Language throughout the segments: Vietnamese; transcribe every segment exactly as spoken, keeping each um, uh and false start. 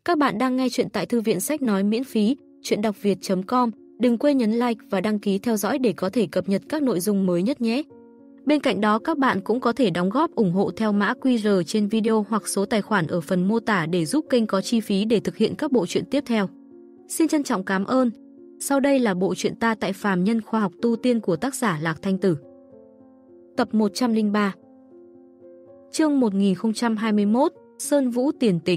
Các bạn đang nghe chuyện tại thư viện sách nói miễn phí, chuyện đọc việt chấm com. Đừng quên nhấn like và đăng ký theo dõi để có thể cập nhật các nội dung mới nhất nhé. Bên cạnh đó các bạn cũng có thể đóng góp ủng hộ theo mã quy rờ trên video hoặc số tài khoản ở phần mô tả để giúp kênh có chi phí để thực hiện các bộ truyện tiếp theo. Xin trân trọng cảm ơn. Sau đây là bộ truyện Ta tại phàm nhân khoa học tu tiên của tác giả Lạc Thanh Tử. Tập một trăm lẻ ba. Chương một nghìn không trăm hai mươi mốt, Sơn Vũ Tiền Tịch.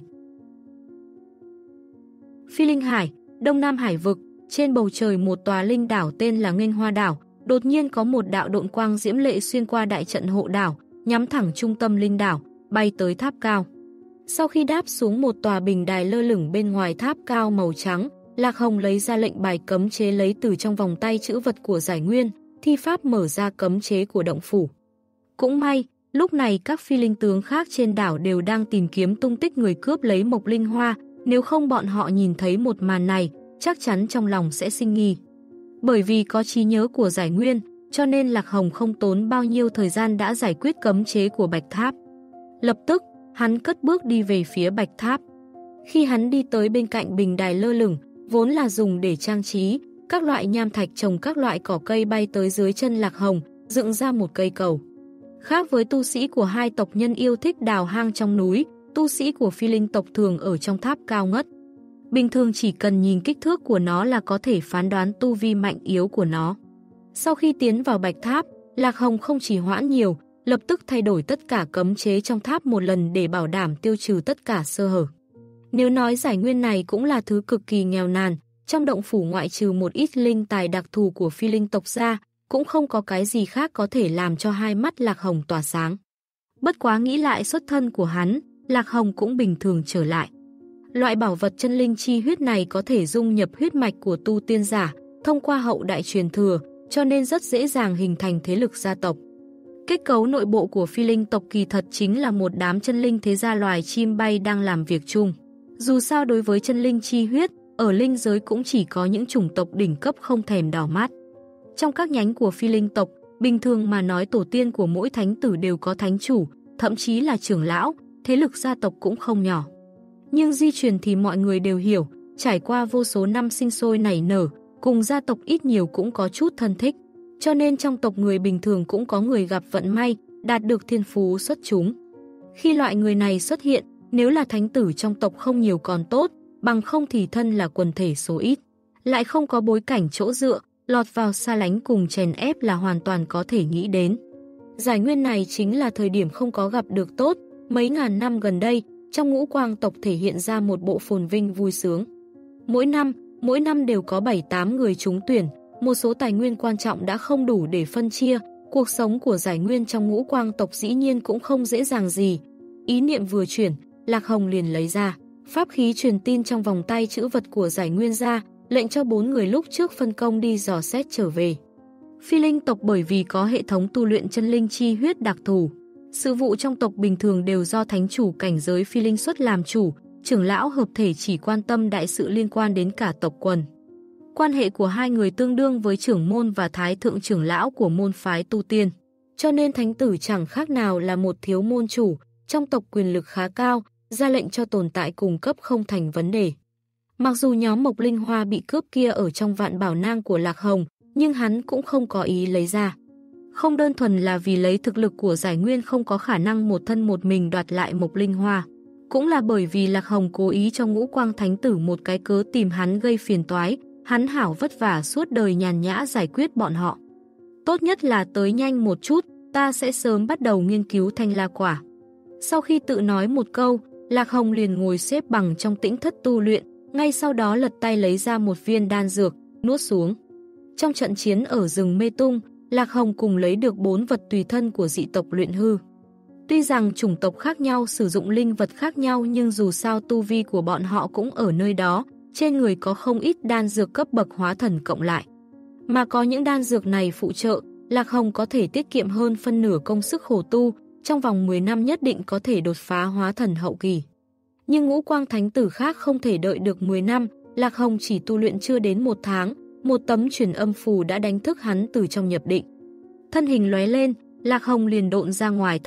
Phi Linh Hải, Đông Nam Hải vực, trên bầu trời một tòa linh đảo tên là Nghênh Hoa Đảo, đột nhiên có một đạo độn quang diễm lệ xuyên qua đại trận hộ đảo, nhắm thẳng trung tâm linh đảo, bay tới tháp cao. Sau khi đáp xuống một tòa bình đài lơ lửng bên ngoài tháp cao màu trắng, Lạc Hồng lấy ra lệnh bài cấm chế lấy từ trong vòng tay chữ vật của Giải Nguyên, thi pháp mở ra cấm chế của động phủ. Cũng may, lúc này các phi linh tướng khác trên đảo đều đang tìm kiếm tung tích người cướp lấy Mộc Linh Hoa, nếu không bọn họ nhìn thấy một màn này, chắc chắn trong lòng sẽ sinh nghi. Bởi vì có trí nhớ của Giải Nguyên, cho nên Lạc Hồng không tốn bao nhiêu thời gian đã giải quyết cấm chế của Bạch Tháp. Lập tức, hắn cất bước đi về phía Bạch Tháp. Khi hắn đi tới bên cạnh bình đài lơ lửng, vốn là dùng để trang trí, các loại nham thạch trồng các loại cỏ cây bay tới dưới chân Lạc Hồng, dựng ra một cây cầu. Khác với tu sĩ của hai tộc nhân yêu thích đào hang trong núi, tu sĩ của phi linh tộc thường ở trong tháp cao ngất. Bình thường chỉ cần nhìn kích thước của nó là có thể phán đoán tu vi mạnh yếu của nó. Sau khi tiến vào Bạch Tháp, Lạc Hồng không chỉ hoãn nhiều, lập tức thay đổi tất cả cấm chế trong tháp một lần để bảo đảm tiêu trừ tất cả sơ hở. Nếu nói Giải Nguyên này cũng là thứ cực kỳ nghèo nàn, trong động phủ ngoại trừ một ít linh tài đặc thù của phi linh tộc ra, cũng không có cái gì khác có thể làm cho hai mắt Lạc Hồng tỏa sáng. Bất quá nghĩ lại xuất thân của hắn, Lạc Hồng cũng bình thường trở lại. Loại bảo vật chân linh chi huyết này có thể dung nhập huyết mạch của tu tiên giả, thông qua hậu đại truyền thừa, cho nên rất dễ dàng hình thành thế lực gia tộc. Kết cấu nội bộ của phi linh tộc kỳ thật chính là một đám chân linh thế gia loài chim bay đang làm việc chung. Dù sao đối với chân linh chi huyết, ở linh giới cũng chỉ có những chủng tộc đỉnh cấp không thèm đỏ mắt. Trong các nhánh của phi linh tộc, bình thường mà nói tổ tiên của mỗi thánh tử đều có thánh chủ, thậm chí là trưởng lão, thế lực gia tộc cũng không nhỏ. Nhưng di truyền thì mọi người đều hiểu, trải qua vô số năm sinh sôi nảy nở, cùng gia tộc ít nhiều cũng có chút thân thích. Cho nên trong tộc người bình thường cũng có người gặp vận may, đạt được thiên phú xuất chúng. Khi loại người này xuất hiện, nếu là thánh tử trong tộc không nhiều còn tốt, bằng không thì thân là quần thể số ít. Lại không có bối cảnh chỗ dựa, lọt vào xa lánh cùng chèn ép là hoàn toàn có thể nghĩ đến. Giải Nguyên này chính là thời điểm không có gặp được tốt, mấy ngàn năm gần đây, trong ngũ quang tộc thể hiện ra một bộ phồn vinh vui sướng. Mỗi năm, mỗi năm đều có bảy tám người trúng tuyển, một số tài nguyên quan trọng đã không đủ để phân chia, cuộc sống của Giải Nguyên trong ngũ quang tộc dĩ nhiên cũng không dễ dàng gì. Ý niệm vừa chuyển, Lạc Hồng liền lấy ra pháp khí truyền tin trong vòng tay chữ vật của Giải Nguyên ra, lệnh cho bốn người lúc trước phân công đi dò xét trở về. Phi linh tộc bởi vì có hệ thống tu luyện chân linh chi huyết đặc thù, sự vụ trong tộc bình thường đều do thánh chủ cảnh giới phi linh xuất làm chủ, trưởng lão hợp thể chỉ quan tâm đại sự liên quan đến cả tộc quần. Quan hệ của hai người tương đương với trưởng môn và thái thượng trưởng lão của môn phái tu tiên, cho nên thánh tử chẳng khác nào là một thiếu môn chủ, trong tộc quyền lực khá cao, ra lệnh cho tồn tại cùng cấp không thành vấn đề. Mặc dù nhóm Mộc Linh Hoa bị cướp kia ở trong vạn bảo nang của Lạc Hồng, nhưng hắn cũng không có ý lấy ra. Không đơn thuần là vì lấy thực lực của Giải Nguyên không có khả năng một thân một mình đoạt lại Mộc Linh Hoa, cũng là bởi vì Lạc Hồng cố ý cho Ngũ Quang Thánh Tử một cái cớ tìm hắn gây phiền toái, hắn hảo vất vả suốt đời nhàn nhã giải quyết bọn họ. Tốt nhất là tới nhanh một chút, ta sẽ sớm bắt đầu nghiên cứu thanh la quả. Sau khi tự nói một câu, Lạc Hồng liền ngồi xếp bằng trong tĩnh thất tu luyện, ngay sau đó lật tay lấy ra một viên đan dược, nuốt xuống. Trong trận chiến ở rừng Mê Tung, Lạc Hồng cùng lấy được bốn vật tùy thân của dị tộc luyện hư. Tuy rằng chủng tộc khác nhau sử dụng linh vật khác nhau nhưng dù sao tu vi của bọn họ cũng ở nơi đó, trên người có không ít đan dược cấp bậc hóa thần cộng lại. Mà có những đan dược này phụ trợ, Lạc Hồng có thể tiết kiệm hơn phân nửa công sức khổ tu, trong vòng mười năm nhất định có thể đột phá hóa thần hậu kỳ. Nhưng Ngũ Quang Thánh Tử khác không thể đợi được mười năm, Lạc Hồng chỉ tu luyện chưa đến một tháng, một tấm truyền âm phù đã đánh thức hắn từ trong nhập định. Thân hình lóe lên, Lạc Hồng liền độn ra ngoài tháp,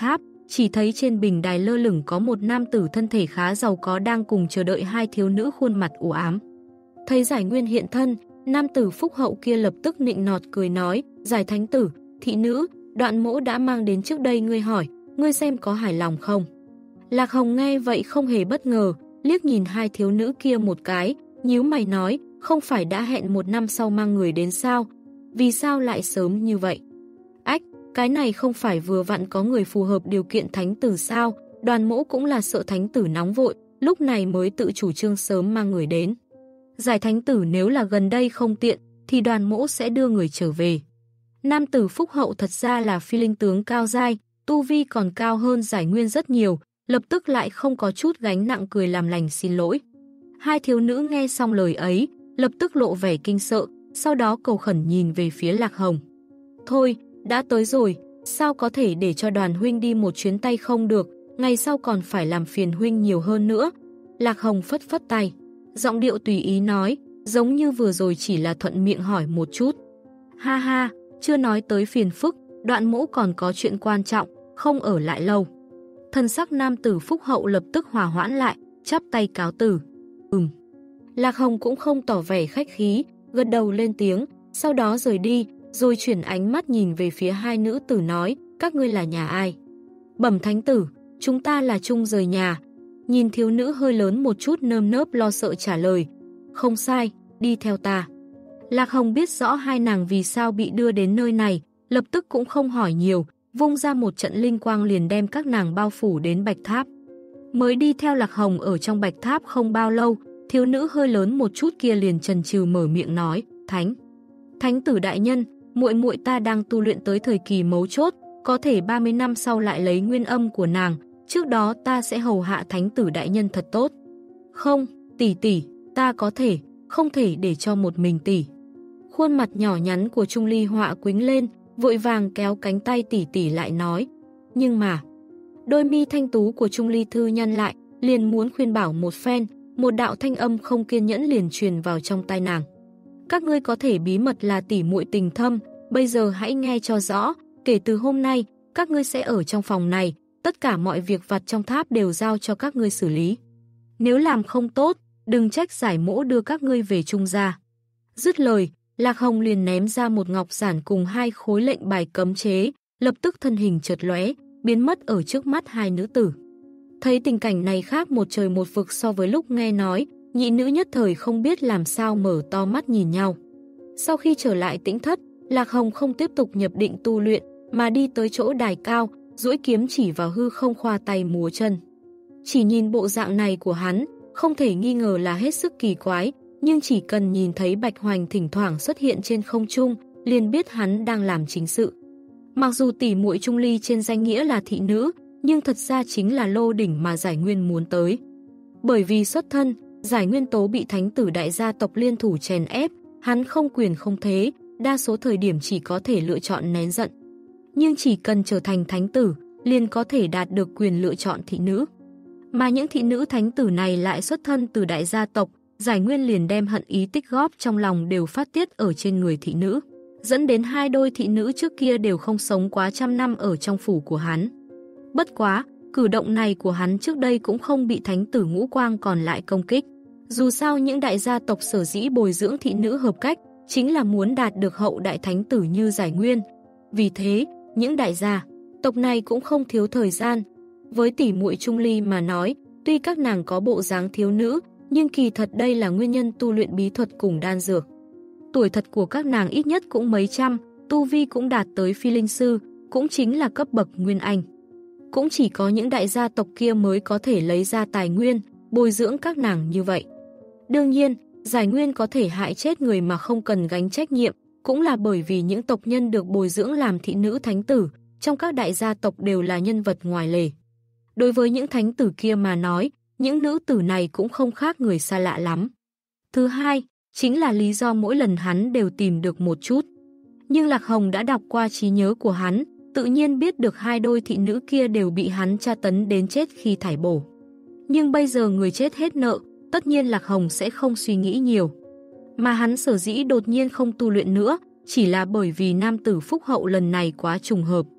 chỉ thấy trên bình đài lơ lửng có một nam tử thân thể khá giàu có đang cùng chờ đợi hai thiếu nữ khuôn mặt u ám. Thấy Giải Nguyên hiện thân, nam tử phúc hậu kia lập tức nịnh nọt cười nói, Giải thánh tử, thị nữ, Đoạn mỗ đã mang đến trước đây, ngươi hỏi, ngươi xem có hài lòng không? Lạc Hồng nghe vậy không hề bất ngờ, liếc nhìn hai thiếu nữ kia một cái, nhíu mày nói, không phải đã hẹn một năm sau mang người đến sao? Vì sao lại sớm như vậy? Ách, cái này không phải vừa vặn có người phù hợp điều kiện thánh tử sao? Đoàn mỗ cũng là sợ thánh tử nóng vội, lúc này mới tự chủ trương sớm mang người đến. Giải thánh tử nếu là gần đây không tiện, thì đoàn mỗ sẽ đưa người trở về. Nam tử phúc hậu thật ra là phi linh tướng cao giai, tu vi còn cao hơn Giải Nguyên rất nhiều, lập tức lại không có chút gánh nặng cười làm lành xin lỗi. Hai thiếu nữ nghe xong lời ấy, lập tức lộ vẻ kinh sợ, sau đó cầu khẩn nhìn về phía Lạc Hồng. Thôi, đã tới rồi, sao có thể để cho Đoàn huynh đi một chuyến tay không được, ngày sau còn phải làm phiền huynh nhiều hơn nữa. Lạc Hồng phất phất tay, giọng điệu tùy ý nói, giống như vừa rồi chỉ là thuận miệng hỏi một chút. Ha ha, chưa nói tới phiền phức, Đoạn mỗ còn có chuyện quan trọng, không ở lại lâu. Thân sắc nam tử phúc hậu lập tức hòa hoãn lại, chắp tay cáo từ. Ừm. Lạc Hồng cũng không tỏ vẻ khách khí, gật đầu lên tiếng, sau đó rời đi, rồi chuyển ánh mắt nhìn về phía hai nữ tử nói, các ngươi là nhà ai? Bẩm thánh tử, chúng ta là chung rời nhà. Nhìn thiếu nữ hơi lớn một chút nơm nớp lo sợ trả lời, không sai, đi theo ta. Lạc Hồng biết rõ hai nàng vì sao bị đưa đến nơi này, lập tức cũng không hỏi nhiều, vung ra một trận linh quang liền đem các nàng bao phủ đến Bạch Tháp. Mới đi theo Lạc Hồng ở trong Bạch Tháp không bao lâu, thiếu nữ hơi lớn một chút kia liền chần chừ mở miệng nói, Thánh. Thánh tử đại nhân, muội muội ta đang tu luyện tới thời kỳ mấu chốt, có thể ba mươi năm sau lại lấy nguyên âm của nàng, trước đó ta sẽ hầu hạ thánh tử đại nhân thật tốt. Không, tỷ tỷ, ta có thể, không thể để cho một mình tỷ. Khuôn mặt nhỏ nhắn của Trung Ly Họa quính lên, vội vàng kéo cánh tay tỷ tỷ lại nói. Nhưng mà, đôi mi thanh tú của Trung Ly Thư nhăn lại, liền muốn khuyên bảo một phen, một đạo thanh âm không kiên nhẫn liền truyền vào trong tai nàng. Các ngươi có thể bí mật là tỷ muội tình thâm, bây giờ hãy nghe cho rõ, kể từ hôm nay, các ngươi sẽ ở trong phòng này, tất cả mọi việc vặt trong tháp đều giao cho các ngươi xử lý. Nếu làm không tốt, đừng trách Giải mỗ đưa các ngươi về Trung gia. Dứt lời, Lạc Hồng liền ném ra một ngọc giản cùng hai khối lệnh bài cấm chế, lập tức thân hình chợt lóe, biến mất ở trước mắt hai nữ tử. Thấy tình cảnh này khác một trời một vực so với lúc nghe nói, nhị nữ nhất thời không biết làm sao mở to mắt nhìn nhau. Sau khi trở lại tĩnh thất, Lạc Hồng không tiếp tục nhập định tu luyện, mà đi tới chỗ đài cao, duỗi kiếm chỉ vào hư không khoa tay múa chân. Chỉ nhìn bộ dạng này của hắn, không thể nghi ngờ là hết sức kỳ quái, nhưng chỉ cần nhìn thấy Bạch Hoành thỉnh thoảng xuất hiện trên không trung, liền biết hắn đang làm chính sự. Mặc dù tỷ muội Trung Ly trên danh nghĩa là thị nữ, nhưng thật ra chính là lô đỉnh mà Giải Nguyên muốn tới. Bởi vì xuất thân, Giải Nguyên Tố bị thánh tử đại gia tộc liên thủ chèn ép, hắn không quyền không thế, đa số thời điểm chỉ có thể lựa chọn nén giận. Nhưng chỉ cần trở thành thánh tử, liền có thể đạt được quyền lựa chọn thị nữ. Mà những thị nữ thánh tử này lại xuất thân từ đại gia tộc, Giải Nguyên liền đem hận ý tích góp trong lòng đều phát tiết ở trên người thị nữ, dẫn đến hai đôi thị nữ trước kia đều không sống quá trăm năm ở trong phủ của hắn. Bất quá, cử động này của hắn trước đây cũng không bị thánh tử Ngũ Quang còn lại công kích. Dù sao những đại gia tộc sở dĩ bồi dưỡng thị nữ hợp cách, chính là muốn đạt được hậu đại thánh tử như Giải Nguyên. Vì thế, những đại gia tộc này cũng không thiếu thời gian. Với tỷ muội Trung Ly mà nói, tuy các nàng có bộ dáng thiếu nữ, nhưng kỳ thật đây là nguyên nhân tu luyện bí thuật cùng đan dược. Tuổi thật của các nàng ít nhất cũng mấy trăm, tu vi cũng đạt tới phi linh sư, cũng chính là cấp bậc Nguyên Anh. Cũng chỉ có những đại gia tộc kia mới có thể lấy ra tài nguyên, bồi dưỡng các nàng như vậy. Đương nhiên, Giải Nguyên có thể hại chết người mà không cần gánh trách nhiệm, cũng là bởi vì những tộc nhân được bồi dưỡng làm thị nữ thánh tử, trong các đại gia tộc đều là nhân vật ngoài lề. Đối với những thánh tử kia mà nói, những nữ tử này cũng không khác người xa lạ lắm. Thứ hai, chính là lý do mỗi lần hắn đều tìm được một chút. Nhưng Lạc Hồng đã đọc qua trí nhớ của hắn, tự nhiên biết được hai đôi thị nữ kia đều bị hắn tra tấn đến chết khi thải bổ. Nhưng bây giờ người chết hết nợ, tất nhiên Lạc Hồng sẽ không suy nghĩ nhiều. Mà hắn sở dĩ đột nhiên không tu luyện nữa, chỉ là bởi vì nam tử phúc hậu lần này quá trùng hợp.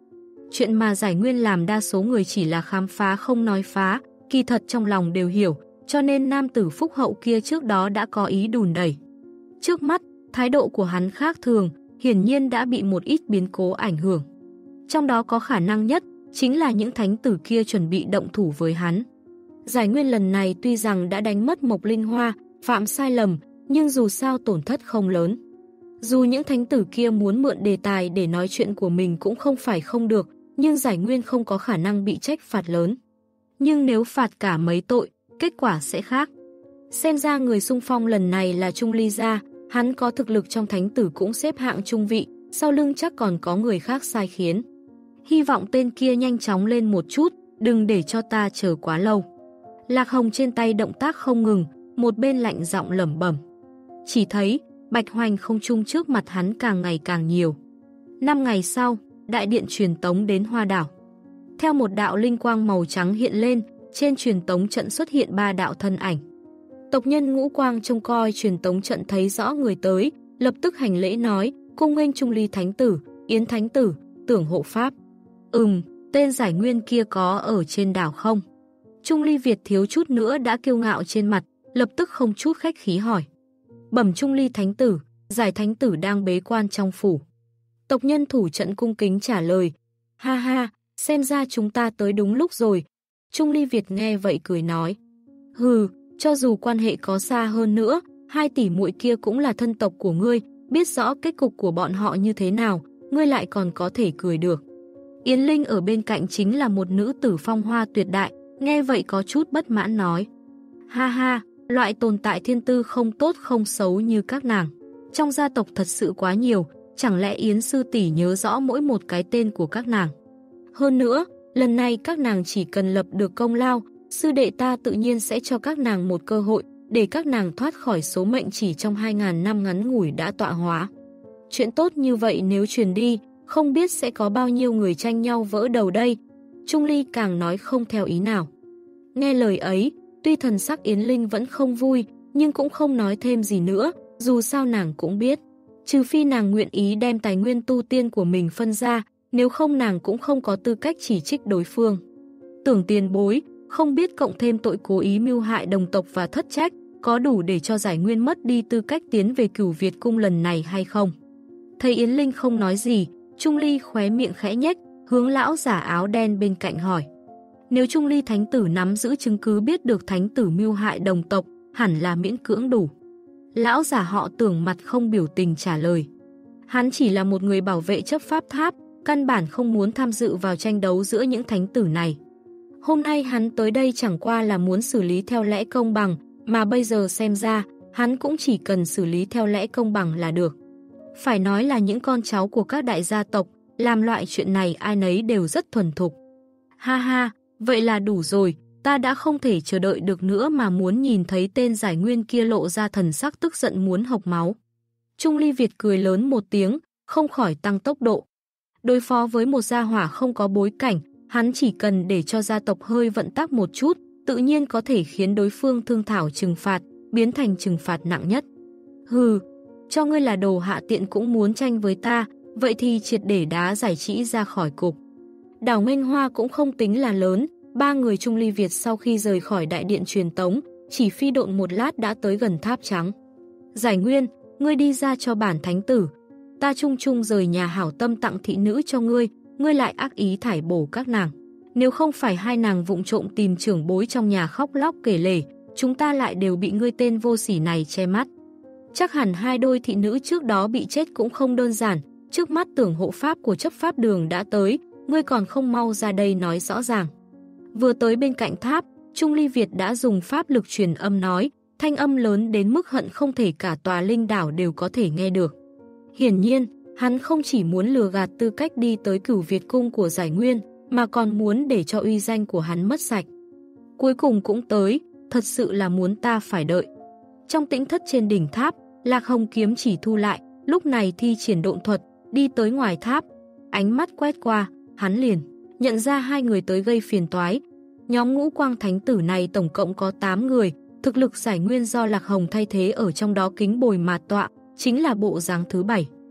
chuyện mà Giải Nguyên làm đa số người chỉ là khám phá không nói phá, kỳ thật trong lòng đều hiểu, cho nên nam tử phúc hậu kia trước đó đã có ý đùn đẩy. Trước mắt, thái độ của hắn khác thường, hiển nhiên đã bị một ít biến cố ảnh hưởng. Trong đó có khả năng nhất, chính là những thánh tử kia chuẩn bị động thủ với hắn. Giải Nguyên lần này tuy rằng đã đánh mất Mộc Linh Hoa, phạm sai lầm, nhưng dù sao tổn thất không lớn. Dù những thánh tử kia muốn mượn đề tài để nói chuyện của mình cũng không phải không được, nhưng Giải Nguyên không có khả năng bị trách phạt lớn. Nhưng nếu phạt cả mấy tội, kết quả sẽ khác. Xem ra người xung phong lần này là Trung Ly gia, hắn có thực lực trong thánh tử cũng xếp hạng trung vị, sau lưng chắc còn có người khác sai khiến. Hy vọng tên kia nhanh chóng lên một chút, đừng để cho ta chờ quá lâu. Lạc Hồng trên tay động tác không ngừng, một bên lạnh giọng lẩm bẩm. Chỉ thấy, bạch hoành không trung trước mặt hắn càng ngày càng nhiều. Năm ngày sau, đại điện truyền tống đến Hoa Đảo. Theo một đạo linh quang màu trắng hiện lên, trên truyền tống trận xuất hiện ba đạo thân ảnh. Tộc nhân Ngũ Quang trông coi truyền tống trận thấy rõ người tới, lập tức hành lễ nói, cung nghênh Trung Ly Thánh Tử, Yến Thánh Tử, Tưởng Hộ Pháp. Ừm, tên Giải Nguyên kia có ở trên đảo không? Trung Ly Việt thiếu chút nữa đã kiêu ngạo trên mặt, lập tức không chút khách khí hỏi. Bẩm Trung Ly Thánh Tử, Giải Thánh Tử đang bế quan trong phủ. Tộc nhân thủ trận cung kính trả lời. Ha ha, xem ra chúng ta tới đúng lúc rồi. Trung Ly Việt nghe vậy cười nói. Hừ, cho dù quan hệ có xa hơn nữa, hai tỷ muội kia cũng là thân tộc của ngươi, biết rõ kết cục của bọn họ như thế nào, ngươi lại còn có thể cười được. Yến Linh ở bên cạnh chính là một nữ tử phong hoa tuyệt đại, nghe vậy có chút bất mãn nói. Ha ha, loại tồn tại thiên tư không tốt không xấu như các nàng. Trong gia tộc thật sự quá nhiều, chẳng lẽ Yến sư tỷ nhớ rõ mỗi một cái tên của các nàng. Hơn nữa, lần này các nàng chỉ cần lập được công lao, sư đệ ta tự nhiên sẽ cho các nàng một cơ hội, để các nàng thoát khỏi số mệnh chỉ trong hai ngàn năm ngắn ngủi đã tọa hóa. Chuyện tốt như vậy nếu truyền đi, không biết sẽ có bao nhiêu người tranh nhau vỡ đầu đây. Trung Ly càng nói không theo ý nào. Nghe lời ấy, tuy thần sắc Yến Linh vẫn không vui, nhưng cũng không nói thêm gì nữa, dù sao nàng cũng biết. Trừ phi nàng nguyện ý đem tài nguyên tu tiên của mình phân ra, nếu không nàng cũng không có tư cách chỉ trích đối phương. Tưởng tiền bối, không biết cộng thêm tội cố ý mưu hại đồng tộc và thất trách, có đủ để cho Giải Nguyên mất đi tư cách tiến về Cửu Việt cung lần này hay không? Thấy Yến Linh không nói gì, Trung Ly khóe miệng khẽ nhếch, hướng lão giả áo đen bên cạnh hỏi. Nếu Trung Ly Thánh Tử nắm giữ chứng cứ biết được Thánh Tử mưu hại đồng tộc, hẳn là miễn cưỡng đủ. Lão giả họ Tưởng mặt không biểu tình trả lời. Hắn chỉ là một người bảo vệ chấp pháp tháp, căn bản không muốn tham dự vào tranh đấu giữa những thánh tử này. Hôm nay hắn tới đây chẳng qua là muốn xử lý theo lẽ công bằng, mà bây giờ xem ra, hắn cũng chỉ cần xử lý theo lẽ công bằng là được. Phải nói là những con cháu của các đại gia tộc, làm loại chuyện này ai nấy đều rất thuần thục. Ha ha, vậy là đủ rồi, ta đã không thể chờ đợi được nữa mà muốn nhìn thấy tên Giải Nguyên kia lộ ra thần sắc tức giận muốn hộc máu. Trung Ly Việt cười lớn một tiếng, không khỏi tăng tốc độ. Đối phó với một gia hỏa không có bối cảnh, hắn chỉ cần để cho gia tộc hơi vận tắc một chút, tự nhiên có thể khiến đối phương thương thảo trừng phạt, biến thành trừng phạt nặng nhất. Hừ, cho ngươi là đồ hạ tiện cũng muốn tranh với ta, vậy thì triệt để đá Giải Trĩ ra khỏi cục. Đảo Nghênh Hoa cũng không tính là lớn, ba người Trung Ly Việt sau khi rời khỏi đại điện truyền tống, chỉ phi độn một lát đã tới gần tháp trắng. Giải Nguyên, ngươi đi ra cho bản thánh tử, ta chung chung rời nhà hảo tâm tặng thị nữ cho ngươi, ngươi lại ác ý thải bổ các nàng. Nếu không phải hai nàng vụng trộm tìm trưởng bối trong nhà khóc lóc kể lể, chúng ta lại đều bị ngươi tên vô sỉ này che mắt. Chắc hẳn hai đôi thị nữ trước đó bị chết cũng không đơn giản, trước mắt Tưởng hộ pháp của chấp pháp đường đã tới, ngươi còn không mau ra đây nói rõ ràng. Vừa tới bên cạnh tháp, Trung Ly Việt đã dùng pháp lực truyền âm nói, thanh âm lớn đến mức hận không thể cả tòa linh đảo đều có thể nghe được. Hiển nhiên, hắn không chỉ muốn lừa gạt tư cách đi tới Cửu Việt cung của Giải Nguyên, mà còn muốn để cho uy danh của hắn mất sạch. Cuối cùng cũng tới, thật sự là muốn ta phải đợi. Trong tĩnh thất trên đỉnh tháp, Lạc Hồng kiếm chỉ thu lại, lúc này thi triển độn thuật, đi tới ngoài tháp. Ánh mắt quét qua, hắn liền nhận ra hai người tới gây phiền toái. Nhóm Ngũ Quang Thánh Tử này tổng cộng có tám người, thực lực Giải Nguyên do Lạc Hồng thay thế ở trong đó kính bồi mà tọa, chính là bộ dáng thứ bảy.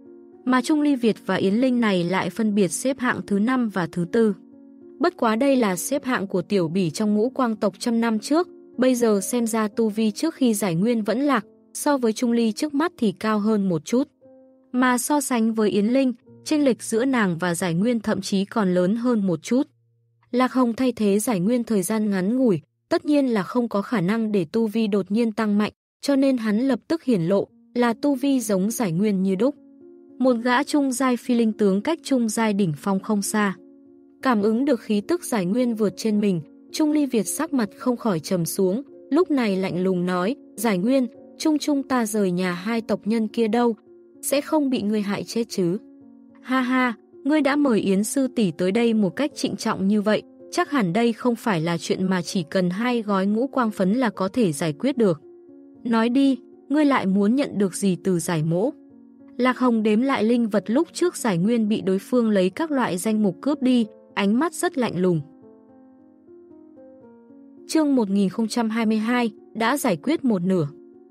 mà Trung Ly Việt và Yến Linh này lại phân biệt xếp hạng thứ năm và thứ tư. Bất quá đây là xếp hạng của tiểu bỉ trong ngũ quang tộc trăm năm trước, bây giờ xem ra tu vi trước khi giải nguyên vẫn lạc, so với Trung Ly trước mắt thì cao hơn một chút. Mà so sánh với Yến Linh, chênh lệch giữa nàng và giải nguyên thậm chí còn lớn hơn một chút. Lạc Hồng thay thế giải nguyên thời gian ngắn ngủi, tất nhiên là không có khả năng để tu vi đột nhiên tăng mạnh, cho nên hắn lập tức hiển lộ là tu vi giống giải nguyên như đúc. Một gã trung giai phi linh tướng cách trung giai đỉnh phong không xa. Cảm ứng được khí tức giải nguyên vượt trên mình, Trung Ly Việt sắc mặt không khỏi trầm xuống, lúc này lạnh lùng nói, giải nguyên, chung chung ta rời nhà hai tộc nhân kia đâu, sẽ không bị ngươi hại chết chứ. Ha ha, ngươi đã mời Yến sư tỷ tới đây một cách trịnh trọng như vậy, chắc hẳn đây không phải là chuyện mà chỉ cần hai gói ngũ quang phấn là có thể giải quyết được. Nói đi, ngươi lại muốn nhận được gì từ giải mỗ? Lạc Hồng đếm lại linh vật lúc trước giải nguyên bị đối phương lấy các loại danh mục cướp đi, ánh mắt rất lạnh lùng. Chương một nghìn không trăm hai mươi hai đã giải quyết một nửa.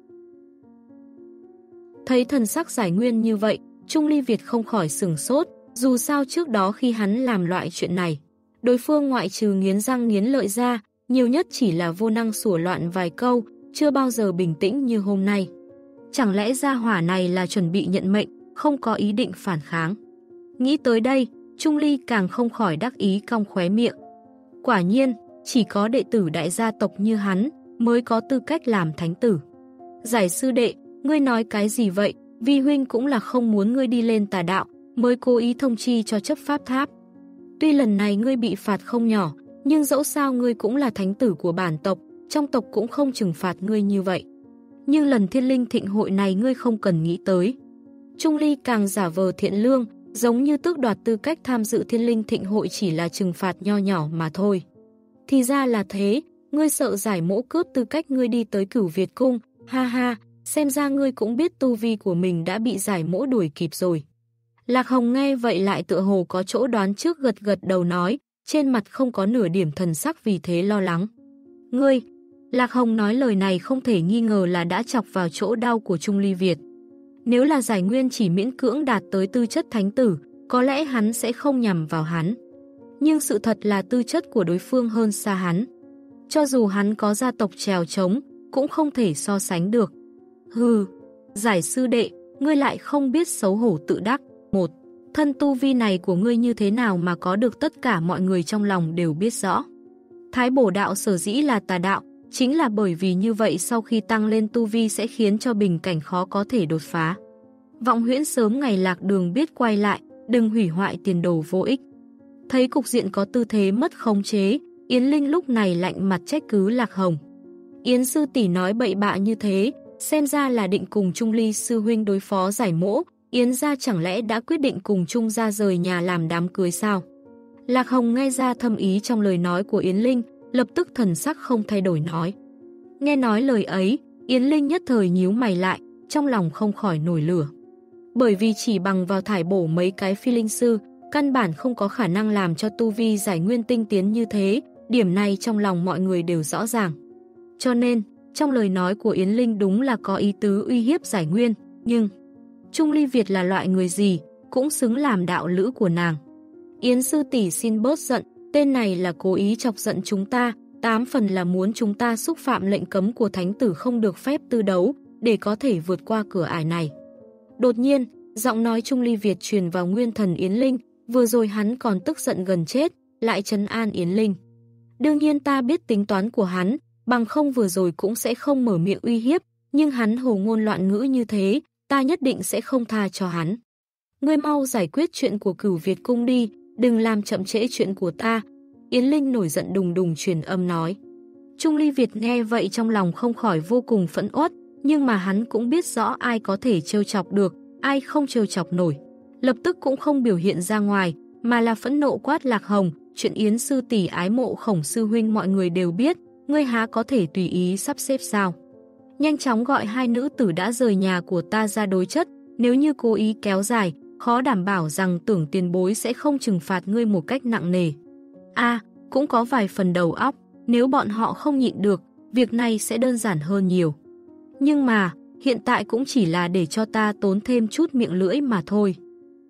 Thấy thần sắc giải nguyên như vậy, Trung Ly Việt không khỏi sửng sốt, dù sao trước đó khi hắn làm loại chuyện này, đối phương ngoại trừ nghiến răng nghiến lợi ra, nhiều nhất chỉ là vô năng sủa loạn vài câu, chưa bao giờ bình tĩnh như hôm nay. Chẳng lẽ gia hỏa này là chuẩn bị nhận mệnh, không có ý định phản kháng? Nghĩ tới đây, Trung Ly càng không khỏi đắc ý cong khóe miệng. Quả nhiên, chỉ có đệ tử đại gia tộc như hắn mới có tư cách làm thánh tử. Giải sư đệ, ngươi nói cái gì vậy? Vi huynh cũng là không muốn ngươi đi lên tà đạo, mới cố ý thông chi cho chấp pháp tháp. Tuy lần này ngươi bị phạt không nhỏ, nhưng dẫu sao ngươi cũng là thánh tử của bản tộc, trong tộc cũng không trừng phạt ngươi như vậy. Nhưng lần thiên linh thịnh hội này ngươi không cần nghĩ tới. Trung Ly càng giả vờ thiện lương, giống như tước đoạt tư cách tham dự thiên linh thịnh hội chỉ là trừng phạt nho nhỏ mà thôi. Thì ra là thế, ngươi sợ giải mỗ cướp tư cách ngươi đi tới Cửu Việt cung, ha ha, xem ra ngươi cũng biết tu vi của mình đã bị giải mỗ đuổi kịp rồi. Lạc Hồng nghe vậy lại tựa hồ có chỗ đoán trước, gật gật đầu nói, trên mặt không có nửa điểm thần sắc vì thế lo lắng. Ngươi, Lạc Hồng nói lời này không thể nghi ngờ là đã chọc vào chỗ đau của Trung Ly Việt. Nếu là giải nguyên chỉ miễn cưỡng đạt tới tư chất thánh tử, có lẽ hắn sẽ không nhằm vào hắn. Nhưng sự thật là tư chất của đối phương hơn xa hắn. Cho dù hắn có gia tộc trèo trống, cũng không thể so sánh được. Hừ, giải sư đệ, ngươi lại không biết xấu hổ tự đắc. Một, thân tu vi này của ngươi như thế nào mà có được tất cả mọi người trong lòng đều biết rõ. Thái bổ đạo sở dĩ là tà đạo, chính là bởi vì như vậy sau khi tăng lên tu vi sẽ khiến cho bình cảnh khó có thể đột phá. Vọng huyễn sớm ngày lạc đường biết quay lại, đừng hủy hoại tiền đồ vô ích. Thấy cục diện có tư thế mất khống chế, Yến Linh lúc này lạnh mặt trách cứ Lạc Hồng. Yến sư tỷ nói bậy bạ như thế, xem ra là định cùng Trung Ly sư huynh đối phó giải mỗ, Yến gia chẳng lẽ đã quyết định cùng Trung gia rời nhà làm đám cưới sao? Lạc Hồng nghe ra thâm ý trong lời nói của Yến Linh, lập tức thần sắc không thay đổi nói. Nghe nói lời ấy, Yến Linh nhất thời nhíu mày lại, trong lòng không khỏi nổi lửa. Bởi vì chỉ bằng vào thải bổ mấy cái phi linh sư, căn bản không có khả năng làm cho tu vi giải nguyên tinh tiến như thế, điểm này trong lòng mọi người đều rõ ràng. Cho nên, trong lời nói của Yến Linh đúng là có ý tứ uy hiếp giải nguyên, nhưng Trung Ly Việt là loại người gì, cũng xứng làm đạo lữ của nàng. Yến sư tỷ xin bớt giận, tên này là cố ý chọc giận chúng ta, tám phần là muốn chúng ta xúc phạm lệnh cấm của thánh tử không được phép tư đấu, để có thể vượt qua cửa ải này. Đột nhiên, giọng nói Trung Ly Việt truyền vào nguyên thần Yến Linh, vừa rồi hắn còn tức giận gần chết, lại trấn an Yến Linh. Đương nhiên ta biết tính toán của hắn, bằng không vừa rồi cũng sẽ không mở miệng uy hiếp, nhưng hắn hồ ngôn loạn ngữ như thế, ta nhất định sẽ không tha cho hắn. Ngươi mau giải quyết chuyện của Cửu Việt cung đi, đừng làm chậm trễ chuyện của ta. Yến Linh nổi giận đùng đùng truyền âm nói. Trung Ly Việt nghe vậy trong lòng không khỏi vô cùng phẫn uất, nhưng mà hắn cũng biết rõ ai có thể trêu chọc được, ai không trêu chọc nổi. Lập tức cũng không biểu hiện ra ngoài, mà là phẫn nộ quát Lạc Hồng, chuyện Yến sư tỷ ái mộ Khổng sư huynh mọi người đều biết, ngươi há có thể tùy ý sắp xếp sao? Nhanh chóng gọi hai nữ tử đã rời nhà của ta ra đối chất, nếu như cố ý kéo dài, khó đảm bảo rằng tưởng tiền bối sẽ không trừng phạt ngươi một cách nặng nề. A, à, cũng có vài phần đầu óc, nếu bọn họ không nhịn được, việc này sẽ đơn giản hơn nhiều. Nhưng mà, hiện tại cũng chỉ là để cho ta tốn thêm chút miệng lưỡi mà thôi.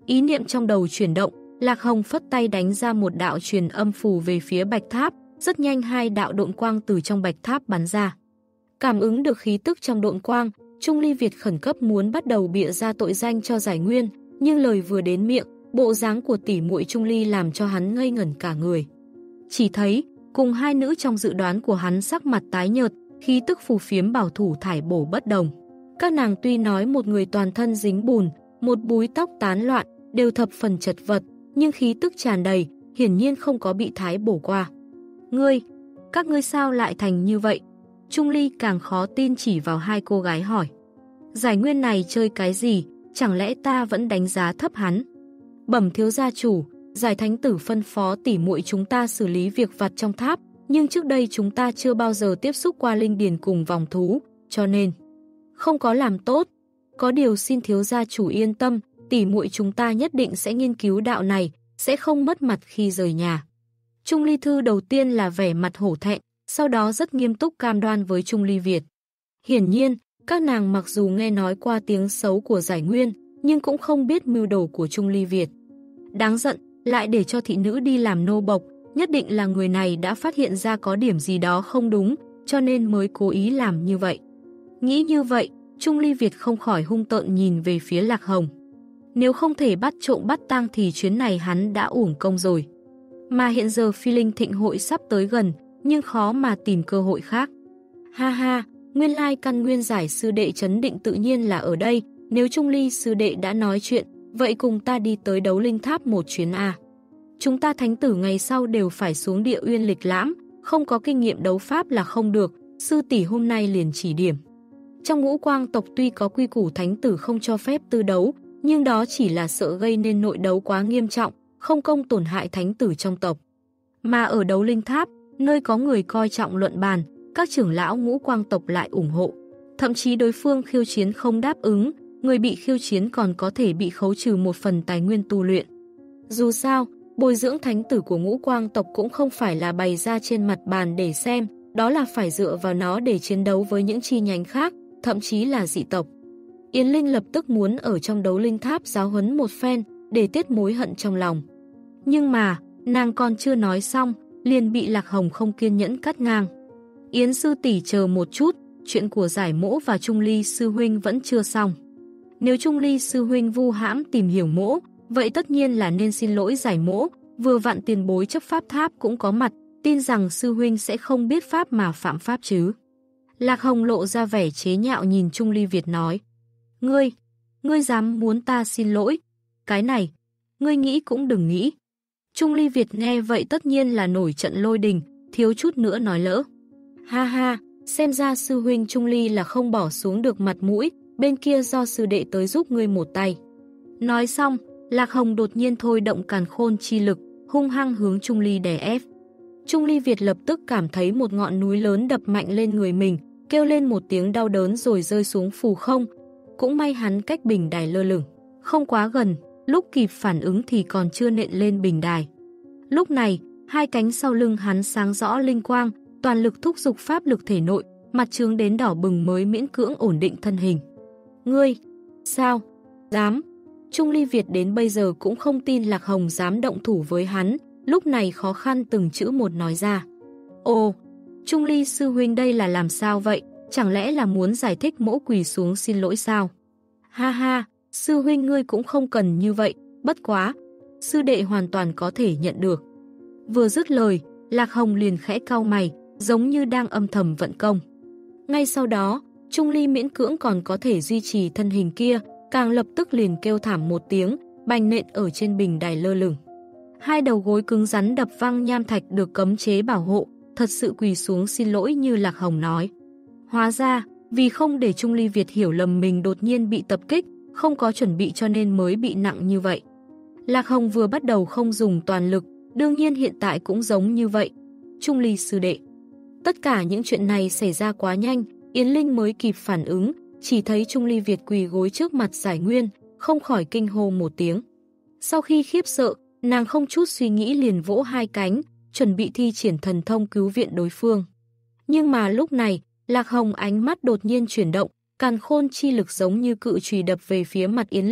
Ý niệm trong đầu chuyển động, Lạc Hồng phất tay đánh ra một đạo truyền âm phù về phía bạch tháp, rất nhanh hai đạo độn quang từ trong bạch tháp bắn ra. Cảm ứng được khí tức trong độn quang, Trung Ly Việt khẩn cấp muốn bắt đầu bịa ra tội danh cho Giải Nguyên, nhưng lời vừa đến miệng, bộ dáng của tỷ muội Trung Ly làm cho hắn ngây ngẩn cả người. Chỉ thấy, cùng hai nữ trong dự đoán của hắn sắc mặt tái nhợt, khí tức phù phiếm bảo thủ thải bổ bất đồng. Các nàng tuy nói một người toàn thân dính bùn, một búi tóc tán loạn, đều thập phần chật vật, nhưng khí tức tràn đầy, hiển nhiên không có bị thái bổ qua. Ngươi, các ngươi sao lại thành như vậy? Trung Ly càng khó tin chỉ vào hai cô gái hỏi. Giải Nguyên này chơi cái gì, chẳng lẽ ta vẫn đánh giá thấp hắn? Bẩm thiếu gia chủ, Giải Thánh Tử phân phó tỉ muội chúng ta xử lý việc vặt trong tháp, nhưng trước đây chúng ta chưa bao giờ tiếp xúc qua linh điền cùng vòng thú, cho nên không có làm tốt. Có điều xin thiếu gia chủ yên tâm, tỉ muội chúng ta nhất định sẽ nghiên cứu đạo này, sẽ không mất mặt khi rời nhà. Trung Ly Thư đầu tiên là vẻ mặt hổ thẹn, sau đó rất nghiêm túc cam đoan với Trung Ly Việt. Hiển nhiên, các nàng mặc dù nghe nói qua tiếng xấu của Giải Nguyên, nhưng cũng không biết mưu đồ của Trung Ly Việt. Đáng giận, lại để cho thị nữ đi làm nô bộc, nhất định là người này đã phát hiện ra có điểm gì đó không đúng, cho nên mới cố ý làm như vậy. Nghĩ như vậy, Trung Ly Việt không khỏi hung tợn nhìn về phía Lạc Hồng. Nếu không thể bắt trộm bắt tang thì chuyến này hắn đã uổng công rồi. Mà hiện giờ phi linh thịnh hội sắp tới gần, nhưng khó mà tìm cơ hội khác. Ha ha, nguyên lai căn nguyên Giải sư đệ trấn định tự nhiên là ở đây, nếu Trung Ly sư đệ đã nói chuyện, vậy cùng ta đi tới đấu linh tháp một chuyến à. Chúng ta thánh tử ngày sau đều phải xuống địa uyên lịch lãm, không có kinh nghiệm đấu pháp là không được, sư tỷ hôm nay liền chỉ điểm. Trong ngũ quang tộc tuy có quy củ thánh tử không cho phép tư đấu, nhưng đó chỉ là sợ gây nên nội đấu quá nghiêm trọng, không công tổn hại thánh tử trong tộc. Mà ở đấu linh tháp, nơi có người coi trọng luận bàn, các trưởng lão ngũ quang tộc lại ủng hộ. Thậm chí đối phương khiêu chiến không đáp ứng, người bị khiêu chiến còn có thể bị khấu trừ một phần tài nguyên tu luyện. Dù sao, bồi dưỡng thánh tử của ngũ quang tộc cũng không phải là bày ra trên mặt bàn để xem, đó là phải dựa vào nó để chiến đấu với những chi nhánh khác, thậm chí là dị tộc. Yến Linh lập tức muốn ở trong đấu linh tháp giáo huấn một phen để tiết mối hận trong lòng. Nhưng mà, nàng còn chưa nói xong, liền bị Lạc Hồng không kiên nhẫn cắt ngang. Yến sư tỷ chờ một chút, chuyện của Giải Mỗ và Trung Ly sư huynh vẫn chưa xong. Nếu Trung Ly sư huynh vu hãm tìm hiểu Mỗ, vậy tất nhiên là nên xin lỗi Giải Mỗ, vừa vặn tiền bối chấp pháp tháp cũng có mặt, tin rằng sư huynh sẽ không biết pháp mà phạm pháp chứ. Lạc Hồng lộ ra vẻ chế nhạo nhìn Trung Ly Việt nói. Ngươi, ngươi dám muốn ta xin lỗi? Cái này, ngươi nghĩ cũng đừng nghĩ. Trung Ly Việt nghe vậy tất nhiên là nổi trận lôi đình, thiếu chút nữa nói lỡ. Ha ha, xem ra sư huynh Trung Ly là không bỏ xuống được mặt mũi, bên kia do sư đệ tới giúp ngươi một tay. Nói xong, Lạc Hồng đột nhiên thôi động càn khôn chi lực, hung hăng hướng Trung Ly đè ép. Trung Ly Việt lập tức cảm thấy một ngọn núi lớn đập mạnh lên người mình, kêu lên một tiếng đau đớn rồi rơi xuống phù không. Cũng may hắn cách bình đài lơ lửng, không quá gần, lúc kịp phản ứng thì còn chưa nện lên bình đài. Lúc này, hai cánh sau lưng hắn sáng rõ linh quang, toàn lực thúc giục pháp lực thể nội, mặt trướng đến đỏ bừng mới miễn cưỡng ổn định thân hình. Ngươi, sao? Dám? Trung Ly Việt đến bây giờ cũng không tin Lạc Hồng dám động thủ với hắn, lúc này khó khăn từng chữ một nói ra. Ồ, Trung Ly sư huynh đây là làm sao vậy? Chẳng lẽ là muốn giải thích Mỗ quỳ xuống xin lỗi sao? Ha ha, sư huynh ngươi cũng không cần như vậy, bất quá, sư đệ hoàn toàn có thể nhận được. Vừa dứt lời, Lạc Hồng liền khẽ cau mày, giống như đang âm thầm vận công. Ngay sau đó, Trung Ly miễn cưỡng còn có thể duy trì thân hình kia, càng lập tức liền kêu thảm một tiếng, bành nện ở trên bình đài lơ lửng. Hai đầu gối cứng rắn đập văng nham thạch được cấm chế bảo hộ, thật sự quỳ xuống xin lỗi như Lạc Hồng nói. Hóa ra, vì không để Trung Ly Việt hiểu lầm mình đột nhiên bị tập kích, không có chuẩn bị cho nên mới bị nặng như vậy. Lạc Hồng vừa bắt đầu không dùng toàn lực, đương nhiên hiện tại cũng giống như vậy. Trung Ly sư đệ. Tất cả những chuyện này xảy ra quá nhanh, Yến Linh mới kịp phản ứng, chỉ thấy Trung Ly Việt quỳ gối trước mặt Giải Nguyên, không khỏi kinh hô một tiếng. Sau khi khiếp sợ, nàng không chút suy nghĩ liền vỗ hai cánh, chuẩn bị thi triển thần thông cứu viện đối phương. Nhưng mà lúc này, Lạc Hồng ánh mắt đột nhiên chuyển động, càn khôn chi lực giống như cự chùy đập về phía mặt Yến Linh,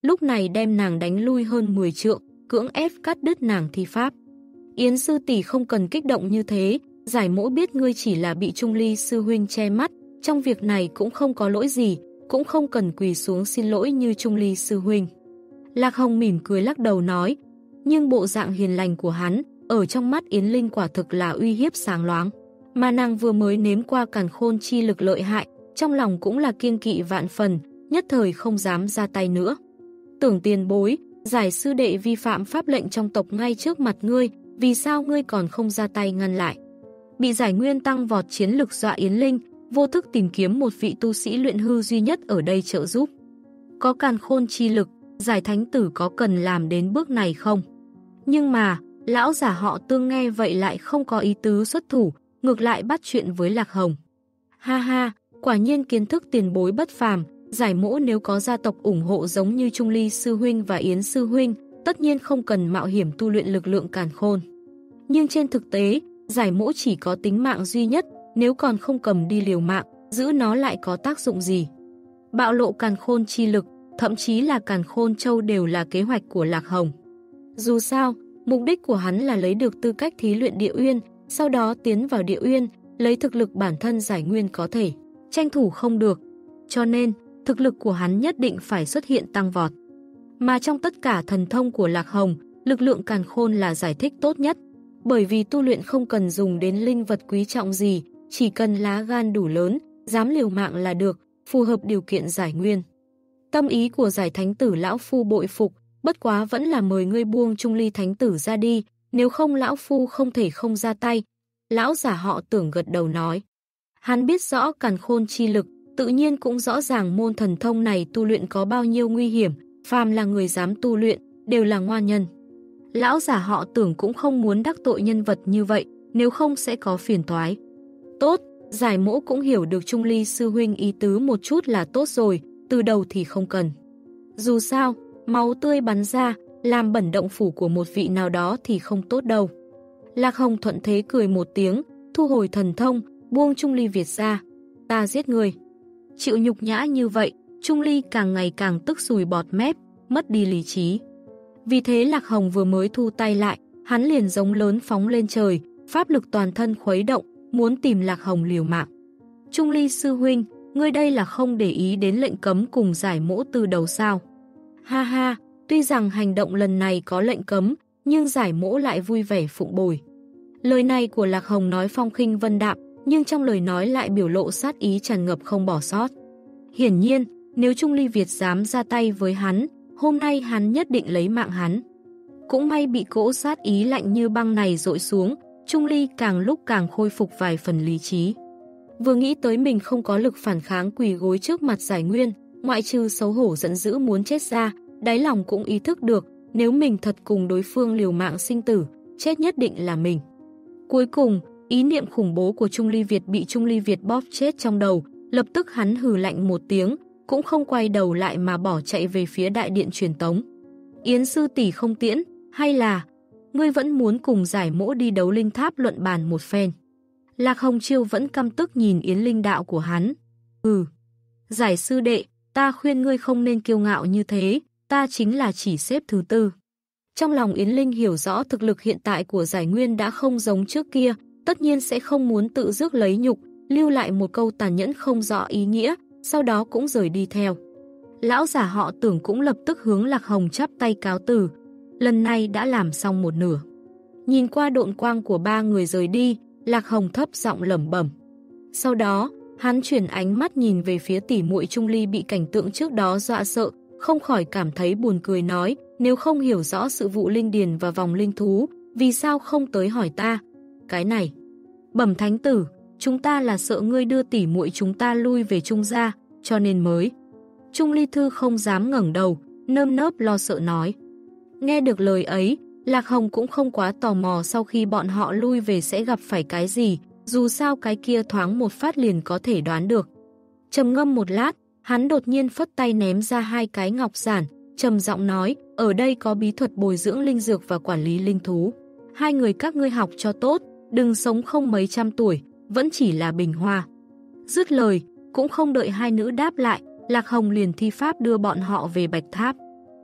lúc này đem nàng đánh lui hơn mười trượng, cưỡng ép cắt đứt nàng thi pháp. Yến sư tỷ không cần kích động như thế, Giải Mỗ biết ngươi chỉ là bị Trung Ly sư huynh che mắt, trong việc này cũng không có lỗi gì, cũng không cần quỳ xuống xin lỗi như Trung Ly sư huynh. Lạc Hồng mỉm cười lắc đầu nói, nhưng bộ dạng hiền lành của hắn, ở trong mắt Yến Linh quả thực là uy hiếp sáng loáng. Mà nàng vừa mới nếm qua càn khôn chi lực lợi hại, trong lòng cũng là kiêng kỵ vạn phần, nhất thời không dám ra tay nữa. Tưởng tiền bối, Giải sư đệ vi phạm pháp lệnh trong tộc ngay trước mặt ngươi, vì sao ngươi còn không ra tay ngăn lại? Bị Giải Nguyên tăng vọt chiến lực dọa Yến Linh, vô thức tìm kiếm một vị tu sĩ luyện hư duy nhất ở đây trợ giúp. Có càn khôn chi lực, Giải Thánh Tử có cần làm đến bước này không? Nhưng mà, lão giả họ Tương nghe vậy lại không có ý tứ xuất thủ, ngược lại bắt chuyện với Lạc Hồng. Ha ha, quả nhiên kiến thức tiền bối bất phàm, Giải Mỗ nếu có gia tộc ủng hộ giống như Trung Ly sư huynh và Yến sư huynh, tất nhiên không cần mạo hiểm tu luyện lực lượng càn khôn. Nhưng trên thực tế, Giải Mỗ chỉ có tính mạng duy nhất, nếu còn không cầm đi liều mạng, giữ nó lại có tác dụng gì? Bạo lộ càn khôn chi lực, thậm chí là càn khôn châu đều là kế hoạch của Lạc Hồng. Dù sao, mục đích của hắn là lấy được tư cách thí luyện địa uyên, sau đó tiến vào địa uyên, lấy thực lực bản thân Giải Nguyên có thể, tranh thủ không được. Cho nên, thực lực của hắn nhất định phải xuất hiện tăng vọt. Mà trong tất cả thần thông của Lạc Hồng, lực lượng càn khôn là giải thích tốt nhất. Bởi vì tu luyện không cần dùng đến linh vật quý trọng gì, chỉ cần lá gan đủ lớn, dám liều mạng là được, phù hợp điều kiện Giải Nguyên. Tâm ý của Giải Thánh Tử lão phu bội phục, bất quá vẫn là mời ngươi buông Trung Ly Thánh Tử ra đi, nếu không lão phu không thể không ra tay. Lão giả họ Tưởng gật đầu nói. Hắn biết rõ càn khôn chi lực, tự nhiên cũng rõ ràng môn thần thông này tu luyện có bao nhiêu nguy hiểm, phàm là người dám tu luyện, đều là ngoan nhân. Lão giả họ Tưởng cũng không muốn đắc tội nhân vật như vậy, nếu không sẽ có phiền toái. Tốt, Giải Mỗ cũng hiểu được Trung Ly sư huynh ý tứ một chút là tốt rồi, từ đầu thì không cần. Dù sao, máu tươi bắn ra, làm bẩn động phủ của một vị nào đó thì không tốt đâu. Lạc Hồng thuận thế cười một tiếng, thu hồi thần thông, buông Trung Ly Việt ra. Ta giết người. Chịu nhục nhã như vậy, Trung Ly càng ngày càng tức sùi bọt mép, mất đi lý trí. Vì thế Lạc Hồng vừa mới thu tay lại, hắn liền giống lớn phóng lên trời, pháp lực toàn thân khuấy động, muốn tìm Lạc Hồng liều mạng. Trung Ly sư huynh, ngươi đây là không để ý đến lệnh cấm cùng Giải Mỗ từ đầu sao? Ha ha, tuy rằng hành động lần này có lệnh cấm, nhưng Giải Mỗ lại vui vẻ phụng bồi. Lời này của Lạc Hồng nói phong khinh vân đạm, nhưng trong lời nói lại biểu lộ sát ý tràn ngập không bỏ sót. Hiển nhiên, nếu Trung Ly Việt dám ra tay với hắn, hôm nay hắn nhất định lấy mạng hắn. Cũng may bị cỗ sát ý lạnh như băng này dội xuống, Trung Ly càng lúc càng khôi phục vài phần lý trí. Vừa nghĩ tới mình không có lực phản kháng quỳ gối trước mặt Giải Nguyên, ngoại trừ xấu hổ giận dữ muốn chết ra, đáy lòng cũng ý thức được, nếu mình thật cùng đối phương liều mạng sinh tử, chết nhất định là mình. Cuối cùng, ý niệm khủng bố của Trung Ly Việt bị Trung Ly Việt bóp chết trong đầu, lập tức hắn hừ lạnh một tiếng, cũng không quay đầu lại mà bỏ chạy về phía đại điện truyền tống. Yến sư tỷ không tiễn, hay là ngươi vẫn muốn cùng Giải Mỗ đi đấu linh tháp luận bàn một phen? Lạc Hồng Chiêu vẫn căm tức nhìn Yến Linh đạo của hắn. Ừ, Giải sư đệ, ta khuyên ngươi không nên kiêu ngạo như thế, ta chính là chỉ xếp thứ tư. Trong lòng Yến Linh hiểu rõ thực lực hiện tại của Giải Nguyên đã không giống trước kia, tất nhiên sẽ không muốn tự rước lấy nhục, lưu lại một câu tàn nhẫn không rõ ý nghĩa, sau đó cũng rời đi theo. Lão giả họ Tưởng cũng lập tức hướng Lạc Hồng chắp tay cáo từ, lần này đã làm xong một nửa. Nhìn qua độn quang của ba người rời đi, Lạc Hồng thấp giọng lẩm bẩm. Sau đó, hắn chuyển ánh mắt nhìn về phía tỷ muội Trung Ly bị cảnh tượng trước đó dọa sợ, không khỏi cảm thấy buồn cười nói, nếu không hiểu rõ sự vụ linh điền và vòng linh thú, vì sao không tới hỏi ta? Cái này, bẩm thánh tử, chúng ta là sợ ngươi đưa tỷ muội chúng ta lui về Trung gia, cho nên mới. Trung Ly Thư không dám ngẩng đầu, nơm nớp lo sợ nói. Nghe được lời ấy, Lạc Hồng cũng không quá tò mò sau khi bọn họ lui về sẽ gặp phải cái gì, dù sao cái kia thoáng một phát liền có thể đoán được. Trầm ngâm một lát, hắn đột nhiên phất tay ném ra hai cái ngọc giản, trầm giọng nói, ở đây có bí thuật bồi dưỡng linh dược và quản lý linh thú. Hai người các ngươi học cho tốt, đừng sống không mấy trăm tuổi, vẫn chỉ là bình hoa. Dứt lời, cũng không đợi hai nữ đáp lại, Lạc Hồng liền thi pháp đưa bọn họ về Bạch Tháp.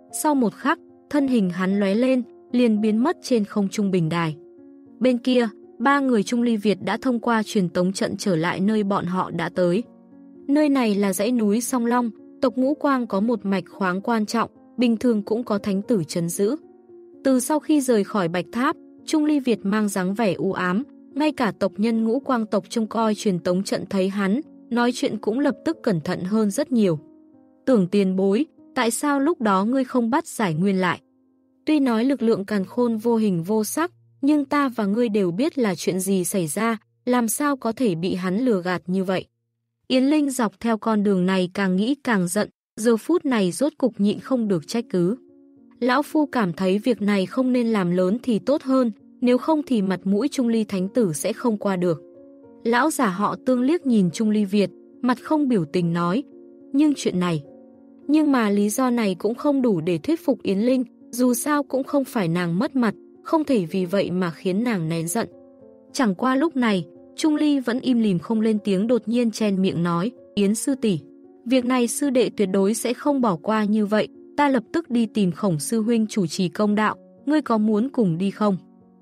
Sau một khắc, thân hình hắn lóe lên, liền biến mất trên không trung bình đài. Bên kia, ba người Trung Ly Việt đã thông qua truyền tống trận trở lại nơi bọn họ đã tới. Nơi này là dãy núi Song Long, tộc Ngũ Quang có một mạch khoáng quan trọng, bình thường cũng có thánh tử trấn giữ. Từ sau khi rời khỏi Bạch Tháp, Trung Ly Việt mang dáng vẻ u ám, ngay cả tộc nhân Ngũ Quang tộc trông coi truyền tống trận thấy hắn, nói chuyện cũng lập tức cẩn thận hơn rất nhiều. Tưởng tiền bối, tại sao lúc đó ngươi không bắt Giải Nguyên lại? Tuy nói lực lượng càn khôn vô hình vô sắc, nhưng ta và ngươi đều biết là chuyện gì xảy ra, làm sao có thể bị hắn lừa gạt như vậy. Yến Linh dọc theo con đường này càng nghĩ càng giận, giờ phút này rốt cục nhịn không được trách cứ. Lão Phu cảm thấy việc này không nên làm lớn thì tốt hơn, nếu không thì mặt mũi Trung Ly Thánh Tử sẽ không qua được. Lão giả họ Tương liếc nhìn Trung Ly Việt, mặt không biểu tình nói, nhưng chuyện này... Nhưng mà lý do này cũng không đủ để thuyết phục Yến Linh, dù sao cũng không phải nàng mất mặt, không thể vì vậy mà khiến nàng nén giận. Chẳng qua lúc này, Trung Ly vẫn im lìm không lên tiếng, đột nhiên chen miệng nói, Yến sư tỷ, việc này sư đệ tuyệt đối sẽ không bỏ qua như vậy, ta lập tức đi tìm Khổng sư huynh chủ trì công đạo, ngươi có muốn cùng đi không?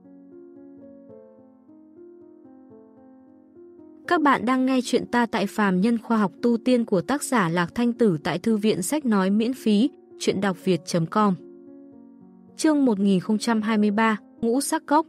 Các bạn đang nghe chuyện ta tại Phàm Nhân Khoa học Tu Tiên của tác giả Lạc Thanh Tử tại Thư viện Sách Nói miễn phí, chuyện đọc việt chấm com. Chương một nghìn không trăm hai mươi ba, Ngũ Sắc Cốc.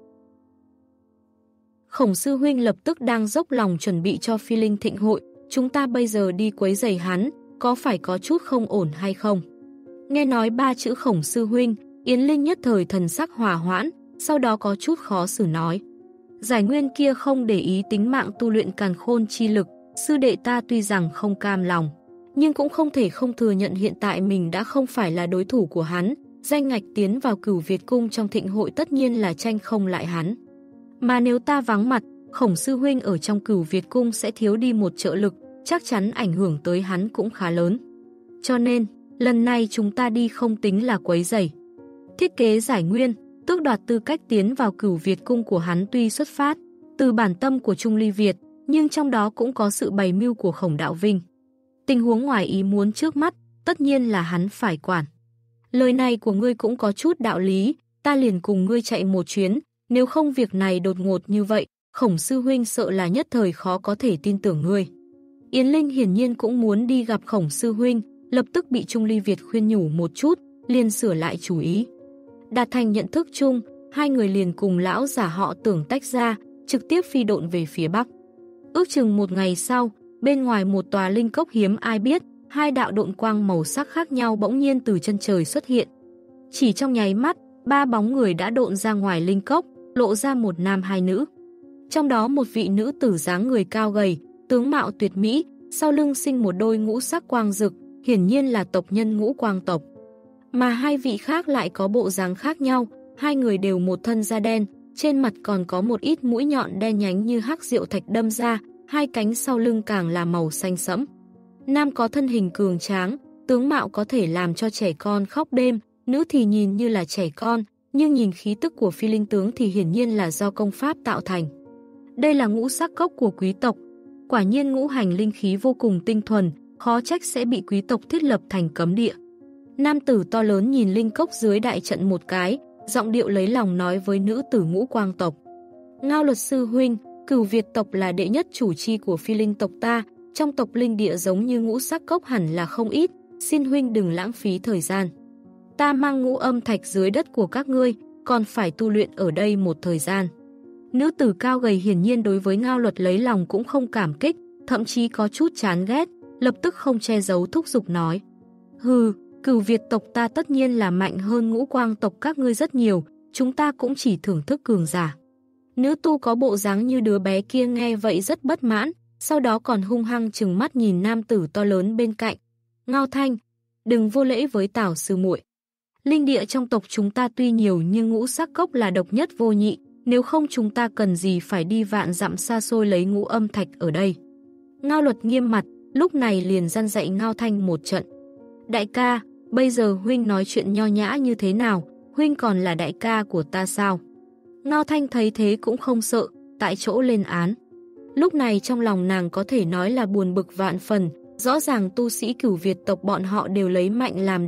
Khổng sư huynh lập tức đang dốc lòng chuẩn bị cho Phi Linh Thịnh hội, chúng ta bây giờ đi quấy rầy hắn, có phải có chút không ổn hay không? Nghe nói ba chữ Khổng sư huynh, Yến Linh nhất thời thần sắc hòa hoãn, sau đó có chút khó xử nói. Giải Nguyên kia không để ý tính mạng tu luyện càn khôn chi lực, sư đệ ta tuy rằng không cam lòng, nhưng cũng không thể không thừa nhận hiện tại mình đã không phải là đối thủ của hắn, danh ngạch tiến vào Cửu Việt Cung trong thịnh hội tất nhiên là tranh không lại hắn. Mà nếu ta vắng mặt, Khổng sư huynh ở trong Cửu Việt Cung sẽ thiếu đi một trợ lực, chắc chắn ảnh hưởng tới hắn cũng khá lớn. Cho nên, lần này chúng ta đi không tính là quấy rầy. Thiết kế Giải Nguyên, tước đoạt tư cách tiến vào Cửu Việt Cung của hắn tuy xuất phát từ bản tâm của Trung Ly Việt, nhưng trong đó cũng có sự bày mưu của Khổng Đạo Vinh. Tình huống ngoài ý muốn trước mắt, tất nhiên là hắn phải quản. Lời này của ngươi cũng có chút đạo lý, ta liền cùng ngươi chạy một chuyến, nếu không việc này đột ngột như vậy, Khổng sư huynh sợ là nhất thời khó có thể tin tưởng ngươi. Yến Linh hiển nhiên cũng muốn đi gặp Khổng sư huynh, lập tức bị Trung Ly Việt khuyên nhủ một chút, liền sửa lại chủ ý. Đạt thành nhận thức chung, hai người liền cùng lão giả họ Tưởng tách ra, trực tiếp phi độn về phía bắc. Ước chừng một ngày sau, bên ngoài một tòa linh cốc hiếm ai biết, hai đạo độn quang màu sắc khác nhau bỗng nhiên từ chân trời xuất hiện. Chỉ trong nháy mắt, ba bóng người đã độn ra ngoài linh cốc, lộ ra một nam hai nữ. Trong đó một vị nữ tử dáng người cao gầy, tướng mạo tuyệt mỹ, sau lưng sinh một đôi ngũ sắc quang rực, hiển nhiên là tộc nhân Ngũ Quang tộc. Mà hai vị khác lại có bộ dáng khác nhau, hai người đều một thân da đen, trên mặt còn có một ít mũi nhọn đen nhánh như hắc diệu thạch đâm ra, hai cánh sau lưng càng là màu xanh sẫm. Nam có thân hình cường tráng, tướng mạo có thể làm cho trẻ con khóc đêm, nữ thì nhìn như là trẻ con, nhưng nhìn khí tức của phi linh tướng thì hiển nhiên là do công pháp tạo thành. Đây là ngũ sắc cốc của quý tộc, quả nhiên ngũ hành linh khí vô cùng tinh thuần, khó trách sẽ bị quý tộc thiết lập thành cấm địa. Nam tử to lớn nhìn linh cốc dưới đại trận một cái, giọng điệu lấy lòng nói với nữ tử Ngũ Quang tộc. Ngao luật sư huynh, Cửu Việt tộc là đệ nhất chủ chi của phi linh tộc ta, trong tộc linh địa giống như ngũ sắc cốc hẳn là không ít, xin huynh đừng lãng phí thời gian. Ta mang ngũ âm thạch dưới đất của các ngươi, còn phải tu luyện ở đây một thời gian. Nữ tử cao gầy hiển nhiên đối với Ngao luật lấy lòng cũng không cảm kích, thậm chí có chút chán ghét, lập tức không che giấu thúc giục nói. Hừ, Cửu Việt tộc ta tất nhiên là mạnh hơn Ngũ Quang tộc các ngươi rất nhiều, chúng ta cũng chỉ thưởng thức cường giả. Nữ tu có bộ dáng như đứa bé kia nghe vậy rất bất mãn, sau đó còn hung hăng trừng mắt nhìn nam tử to lớn bên cạnh. Ngao Thanh, đừng vô lễ với Tảo sư muội. Linh địa trong tộc chúng ta tuy nhiều nhưng ngũ sắc cốc là độc nhất vô nhị, nếu không chúng ta cần gì phải đi vạn dặm xa xôi lấy ngũ âm thạch ở đây. Ngao luật nghiêm mặt, lúc này liền răn dạy Ngao Thanh một trận. Đại ca, bây giờ huynh nói chuyện nho nhã như thế nào, huynh còn là đại ca của ta sao? Ngao Thanh thấy thế cũng không sợ, tại chỗ lên án. Lúc này trong lòng nàng có thể nói là buồn bực vạn phần, rõ ràng tu sĩ Cửu Việt tộc bọn họ đều lấy mạnh làm đẹp,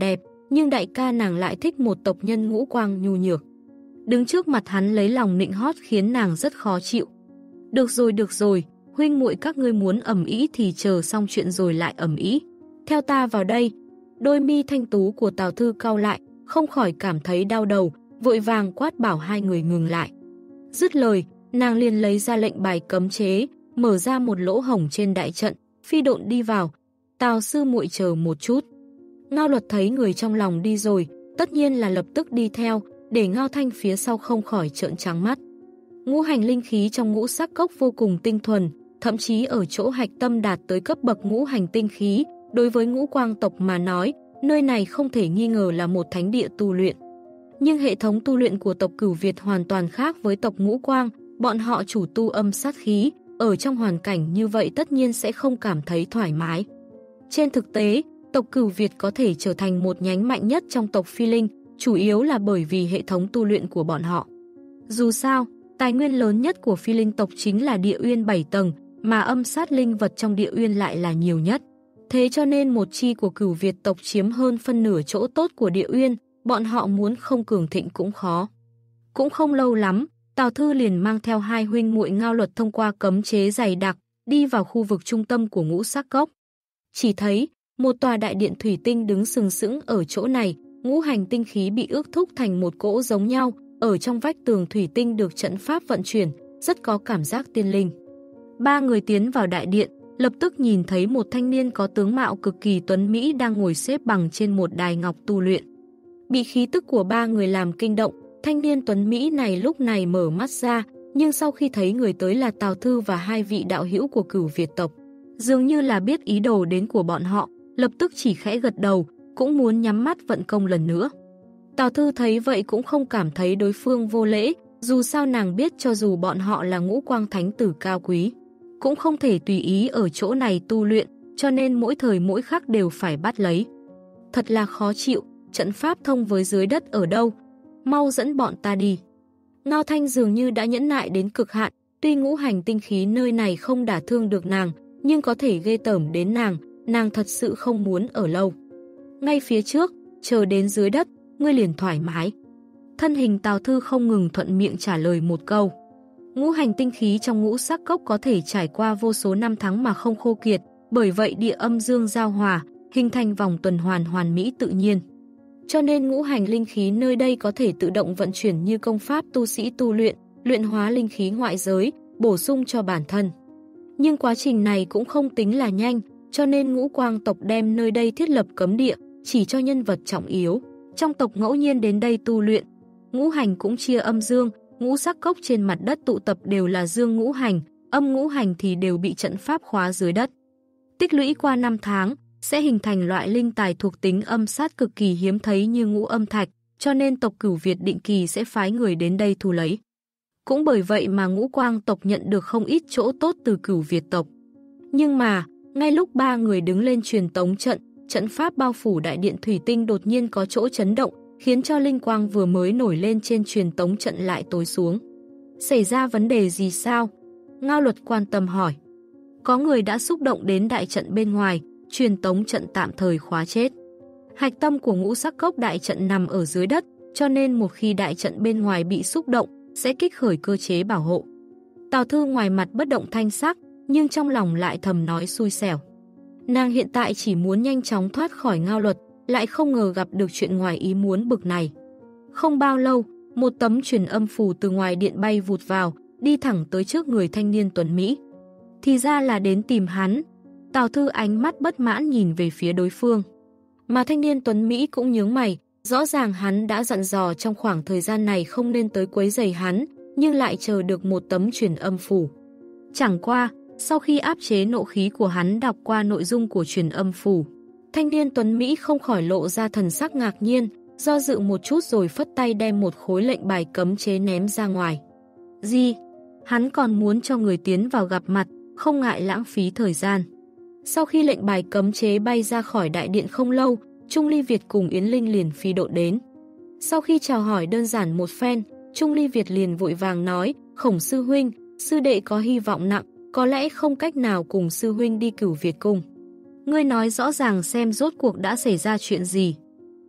nhưng đại ca nàng lại thích một tộc nhân ngũ quang nhu nhược. Đứng trước mặt hắn lấy lòng nịnh hót khiến nàng rất khó chịu. Được rồi được rồi, huynh muội các ngươi muốn ầm ĩ thì chờ xong chuyện rồi lại ầm ĩ. Theo ta vào đây. Đôi mi thanh tú của Tào Thư cau lại, không khỏi cảm thấy đau đầu, vội vàng quát bảo hai người ngừng lại. Dứt lời, nàng liền lấy ra lệnh bài cấm chế, mở ra một lỗ hổng trên đại trận, phi độn đi vào. Tào sư muội chờ một chút. Ngao Luật thấy người trong lòng đi rồi, tất nhiên là lập tức đi theo, để Ngao Thanh phía sau không khỏi trợn trắng mắt. Ngũ hành linh khí trong ngũ sắc cốc vô cùng tinh thuần, thậm chí ở chỗ hạch tâm đạt tới cấp bậc ngũ hành tinh khí. Đối với ngũ quang tộc mà nói, nơi này không thể nghi ngờ là một thánh địa tu luyện. Nhưng hệ thống tu luyện của tộc Cửu Việt hoàn toàn khác với tộc ngũ quang, bọn họ chủ tu âm sát khí, ở trong hoàn cảnh như vậy tất nhiên sẽ không cảm thấy thoải mái. Trên thực tế, tộc Cửu Việt có thể trở thành một nhánh mạnh nhất trong tộc Phi Linh, chủ yếu là bởi vì hệ thống tu luyện của bọn họ. Dù sao, tài nguyên lớn nhất của Phi Linh tộc chính là địa uyên bảy tầng, mà âm sát linh vật trong địa uyên lại là nhiều nhất. Thế cho nên một chi của Cửu Việt tộc chiếm hơn phân nửa chỗ tốt của địa uyên, bọn họ muốn không cường thịnh cũng khó. Cũng không lâu lắm, Tào Thư liền mang theo hai huynh muội Ngao Luật thông qua cấm chế dày đặc, đi vào khu vực trung tâm của ngũ sắc cốc. Chỉ thấy, một tòa đại điện thủy tinh đứng sừng sững ở chỗ này, ngũ hành tinh khí bị ước thúc thành một cỗ giống nhau, ở trong vách tường thủy tinh được trận pháp vận chuyển, rất có cảm giác tiên linh. Ba người tiến vào đại điện, lập tức nhìn thấy một thanh niên có tướng mạo cực kỳ tuấn mỹ đang ngồi xếp bằng trên một đài ngọc tu luyện. Bị khí tức của ba người làm kinh động, thanh niên tuấn mỹ này lúc này mở mắt ra, nhưng sau khi thấy người tới là Tào Thư và hai vị đạo hữu của Cửu Việt tộc, dường như là biết ý đồ đến của bọn họ, lập tức chỉ khẽ gật đầu, cũng muốn nhắm mắt vận công lần nữa. Tào Thư thấy vậy cũng không cảm thấy đối phương vô lễ, dù sao nàng biết cho dù bọn họ là ngũ quang thánh tử cao quý, cũng không thể tùy ý ở chỗ này tu luyện, cho nên mỗi thời mỗi khắc đều phải bắt lấy. Thật là khó chịu, trận pháp thông với dưới đất ở đâu? Mau dẫn bọn ta đi. Ngao Thanh dường như đã nhẫn nại đến cực hạn, tuy ngũ hành tinh khí nơi này không đả thương được nàng, nhưng có thể ghê tởm đến nàng, nàng thật sự không muốn ở lâu. Ngay phía trước, chờ đến dưới đất, ngươi liền thoải mái. Thân hình Tào Thư không ngừng thuận miệng trả lời một câu. Ngũ hành tinh khí trong ngũ sắc cốc có thể trải qua vô số năm tháng mà không khô kiệt, bởi vậy địa âm dương giao hòa, hình thành vòng tuần hoàn hoàn mỹ tự nhiên. Cho nên ngũ hành linh khí nơi đây có thể tự động vận chuyển như công pháp tu sĩ tu luyện, luyện hóa linh khí ngoại giới, bổ sung cho bản thân. Nhưng quá trình này cũng không tính là nhanh, cho nên ngũ quang tộc đem nơi đây thiết lập cấm địa, chỉ cho nhân vật trọng yếu. Trong tộc ngẫu nhiên đến đây tu luyện, ngũ hành cũng chia âm dương, ngũ sắc cốc trên mặt đất tụ tập đều là dương ngũ hành, âm ngũ hành thì đều bị trận pháp khóa dưới đất. Tích lũy qua năm tháng, sẽ hình thành loại linh tài thuộc tính âm sát cực kỳ hiếm thấy như ngũ âm thạch, cho nên tộc Cửu Việt định kỳ sẽ phái người đến đây thu lấy. Cũng bởi vậy mà ngũ quang tộc nhận được không ít chỗ tốt từ Cửu Việt tộc. Nhưng mà, ngay lúc ba người đứng lên truyền tống trận, trận pháp bao phủ đại điện thủy tinh đột nhiên có chỗ chấn động, khiến cho linh quang vừa mới nổi lên trên truyền tống trận lại tối xuống. Xảy ra vấn đề gì sao? Ngao Luật quan tâm hỏi. Có người đã xúc động đến đại trận bên ngoài, truyền tống trận tạm thời khóa chết. Hạch tâm của ngũ sắc cốc đại trận nằm ở dưới đất, cho nên một khi đại trận bên ngoài bị xúc động, sẽ kích khởi cơ chế bảo hộ. Tào Thư ngoài mặt bất động thanh sắc, nhưng trong lòng lại thầm nói xui xẻo. Nàng hiện tại chỉ muốn nhanh chóng thoát khỏi Ngao Luật, lại không ngờ gặp được chuyện ngoài ý muốn bực này. Không bao lâu, một tấm truyền âm phù từ ngoài điện bay vụt vào, đi thẳng tới trước người thanh niên tuấn Mỹ. Thì ra là đến tìm hắn. Tào Thư ánh mắt bất mãn nhìn về phía đối phương. Mà thanh niên tuấn Mỹ cũng nhướng mày, rõ ràng hắn đã dặn dò trong khoảng thời gian này không nên tới quấy rầy hắn, nhưng lại chờ được một tấm truyền âm phù. Chẳng qua, sau khi áp chế nộ khí của hắn đọc qua nội dung của truyền âm phù, thanh niên tuấn Mỹ không khỏi lộ ra thần sắc ngạc nhiên, do dự một chút rồi phất tay đem một khối lệnh bài cấm chế ném ra ngoài. Gì? Hắn còn muốn cho người tiến vào gặp mặt, không ngại lãng phí thời gian. Sau khi lệnh bài cấm chế bay ra khỏi đại điện không lâu, Trung Ly Việt cùng Yến Linh liền phi độn đến. Sau khi chào hỏi đơn giản một phen, Trung Ly Việt liền vội vàng nói, Khổng sư huynh, sư đệ có hy vọng nặng, có lẽ không cách nào cùng sư huynh đi Cửu Việt cung. Ngươi nói rõ ràng xem rốt cuộc đã xảy ra chuyện gì.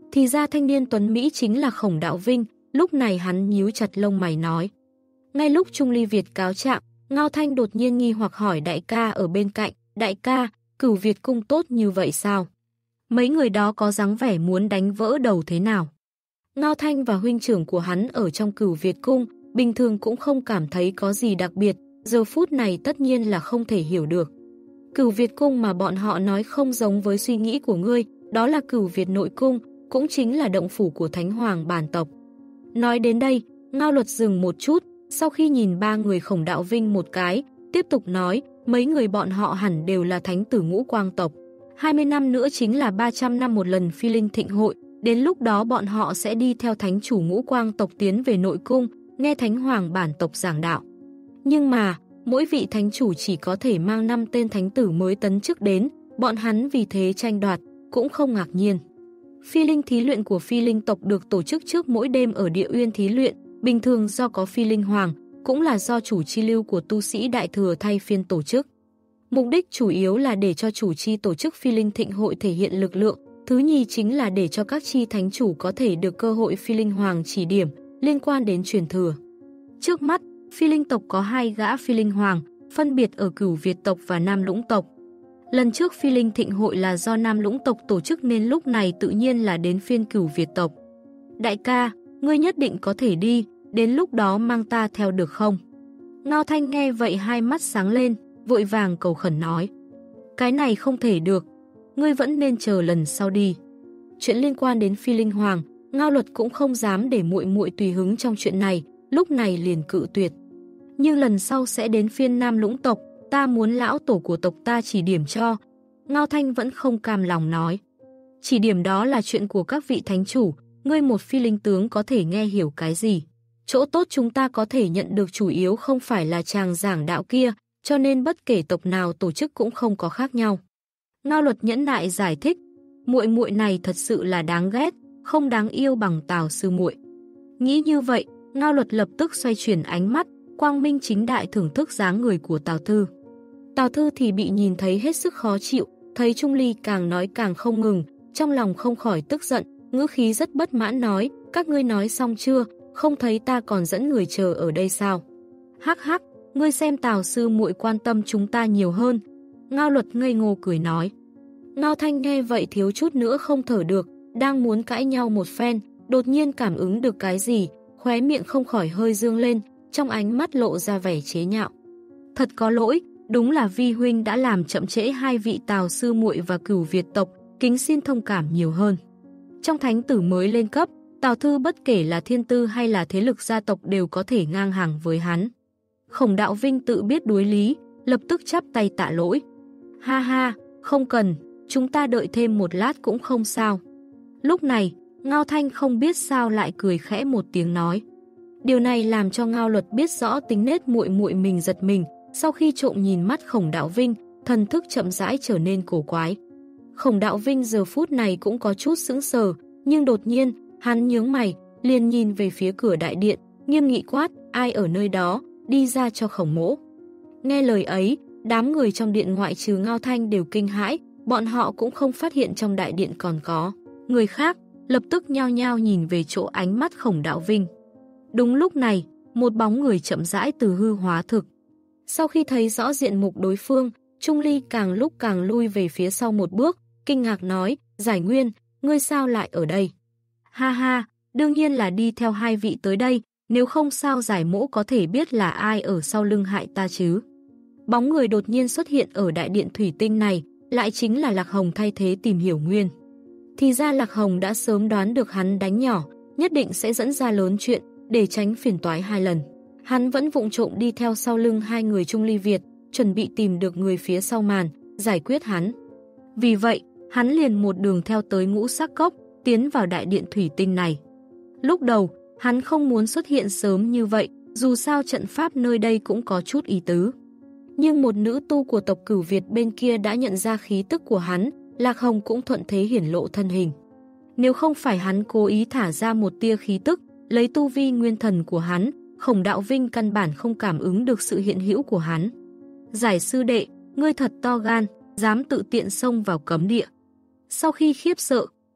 Thì ra thanh niên tuấn Mỹ chính là Khổng Đạo Vinh, lúc này hắn nhíu chặt lông mày nói. Ngay lúc Trung Ly Việt cáo trạng, Ngao Thanh đột nhiên nghi hoặc hỏi đại ca ở bên cạnh, đại ca, Cửu Việt cung tốt như vậy sao? Mấy người đó có dáng vẻ muốn đánh vỡ đầu thế nào? Ngao Thanh và huynh trưởng của hắn ở trong Cửu Việt cung, bình thường cũng không cảm thấy có gì đặc biệt, giờ phút này tất nhiên là không thể hiểu được. Cửu Việt cung mà bọn họ nói không giống với suy nghĩ của ngươi, đó là Cửu Việt nội cung, cũng chính là động phủ của Thánh Hoàng bản tộc. Nói đến đây, Ngao Luật dừng một chút, sau khi nhìn ba người Khổng Đạo Vinh một cái, tiếp tục nói, mấy người bọn họ hẳn đều là thánh tử ngũ quang tộc. hai mươi năm nữa chính là ba trăm năm một lần phi linh thịnh hội, đến lúc đó bọn họ sẽ đi theo thánh chủ ngũ quang tộc tiến về nội cung, nghe Thánh Hoàng bản tộc giảng đạo. Nhưng mà, mỗi vị thánh chủ chỉ có thể mang năm tên thánh tử mới tấn chức đến, bọn hắn vì thế tranh đoạt, cũng không ngạc nhiên. Phi linh thí luyện của phi linh tộc được tổ chức trước mỗi đêm ở địa uyên thí luyện, bình thường do có phi linh hoàng, cũng là do chủ chi lưu của tu sĩ đại thừa thay phiên tổ chức. Mục đích chủ yếu là để cho chủ chi tổ chức phi linh thịnh hội thể hiện lực lượng, thứ nhì chính là để cho các chi thánh chủ có thể được cơ hội phi linh hoàng chỉ điểm liên quan đến truyền thừa. Trước mắt, phi linh tộc có hai gã phi linh hoàng, phân biệt ở Cửu Việt tộc và Nam Lũng tộc. Lần trước phi linh thịnh hội là do Nam Lũng tộc tổ chức nên lúc này tự nhiên là đến phiên Cửu Việt tộc. Đại ca, ngươi nhất định có thể đi, đến lúc đó mang ta theo được không? Ngao Thanh nghe vậy hai mắt sáng lên, vội vàng cầu khẩn nói. Cái này không thể được, ngươi vẫn nên chờ lần sau đi. Chuyện liên quan đến phi linh hoàng, Ngao Luật cũng không dám để muội muội tùy hứng trong chuyện này, lúc này liền cự tuyệt. Nhưng lần sau sẽ đến phiên Nam Lũng tộc, ta muốn lão tổ của tộc ta chỉ điểm cho. Ngao Thanh vẫn không cam lòng nói. Chỉ điểm đó là chuyện của các vị thánh chủ, ngươi một phi linh tướng có thể nghe hiểu cái gì. Chỗ tốt chúng ta có thể nhận được chủ yếu không phải là chàng giảng đạo kia, cho nên bất kể tộc nào tổ chức cũng không có khác nhau. Ngao Luật nhẫn nại giải thích, muội muội này thật sự là đáng ghét, không đáng yêu bằng Tào sư muội. Nghĩ như vậy, Ngao Luật lập tức xoay chuyển ánh mắt, quang minh chính đại thưởng thức dáng người của Tào Thư. Tào Thư thì bị nhìn thấy hết sức khó chịu, thấy Trung Ly càng nói càng không ngừng, trong lòng không khỏi tức giận, ngữ khí rất bất mãn nói, các ngươi nói xong chưa, không thấy ta còn dẫn người chờ ở đây sao? Hắc hắc, ngươi xem Tào sư muội quan tâm chúng ta nhiều hơn. Ngao Luật ngây ngô cười nói. Ngao Thanh nghe vậy thiếu chút nữa không thở được, đang muốn cãi nhau một phen, đột nhiên cảm ứng được cái gì, khóe miệng không khỏi hơi dương lên, trong ánh mắt lộ ra vẻ chế nhạo. Thật có lỗi, đúng là vi huynh đã làm chậm trễ hai vị Tào sư muội và Cửu Việt tộc, kính xin thông cảm nhiều hơn. Trong thánh tử mới lên cấp, Tào Thư bất kể là thiên tư hay là thế lực gia tộc đều có thể ngang hàng với hắn. Khổng Đạo Vinh tự biết đối lý, lập tức chắp tay tạ lỗi. Ha ha, không cần, chúng ta đợi thêm một lát cũng không sao. Lúc này, Ngao Thanh không biết sao lại cười khẽ một tiếng nói. Điều này làm cho Ngao Luật biết rõ tính nết muội muội mình giật mình, sau khi trộm nhìn mắt Khổng Đạo Vinh, thần thức chậm rãi trở nên cổ quái. Khổng Đạo Vinh giờ phút này cũng có chút sững sờ, nhưng đột nhiên, hắn nhướng mày, liền nhìn về phía cửa đại điện, nghiêm nghị quát, ai ở nơi đó, đi ra cho Khổng mỗ. Nghe lời ấy, đám người trong điện ngoại trừ Ngao Thanh đều kinh hãi, bọn họ cũng không phát hiện trong đại điện còn có người khác, lập tức nhao nhao nhìn về chỗ ánh mắt Khổng Đạo Vinh. Đúng lúc này, một bóng người chậm rãi từ hư hóa thực. Sau khi thấy rõ diện mục đối phương, Trung Ly càng lúc càng lui về phía sau một bước, kinh ngạc nói, Giải Nguyên, ngươi sao lại ở đây? Ha ha, đương nhiên là đi theo hai vị tới đây, nếu không sao Giải Mỗ có thể biết là ai ở sau lưng hại ta chứ. Bóng người đột nhiên xuất hiện ở đại điện thủy tinh này, lại chính là Lạc Hồng thay thế tìm hiểu nguyên. Thì ra Lạc Hồng đã sớm đoán được hắn đánh nhỏ, nhất định sẽ dẫn ra lớn chuyện, để tránh phiền toái hai lần. Hắn vẫn vụng trộm đi theo sau lưng hai người Trung Ly Việt, chuẩn bị tìm được người phía sau màn, giải quyết hắn. Vì vậy, hắn liền một đường theo tới Ngũ Sắc Cốc, tiến vào đại điện thủy tinh này. Lúc đầu, hắn không muốn xuất hiện sớm như vậy, dù sao trận pháp nơi đây cũng có chút ý tứ. Nhưng một nữ tu của tộc Cửu Việt bên kia đã nhận ra khí tức của hắn, Lạc Hồng cũng thuận thế hiển lộ thân hình. Nếu không phải hắn cố ý thả ra một tia khí tức, lấy tu vi nguyên thần của hắn, Khổng Đạo Vinh căn bản không cảm ứng được sự hiện hữu của hắn. Giải sư đệ, ngươi thật to gan, dám tự tiện xông vào cấm địa. Sau khi khiếp sợ,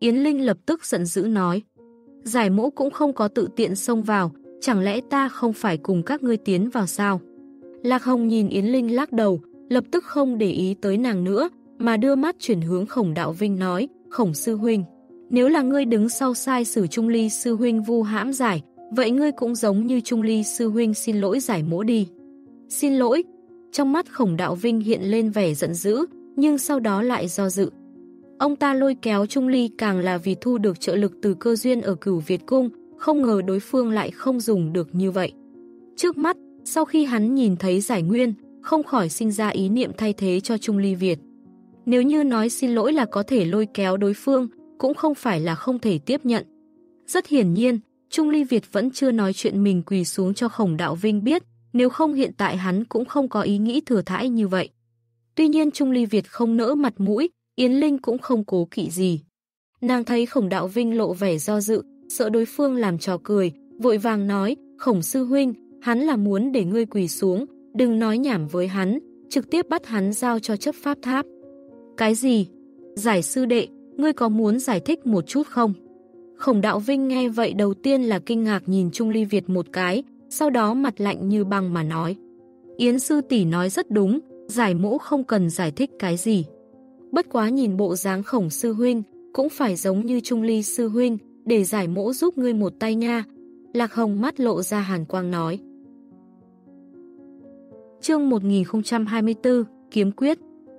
Yến Linh lập tức giận dữ nói. Giải Mỗ cũng không có tự tiện xông vào, chẳng lẽ ta không phải cùng các ngươi tiến vào sao? Lạc Hồng nhìn Yến Linh lắc đầu, lập tức không để ý tới nàng nữa, mà đưa mắt chuyển hướng Khổng Đạo Vinh nói, Khổng sư huynh, nếu là ngươi đứng sau sai sử Trung Ly sư huynh vu hãm Giải, vậy ngươi cũng giống như Trung Ly sư huynh xin lỗi Giải Mỗ đi. Xin lỗi. Trong mắt Khổng Đạo Vinh hiện lên vẻ giận dữ, nhưng sau đó lại do dự. Ông ta lôi kéo Trung Ly càng là vì thu được trợ lực từ cơ duyên ở Cửu Việt Cung, không ngờ đối phương lại không dùng được như vậy. Trước mắt, sau khi hắn nhìn thấy Giải Nguyên, không khỏi sinh ra ý niệm thay thế cho Trung Ly Việt. Nếu như nói xin lỗi là có thể lôi kéo đối phương, cũng không phải là không thể tiếp nhận. Rất hiển nhiên, Trung Ly Việt vẫn chưa nói chuyện mình quỳ xuống cho Khổng Đạo Vinh biết, nếu không hiện tại hắn cũng không có ý nghĩ thừa thãi như vậy. Tuy nhiên Trung Ly Việt không nỡ mặt mũi, Yến Linh cũng không cố kỵ gì. Nàng thấy Khổng Đạo Vinh lộ vẻ do dự, sợ đối phương làm trò cười, vội vàng nói, Khổng sư huynh, hắn là muốn để ngươi quỳ xuống, đừng nói nhảm với hắn, trực tiếp bắt hắn giao cho chấp pháp tháp. Cái gì? Giải sư đệ, ngươi có muốn giải thích một chút không? Khổng Đạo Vinh nghe vậy đầu tiên là kinh ngạc nhìn Trung Ly Việt một cái, sau đó mặt lạnh như băng mà nói. Yến sư tỷ nói rất đúng, Giải Mỗ không cần giải thích cái gì. Bất quá nhìn bộ dáng Khổng sư huynh, cũng phải giống như Trung Ly sư huynh, để Giải Mỗ giúp ngươi một tay nha. Lạc Hồng mắt lộ ra hàn quang nói. Chương một nghìn không trăm hai mươi tư, Kiếm Quyết.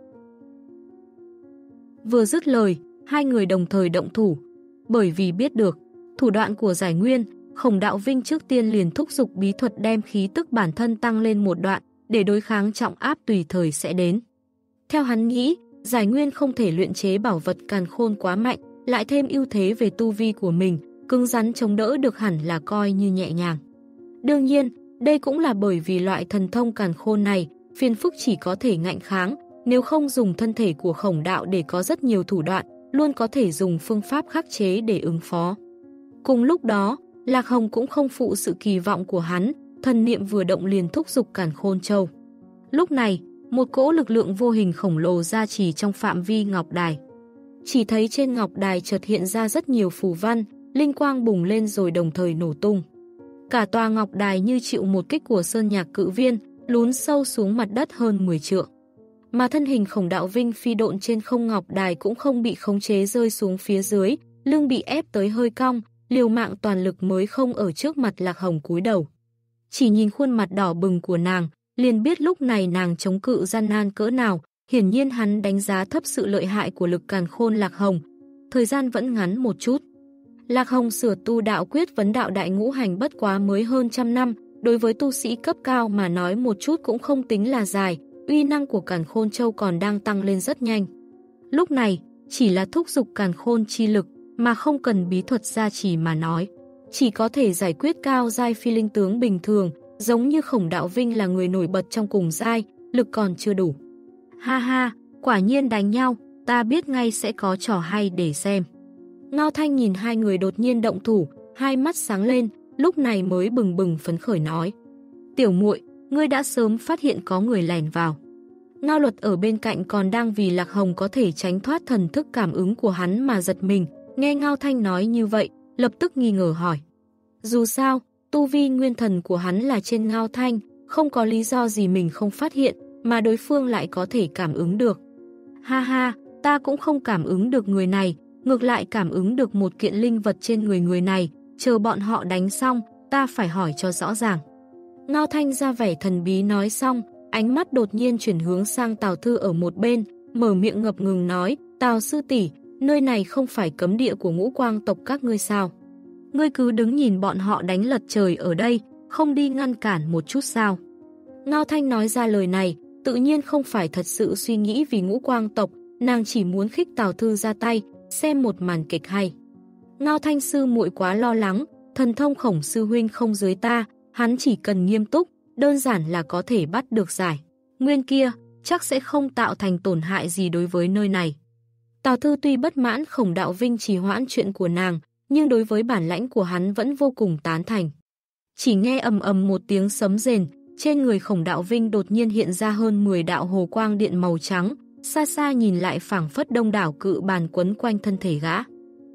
Vừa dứt lời, hai người đồng thời động thủ. Bởi vì biết được thủ đoạn của Giải Nguyên, Khổng Đạo Vinh trước tiên liền thúc giục bí thuật đem khí tức bản thân tăng lên một đoạn, để đối kháng trọng áp tùy thời sẽ đến. Theo hắn nghĩ, Giải Nguyên không thể luyện chế bảo vật càn khôn quá mạnh, lại thêm ưu thế về tu vi của mình, cứng rắn chống đỡ được hẳn là coi như nhẹ nhàng. Đương nhiên, đây cũng là bởi vì loại thần thông càn khôn này, phiền phức chỉ có thể ngạnh kháng, nếu không dùng thân thể của Khổng Đạo để có rất nhiều thủ đoạn, luôn có thể dùng phương pháp khắc chế để ứng phó. Cùng lúc đó, Lạc Hồng cũng không phụ sự kỳ vọng của hắn, thần niệm vừa động liền thúc giục Càn Khôn Châu. Lúc này, một cỗ lực lượng vô hình khổng lồ ra chỉ trong phạm vi ngọc đài. Chỉ thấy trên ngọc đài chợt hiện ra rất nhiều phù văn, linh quang bùng lên rồi đồng thời nổ tung. Cả tòa ngọc đài như chịu một kích của sơn nhạc cự viên, lún sâu xuống mặt đất hơn mười trượng. Mà thân hình Khổng Đạo Vinh phi độn trên không ngọc đài cũng không bị khống chế rơi xuống phía dưới, lưng bị ép tới hơi cong, liều mạng toàn lực mới không ở trước mặt Lạc Hồng cúi đầu. Chỉ nhìn khuôn mặt đỏ bừng của nàng, liền biết lúc này nàng chống cự gian nan cỡ nào, hiển nhiên hắn đánh giá thấp sự lợi hại của lực càn khôn Lạc Hồng. Thời gian vẫn ngắn một chút. Lạc Hồng sửa tu đạo quyết vấn đạo đại ngũ hành bất quá mới hơn trăm năm, đối với tu sĩ cấp cao mà nói một chút cũng không tính là dài, uy năng của Càn Khôn Châu còn đang tăng lên rất nhanh. Lúc này, chỉ là thúc giục Càn Khôn chi lực, mà không cần bí thuật gia trì mà nói. Chỉ có thể giải quyết cao giai phi linh tướng bình thường, giống như Khổng Đạo Vinh là người nổi bật trong cùng giai, lực còn chưa đủ. Ha ha, quả nhiên đánh nhau, ta biết ngay sẽ có trò hay để xem. Ngao Thanh nhìn hai người đột nhiên động thủ, hai mắt sáng lên, lúc này mới bừng bừng phấn khởi nói. Tiểu muội, ngươi đã sớm phát hiện có người lẻn vào. Ngao Luật ở bên cạnh còn đang vì Lạc Hồng có thể tránh thoát thần thức cảm ứng của hắn mà giật mình, nghe Ngao Thanh nói như vậy, lập tức nghi ngờ hỏi. Dù sao, tu vi nguyên thần của hắn là trên Ngao Thanh, không có lý do gì mình không phát hiện, mà đối phương lại có thể cảm ứng được. Ha ha, ta cũng không cảm ứng được người này, ngược lại cảm ứng được một kiện linh vật trên người người này, chờ bọn họ đánh xong, ta phải hỏi cho rõ ràng. Ngao Thanh ra vẻ thần bí nói xong, ánh mắt đột nhiên chuyển hướng sang Tào Thư ở một bên, mở miệng ngập ngừng nói, Tào sư tỷ, nơi này không phải cấm địa của Ngũ Quang tộc các ngươi sao? Ngươi cứ đứng nhìn bọn họ đánh lật trời ở đây, không đi ngăn cản một chút sao? Ngao Thanh nói ra lời này, tự nhiên không phải thật sự suy nghĩ vì Ngũ Quang tộc, nàng chỉ muốn khích Tào Thư ra tay, xem một màn kịch hay. Ngao Thanh sư muội quá lo lắng, thần thông Khổng sư huynh không dưới ta, hắn chỉ cần nghiêm túc, đơn giản là có thể bắt được giải. Nguyên kia, chắc sẽ không tạo thành tổn hại gì đối với nơi này. Tào Thư tuy bất mãn Khổng Đạo Vinh trì hoãn chuyện của nàng, nhưng đối với bản lãnh của hắn vẫn vô cùng tán thành. Chỉ nghe ầm ầm một tiếng sấm rền, trên người Khổng Đạo Vinh đột nhiên hiện ra hơn mười đạo hồ quang điện màu trắng, xa xa nhìn lại phảng phất đông đảo cự bàn quấn quanh thân thể gã.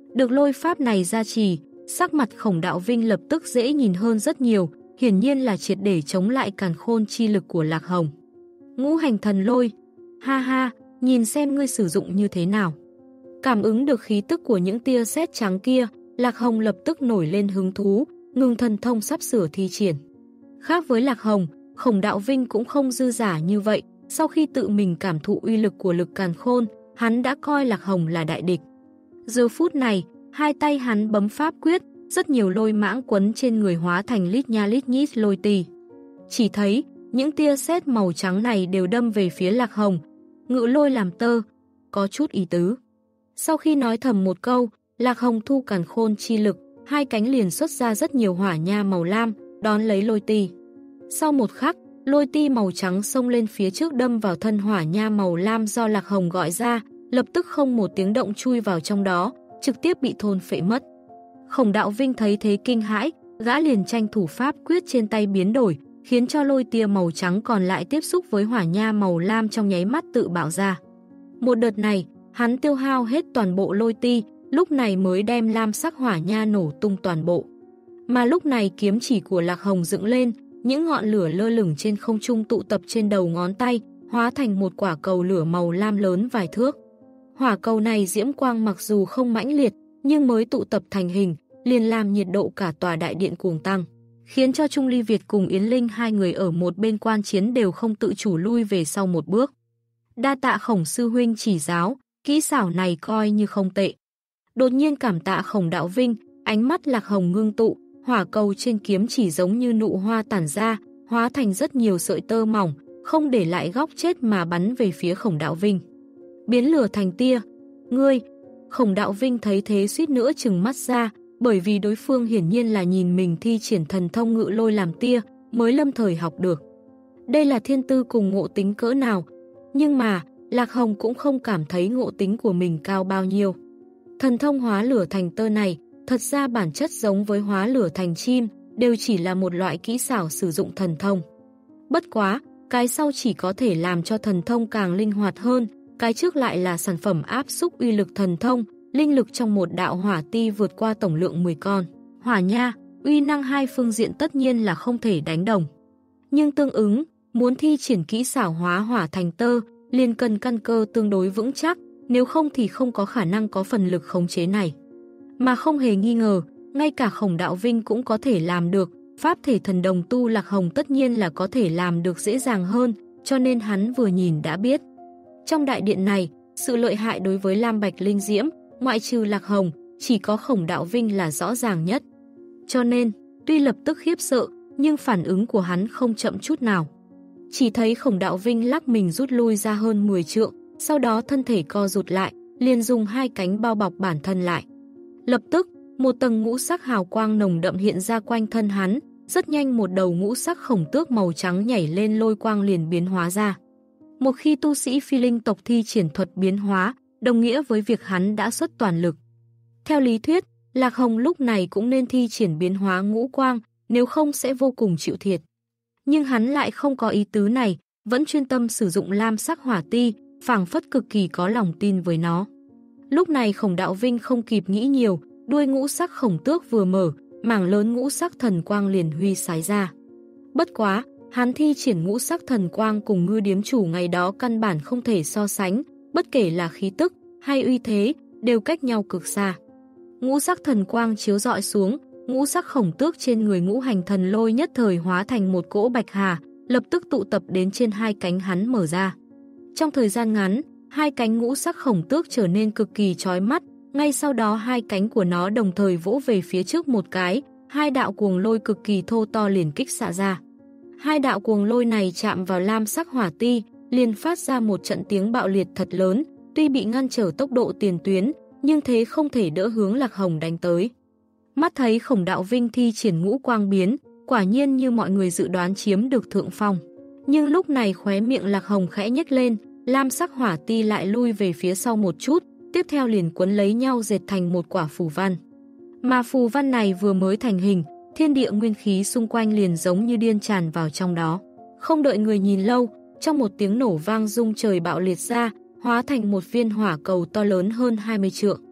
Được lôi pháp này gia trì, sắc mặt Khổng Đạo Vinh lập tức dễ nhìn hơn rất nhiều, hiển nhiên là triệt để chống lại càn khôn chi lực của Lạc Hồng. Ngũ hành thần lôi, ha ha, nhìn xem ngươi sử dụng như thế nào. Cảm ứng được khí tức của những tia sét trắng kia, Lạc Hồng lập tức nổi lên hứng thú, ngừng thần thông sắp sửa thi triển. Khác với Lạc Hồng, Khổng Đạo Vinh cũng không dư dả như vậy, sau khi tự mình cảm thụ uy lực của lực càn khôn, hắn đã coi Lạc Hồng là đại địch. Giờ phút này, hai tay hắn bấm pháp quyết, rất nhiều lôi mãng quấn trên người hóa thành lít nha lít nhít lôi tì. Chỉ thấy, những tia sét màu trắng này đều đâm về phía Lạc Hồng, ngự lôi làm tơ, có chút ý tứ. Sau khi nói thầm một câu, Lạc Hồng thu càn khôn chi lực, hai cánh liền xuất ra rất nhiều hỏa nha màu lam, đón lấy lôi ti. Sau một khắc, lôi ti màu trắng xông lên phía trước đâm vào thân hỏa nha màu lam do Lạc Hồng gọi ra, lập tức không một tiếng động chui vào trong đó, trực tiếp bị thôn phệ mất. Khổng Đạo Vinh thấy thế kinh hãi, gã liền tranh thủ pháp quyết trên tay biến đổi, khiến cho lôi tia màu trắng còn lại tiếp xúc với hỏa nha màu lam trong nháy mắt tự bạo ra. Một đợt này, hắn tiêu hao hết toàn bộ lôi ti, lúc này mới đem lam sắc hỏa nha nổ tung toàn bộ. Mà lúc này kiếm chỉ của Lạc Hồng dựng lên, những ngọn lửa lơ lửng trên không trung tụ tập trên đầu ngón tay, hóa thành một quả cầu lửa màu lam lớn vài thước. Hỏa cầu này diễm quang mặc dù không mãnh liệt, nhưng mới tụ tập thành hình, liền làm nhiệt độ cả tòa đại điện cuồng tăng, khiến cho Trung Ly Việt cùng Yến Linh hai người ở một bên quan chiến đều không tự chủ lui về sau một bước. Đa tạ Khổng sư huynh chỉ giáo, kỹ xảo này coi như không tệ. Đột nhiên cảm tạ Khổng Đạo Vinh, ánh mắt Lạc Hồng ngưng tụ, hỏa cầu trên kiếm chỉ giống như nụ hoa tản ra, hóa thành rất nhiều sợi tơ mỏng, không để lại góc chết mà bắn về phía Khổng Đạo Vinh. Biến lửa thành tia, ngươi, Khổng Đạo Vinh thấy thế suýt nữa trừng mắt ra, bởi vì đối phương hiển nhiên là nhìn mình thi triển thần thông ngự lôi làm tia, mới lâm thời học được. Đây là thiên tư cùng ngộ tính cỡ nào, nhưng mà, Lạc Hồng cũng không cảm thấy ngộ tính của mình cao bao nhiêu. Thần thông hóa lửa thành tơ này, thật ra bản chất giống với hóa lửa thành chim, đều chỉ là một loại kỹ xảo sử dụng thần thông. Bất quá, cái sau chỉ có thể làm cho thần thông càng linh hoạt hơn, cái trước lại là sản phẩm áp xúc uy lực thần thông, linh lực trong một đạo hỏa ti vượt qua tổng lượng mười con. Hỏa nha, uy năng hai phương diện tất nhiên là không thể đánh đồng. Nhưng tương ứng, muốn thi triển kỹ xảo hóa hỏa thành tơ, liền cần căn cơ tương đối vững chắc, nếu không thì không có khả năng có phần lực khống chế này. Mà không hề nghi ngờ, ngay cả Khổng Đạo Vinh cũng có thể làm được, pháp thể thần đồng tu Lạc Hồng tất nhiên là có thể làm được dễ dàng hơn, cho nên hắn vừa nhìn đã biết. Trong đại điện này, sự lợi hại đối với Lam Bạch Linh Diễm, ngoại trừ Lạc Hồng, chỉ có Khổng Đạo Vinh là rõ ràng nhất. Cho nên, tuy lập tức khiếp sợ, nhưng phản ứng của hắn không chậm chút nào. Chỉ thấy Khổng Đạo Vinh lắc mình rút lui ra hơn mười trượng, sau đó thân thể co rụt lại, liền dùng hai cánh bao bọc bản thân lại. Lập tức, một tầng ngũ sắc hào quang nồng đậm hiện ra quanh thân hắn, rất nhanh một đầu ngũ sắc khổng tước màu trắng nhảy lên lôi quang liền biến hóa ra. Một khi tu sĩ phi linh tộc thi triển thuật biến hóa, đồng nghĩa với việc hắn đã xuất toàn lực. Theo lý thuyết, Lạc Hồng lúc này cũng nên thi triển biến hóa ngũ quang, nếu không sẽ vô cùng chịu thiệt. Nhưng hắn lại không có ý tứ này, vẫn chuyên tâm sử dụng lam sắc hỏa ti, phảng phất cực kỳ có lòng tin với nó. Lúc này Khổng Đạo Vinh không kịp nghĩ nhiều, đuôi ngũ sắc khổng tước vừa mở, mảng lớn ngũ sắc thần quang liền huy sái ra. Bất quá, hắn thi triển ngũ sắc thần quang cùng Ngư Điếm chủ ngày đó căn bản không thể so sánh, bất kể là khí tức hay uy thế, đều cách nhau cực xa. Ngũ sắc thần quang chiếu rọi xuống, ngũ sắc khổng tước trên người ngũ hành thần lôi nhất thời hóa thành một cỗ bạch hà, lập tức tụ tập đến trên hai cánh hắn mở ra. Trong thời gian ngắn, hai cánh ngũ sắc khổng tước trở nên cực kỳ chói mắt, ngay sau đó hai cánh của nó đồng thời vỗ về phía trước một cái, hai đạo cuồng lôi cực kỳ thô to liền kích xạ ra. Hai đạo cuồng lôi này chạm vào lam sắc hỏa ti, liền phát ra một trận tiếng bạo liệt thật lớn, tuy bị ngăn trở tốc độ tiền tuyến, nhưng thế không thể đỡ hướng Lạc Hồng đánh tới. Mắt thấy Khổng Đạo Vinh thi triển ngũ quang biến, quả nhiên như mọi người dự đoán chiếm được thượng phong. Nhưng lúc này khóe miệng Lạc Hồng khẽ nhếch lên, lam sắc hỏa ti lại lui về phía sau một chút, tiếp theo liền quấn lấy nhau dệt thành một quả phù văn. Mà phù văn này vừa mới thành hình, thiên địa nguyên khí xung quanh liền giống như điên tràn vào trong đó. Không đợi người nhìn lâu, trong một tiếng nổ vang rung trời bạo liệt ra, hóa thành một viên hỏa cầu to lớn hơn hai mươi trượng.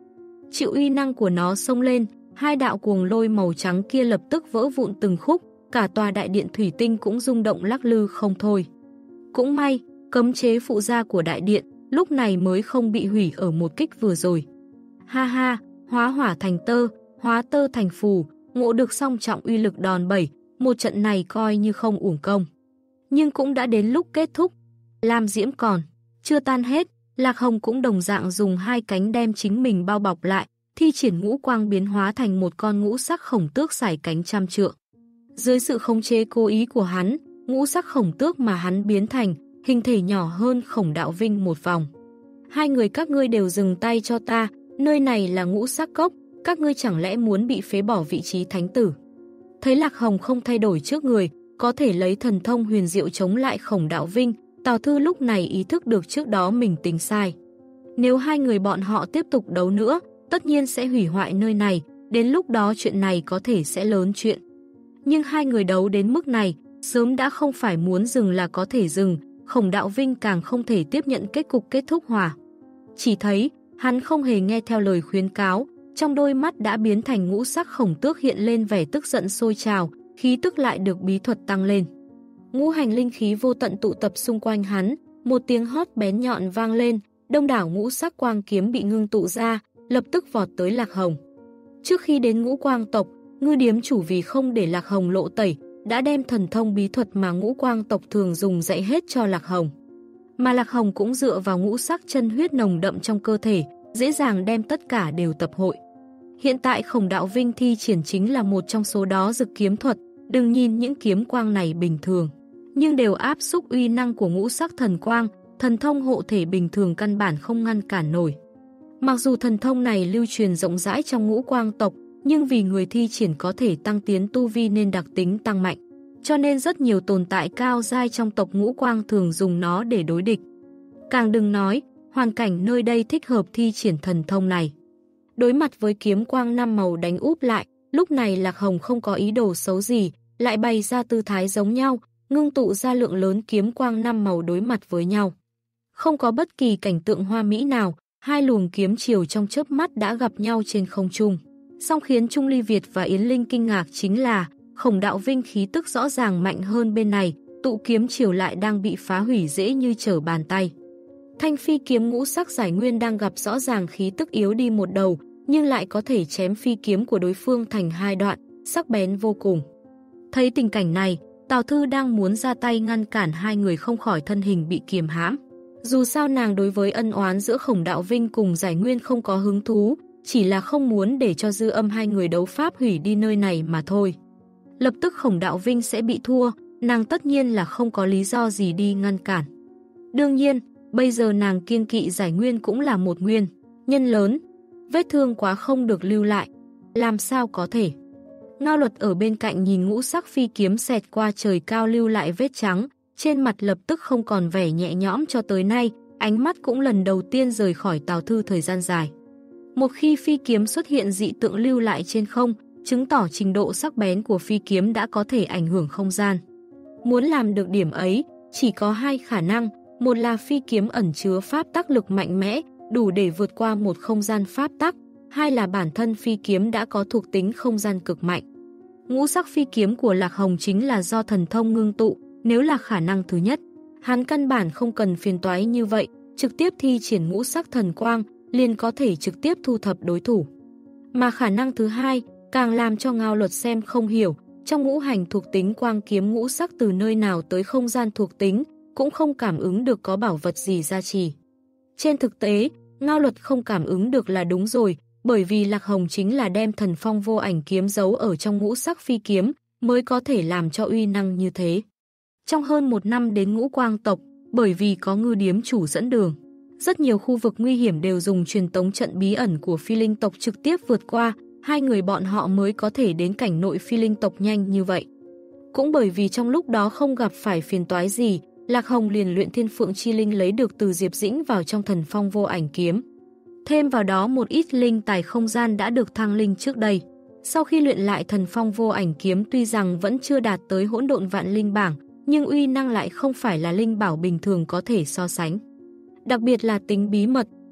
Chịu uy năng của nó xông lên, hai đạo cuồng lôi màu trắng kia lập tức vỡ vụn từng khúc, cả tòa đại điện thủy tinh cũng rung động lắc lư không thôi. Cũng may, cấm chế phụ gia của đại điện lúc này mới không bị hủy ở một kích vừa rồi. Ha ha, hóa hỏa thành tơ, hóa tơ thành phù, ngộ được song trọng uy lực đòn bẩy, một trận này coi như không uổng công. Nhưng cũng đã đến lúc kết thúc. Lam diễm còn chưa tan hết, Lạc Hồng cũng đồng dạng dùng hai cánh đem chính mình bao bọc lại, thi triển ngũ quang biến hóa thành một con ngũ sắc khổng tước sải cánh trăm trượng. Dưới sự khống chế cố ý của hắn, ngũ sắc khổng tước mà hắn biến thành, hình thể nhỏ hơn Khổng Đạo Vinh một vòng. Hai người các ngươi đều dừng tay cho ta, nơi này là ngũ sắc cốc, các ngươi chẳng lẽ muốn bị phế bỏ vị trí thánh tử? Thấy Lạc Hồng không thay đổi trước người, có thể lấy thần thông huyền diệu chống lại Khổng Đạo Vinh, Tào Thư lúc này ý thức được trước đó mình tính sai. Nếu hai người bọn họ tiếp tục đấu nữa, tất nhiên sẽ hủy hoại nơi này, đến lúc đó chuyện này có thể sẽ lớn chuyện. Nhưng hai người đấu đến mức này, sớm đã không phải muốn dừng là có thể dừng, Khổng Đạo Vinh càng không thể tiếp nhận kết cục kết thúc hòa. Chỉ thấy, hắn không hề nghe theo lời khuyến cáo, trong đôi mắt đã biến thành ngũ sắc khổng tước hiện lên vẻ tức giận sôi trào, khí tức lại được bí thuật tăng lên. Ngũ hành linh khí vô tận tụ tập xung quanh hắn, một tiếng hót bén nhọn vang lên, đông đảo ngũ sắc quang kiếm bị ngưng tụ ra, lập tức vọt tới Lạc Hồng. Trước khi đến Ngũ Quang tộc, Ngư điếm chủ vì không để Lạc Hồng lộ tẩy, đã đem thần thông bí thuật mà Ngũ Quang tộc thường dùng dạy hết cho Lạc Hồng. Mà Lạc Hồng cũng dựa vào ngũ sắc chân huyết nồng đậm trong cơ thể, dễ dàng đem tất cả đều tập hội. Hiện tại Khổng Đạo Vinh thi triển chính là một trong số đó dực kiếm thuật, đừng nhìn những kiếm quang này bình thường, nhưng đều áp xúc uy năng của ngũ sắc thần quang, thần thông hộ thể bình thường căn bản không ngăn cản nổi. Mặc dù thần thông này lưu truyền rộng rãi trong Ngũ Quang tộc, nhưng vì người thi triển có thể tăng tiến tu vi nên đặc tính tăng mạnh, cho nên rất nhiều tồn tại cao giai trong tộc Ngũ Quang thường dùng nó để đối địch. Càng đừng nói, hoàn cảnh nơi đây thích hợp thi triển thần thông này. Đối mặt với kiếm quang năm màu đánh úp lại, lúc này Lạc Hồng không có ý đồ xấu gì, lại bày ra tư thái giống nhau, ngưng tụ ra lượng lớn kiếm quang năm màu đối mặt với nhau. Không có bất kỳ cảnh tượng hoa mỹ nào, hai luồng kiếm chiều trong chớp mắt đã gặp nhau trên không trung. Song khiến Trung Ly Việt và Yến Linh kinh ngạc chính là Khổng Đạo Vinh khí tức rõ ràng mạnh hơn bên này, tụ kiếm chiều lại đang bị phá hủy dễ như trở bàn tay. Thanh phi kiếm ngũ sắc giải nguyên đang gặp rõ ràng khí tức yếu đi một đầu, nhưng lại có thể chém phi kiếm của đối phương thành hai đoạn, sắc bén vô cùng. Thấy tình cảnh này, Tào Thư đang muốn ra tay ngăn cản hai người không khỏi thân hình bị kiềm hãm. Dù sao nàng đối với ân oán giữa Khổng Đạo Vinh cùng Giải Nguyên không có hứng thú, chỉ là không muốn để cho dư âm hai người đấu pháp hủy đi nơi này mà thôi. Lập tức Khổng Đạo Vinh sẽ bị thua, nàng tất nhiên là không có lý do gì đi ngăn cản. Đương nhiên, bây giờ nàng kiêng kỵ Giải Nguyên cũng là một nguyên nhân lớn, vết thương quá không được lưu lại, làm sao có thể. Ngao Luật ở bên cạnh nhìn ngũ sắc phi kiếm xẹt qua trời cao lưu lại vết trắng, trên mặt lập tức không còn vẻ nhẹ nhõm cho tới nay, ánh mắt cũng lần đầu tiên rời khỏi Tào Thư thời gian dài. Một khi phi kiếm xuất hiện dị tượng lưu lại trên không, chứng tỏ trình độ sắc bén của phi kiếm đã có thể ảnh hưởng không gian. Muốn làm được điểm ấy, chỉ có hai khả năng, một là phi kiếm ẩn chứa pháp tắc lực mạnh mẽ, đủ để vượt qua một không gian pháp tắc, hai là bản thân phi kiếm đã có thuộc tính không gian cực mạnh. Ngũ sắc phi kiếm của Lạc Hồng chính là do thần thông ngưng tụ, nếu là khả năng thứ nhất, hắn căn bản không cần phiền toái như vậy, trực tiếp thi triển ngũ sắc thần quang, liền có thể trực tiếp thu thập đối thủ. Mà khả năng thứ hai, càng làm cho Ngao Luật xem không hiểu, trong ngũ hành thuộc tính quang kiếm ngũ sắc từ nơi nào tới không gian thuộc tính, cũng không cảm ứng được có bảo vật gì gia trì. Trên thực tế, Ngao Luật không cảm ứng được là đúng rồi, bởi vì Lạc Hồng chính là đem thần phong vô ảnh kiếm giấu ở trong ngũ sắc phi kiếm, mới có thể làm cho uy năng như thế. Trong hơn một năm đến Ngũ Quang tộc, bởi vì có Ngư điếm chủ dẫn đường, rất nhiều khu vực nguy hiểm đều dùng truyền tống trận bí ẩn của phi linh tộc trực tiếp vượt qua, hai người bọn họ mới có thể đến cảnh nội phi linh tộc nhanh như vậy. Cũng bởi vì trong lúc đó không gặp phải phiền toái gì, Lạc Hồng liền luyện Thiên Phượng Chi Linh lấy được từ Diệp Dĩnh vào trong thần phong vô ảnh kiếm. Thêm vào đó một ít linh tài không gian đã được thăng linh trước đây. Sau khi luyện lại thần phong vô ảnh kiếm tuy rằng vẫn chưa đạt tới hỗn độn vạn linh bảng, nhưng uy năng lại không phải là linh bảo bình thường có thể so sánh. Đặc biệt là tính bí mật,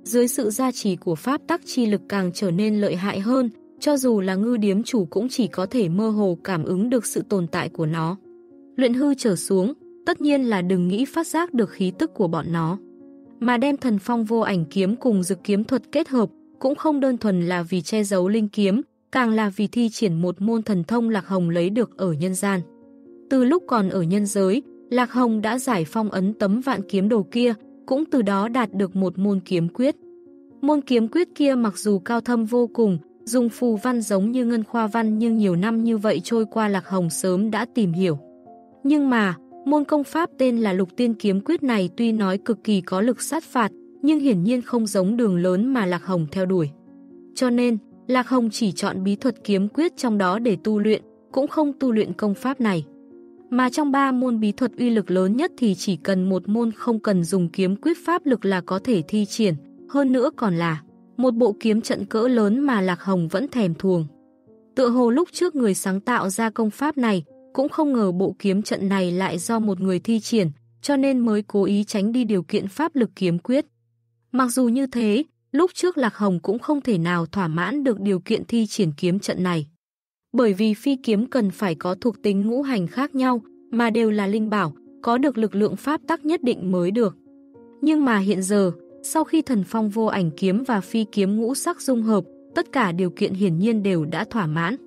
Dưới sự gia trì của pháp tắc chi lực càng trở nên lợi hại hơn, cho dù là ngư điếm chủ cũng chỉ có thể mơ hồ cảm ứng được sự tồn tại của nó. Luyện hư trở xuống, tất nhiên là đừng nghĩ phát giác được khí tức của bọn nó. Mà đem thần phong vô ảnh kiếm cùng dực kiếm thuật kết hợp, cũng không đơn thuần là vì che giấu linh kiếm, càng là vì thi triển một môn thần thông Lạc Hồng lấy được ở nhân gian. Từ lúc còn ở nhân giới, Lạc Hồng đã giải phong ấn tấm vạn kiếm đồ kia, cũng từ đó đạt được một môn kiếm quyết. Môn kiếm quyết kia mặc dù cao thâm vô cùng, dùng phù văn giống như ngân khoa văn, nhưng nhiều năm như vậy trôi qua Lạc Hồng sớm đã tìm hiểu. Nhưng mà, môn công pháp tên là Lục Tiên Kiếm Quyết này tuy nói cực kỳ có lực sát phạt, nhưng hiển nhiên không giống đường lớn mà Lạc Hồng theo đuổi. Cho nên, Lạc Hồng chỉ chọn bí thuật kiếm quyết trong đó để tu luyện, cũng không tu luyện công pháp này. Mà trong ba môn bí thuật uy lực lớn nhất thì chỉ cần một môn không cần dùng kiếm quyết pháp lực là có thể thi triển, hơn nữa còn là một bộ kiếm trận cỡ lớn mà Lạc Hồng vẫn thèm thuồng. Tựa hồ lúc trước người sáng tạo ra công pháp này, cũng không ngờ bộ kiếm trận này lại do một người thi triển, cho nên mới cố ý tránh đi điều kiện pháp lực kiếm quyết. Mặc dù như thế, lúc trước Lạc Hồng cũng không thể nào thỏa mãn được điều kiện thi triển kiếm trận này. Bởi vì phi kiếm cần phải có thuộc tính ngũ hành khác nhau, mà đều là linh bảo, có được lực lượng pháp tắc nhất định mới được. Nhưng mà hiện giờ, sau khi thần phong vô ảnh kiếm và phi kiếm ngũ sắc dung hợp, tất cả điều kiện hiển nhiên đều đã thỏa mãn.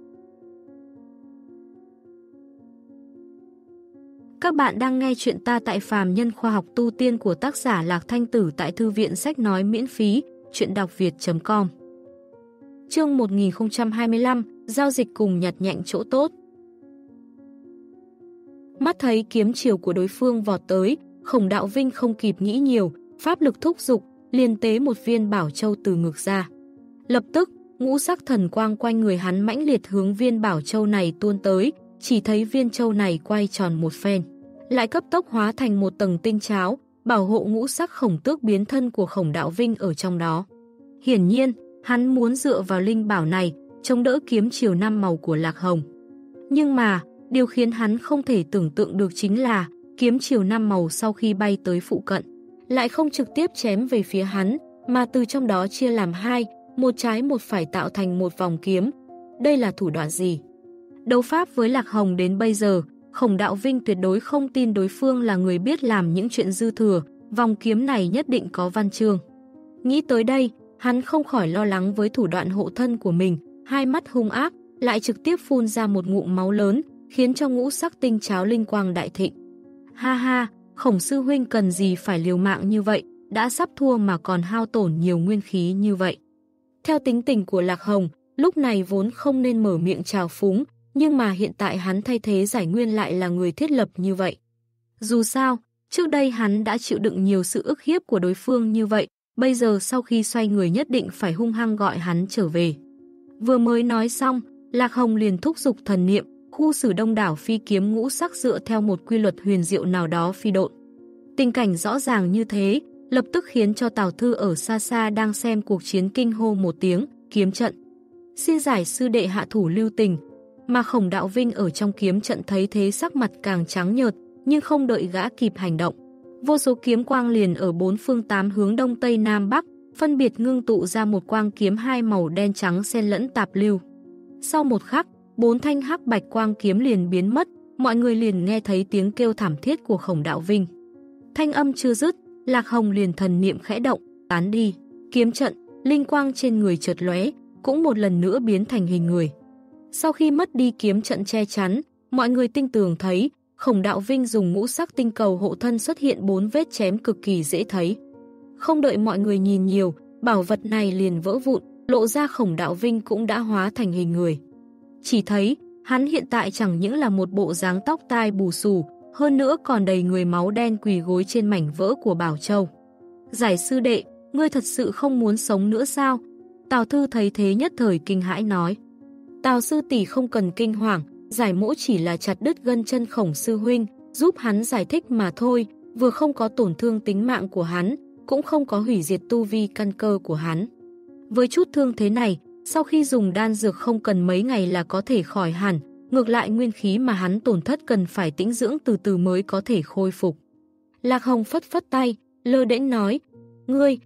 Các bạn đang nghe chuyện ta tại Phàm Nhân Khoa học Tu Tiên của tác giả Lạc Thanh Tử tại Thư viện Sách Nói miễn phí, chuyện đọc việt chấm com. Chương một nghìn không trăm hai mươi lăm, giao dịch cùng nhặt nhạnh chỗ tốt. Mắt thấy kiếm chiều của đối phương vọt tới, Khổng Đạo Vinh không kịp nghĩ nhiều, pháp lực thúc dục, liền tế một viên bảo châu từ ngực ra. Lập tức, ngũ sắc thần quang quanh người hắn mãnh liệt hướng viên bảo châu này tuôn tới, chỉ thấy viên châu này quay tròn một phen, lại cấp tốc hóa thành một tầng tinh cháo, bảo hộ ngũ sắc khổng tước biến thân của Khổng Đạo Vinh ở trong đó. Hiển nhiên, hắn muốn dựa vào linh bảo này, chống đỡ kiếm chiều năm màu của Lạc Hồng. Nhưng mà, điều khiến hắn không thể tưởng tượng được chính là, kiếm chiều năm màu sau khi bay tới phụ cận, lại không trực tiếp chém về phía hắn, mà từ trong đó chia làm hai, một trái một phải tạo thành một vòng kiếm. Đây là thủ đoạn gì? Đấu pháp với Lạc Hồng đến bây giờ, Khổng Đạo Vinh tuyệt đối không tin đối phương là người biết làm những chuyện dư thừa, vòng kiếm này nhất định có văn chương. Nghĩ tới đây, hắn không khỏi lo lắng với thủ đoạn hộ thân của mình, hai mắt hung ác, lại trực tiếp phun ra một ngụm máu lớn, khiến cho ngũ sắc tinh cháo linh quang đại thịnh. Ha ha, Khổng sư huynh cần gì phải liều mạng như vậy, đã sắp thua mà còn hao tổn nhiều nguyên khí như vậy. Theo tính tình của Lạc Hồng, lúc này vốn không nên mở miệng chào phúng, nhưng mà hiện tại hắn thay thế Giải Nguyên lại là người thiết lập như vậy. Dù sao, trước đây hắn đã chịu đựng nhiều sự ức hiếp của đối phương như vậy, bây giờ sau khi xoay người nhất định phải hung hăng gọi hắn trở về. Vừa mới nói xong, Lạc Hồng liền thúc giục thần niệm, khu xử đông đảo phi kiếm ngũ sắc dựa theo một quy luật huyền diệu nào đó phi độn. Tình cảnh rõ ràng như thế, lập tức khiến cho Tào Thư ở xa xa đang xem cuộc chiến kinh hô một tiếng, kiếm trận. Xin giải sư đệ hạ thủ lưu tình, mà Khổng Đạo Vinh ở trong kiếm trận thấy thế sắc mặt càng trắng nhợt, nhưng không đợi gã kịp hành động. Vô số kiếm quang liền ở bốn phương tám hướng đông tây nam bắc, phân biệt ngưng tụ ra một quang kiếm hai màu đen trắng xen lẫn tạp lưu. Sau một khắc, bốn thanh hắc bạch quang kiếm liền biến mất, mọi người liền nghe thấy tiếng kêu thảm thiết của Khổng Đạo Vinh. Thanh âm chưa dứt, Lạc Hồng liền thần niệm khẽ động, tán đi. Kiếm trận, linh quang trên người chợt lóe, cũng một lần nữa biến thành hình người. Sau khi mất đi kiếm trận che chắn, mọi người tinh tường thấy, Khổng Đạo Vinh dùng ngũ sắc tinh cầu hộ thân xuất hiện bốn vết chém cực kỳ dễ thấy. Không đợi mọi người nhìn nhiều, bảo vật này liền vỡ vụn, lộ ra Khổng Đạo Vinh cũng đã hóa thành hình người. Chỉ thấy, hắn hiện tại chẳng những là một bộ dáng tóc tai bù xù, hơn nữa còn đầy người máu đen quỳ gối trên mảnh vỡ của Bảo Châu. Giải sư đệ, ngươi thật sự không muốn sống nữa sao? Tào Thư thấy thế nhất thời kinh hãi nói. Tào sư tỷ không cần kinh hoàng, Giải mỗ chỉ là chặt đứt gân chân Khổng sư huynh, giúp hắn giải thích mà thôi, vừa không có tổn thương tính mạng của hắn, cũng không có hủy diệt tu vi căn cơ của hắn. Với chút thương thế này, sau khi dùng đan dược không cần mấy ngày là có thể khỏi hẳn, ngược lại nguyên khí mà hắn tổn thất cần phải tĩnh dưỡng từ từ mới có thể khôi phục. Lạc Hồng phất phất tay, lơ đễnh nói, ngươi,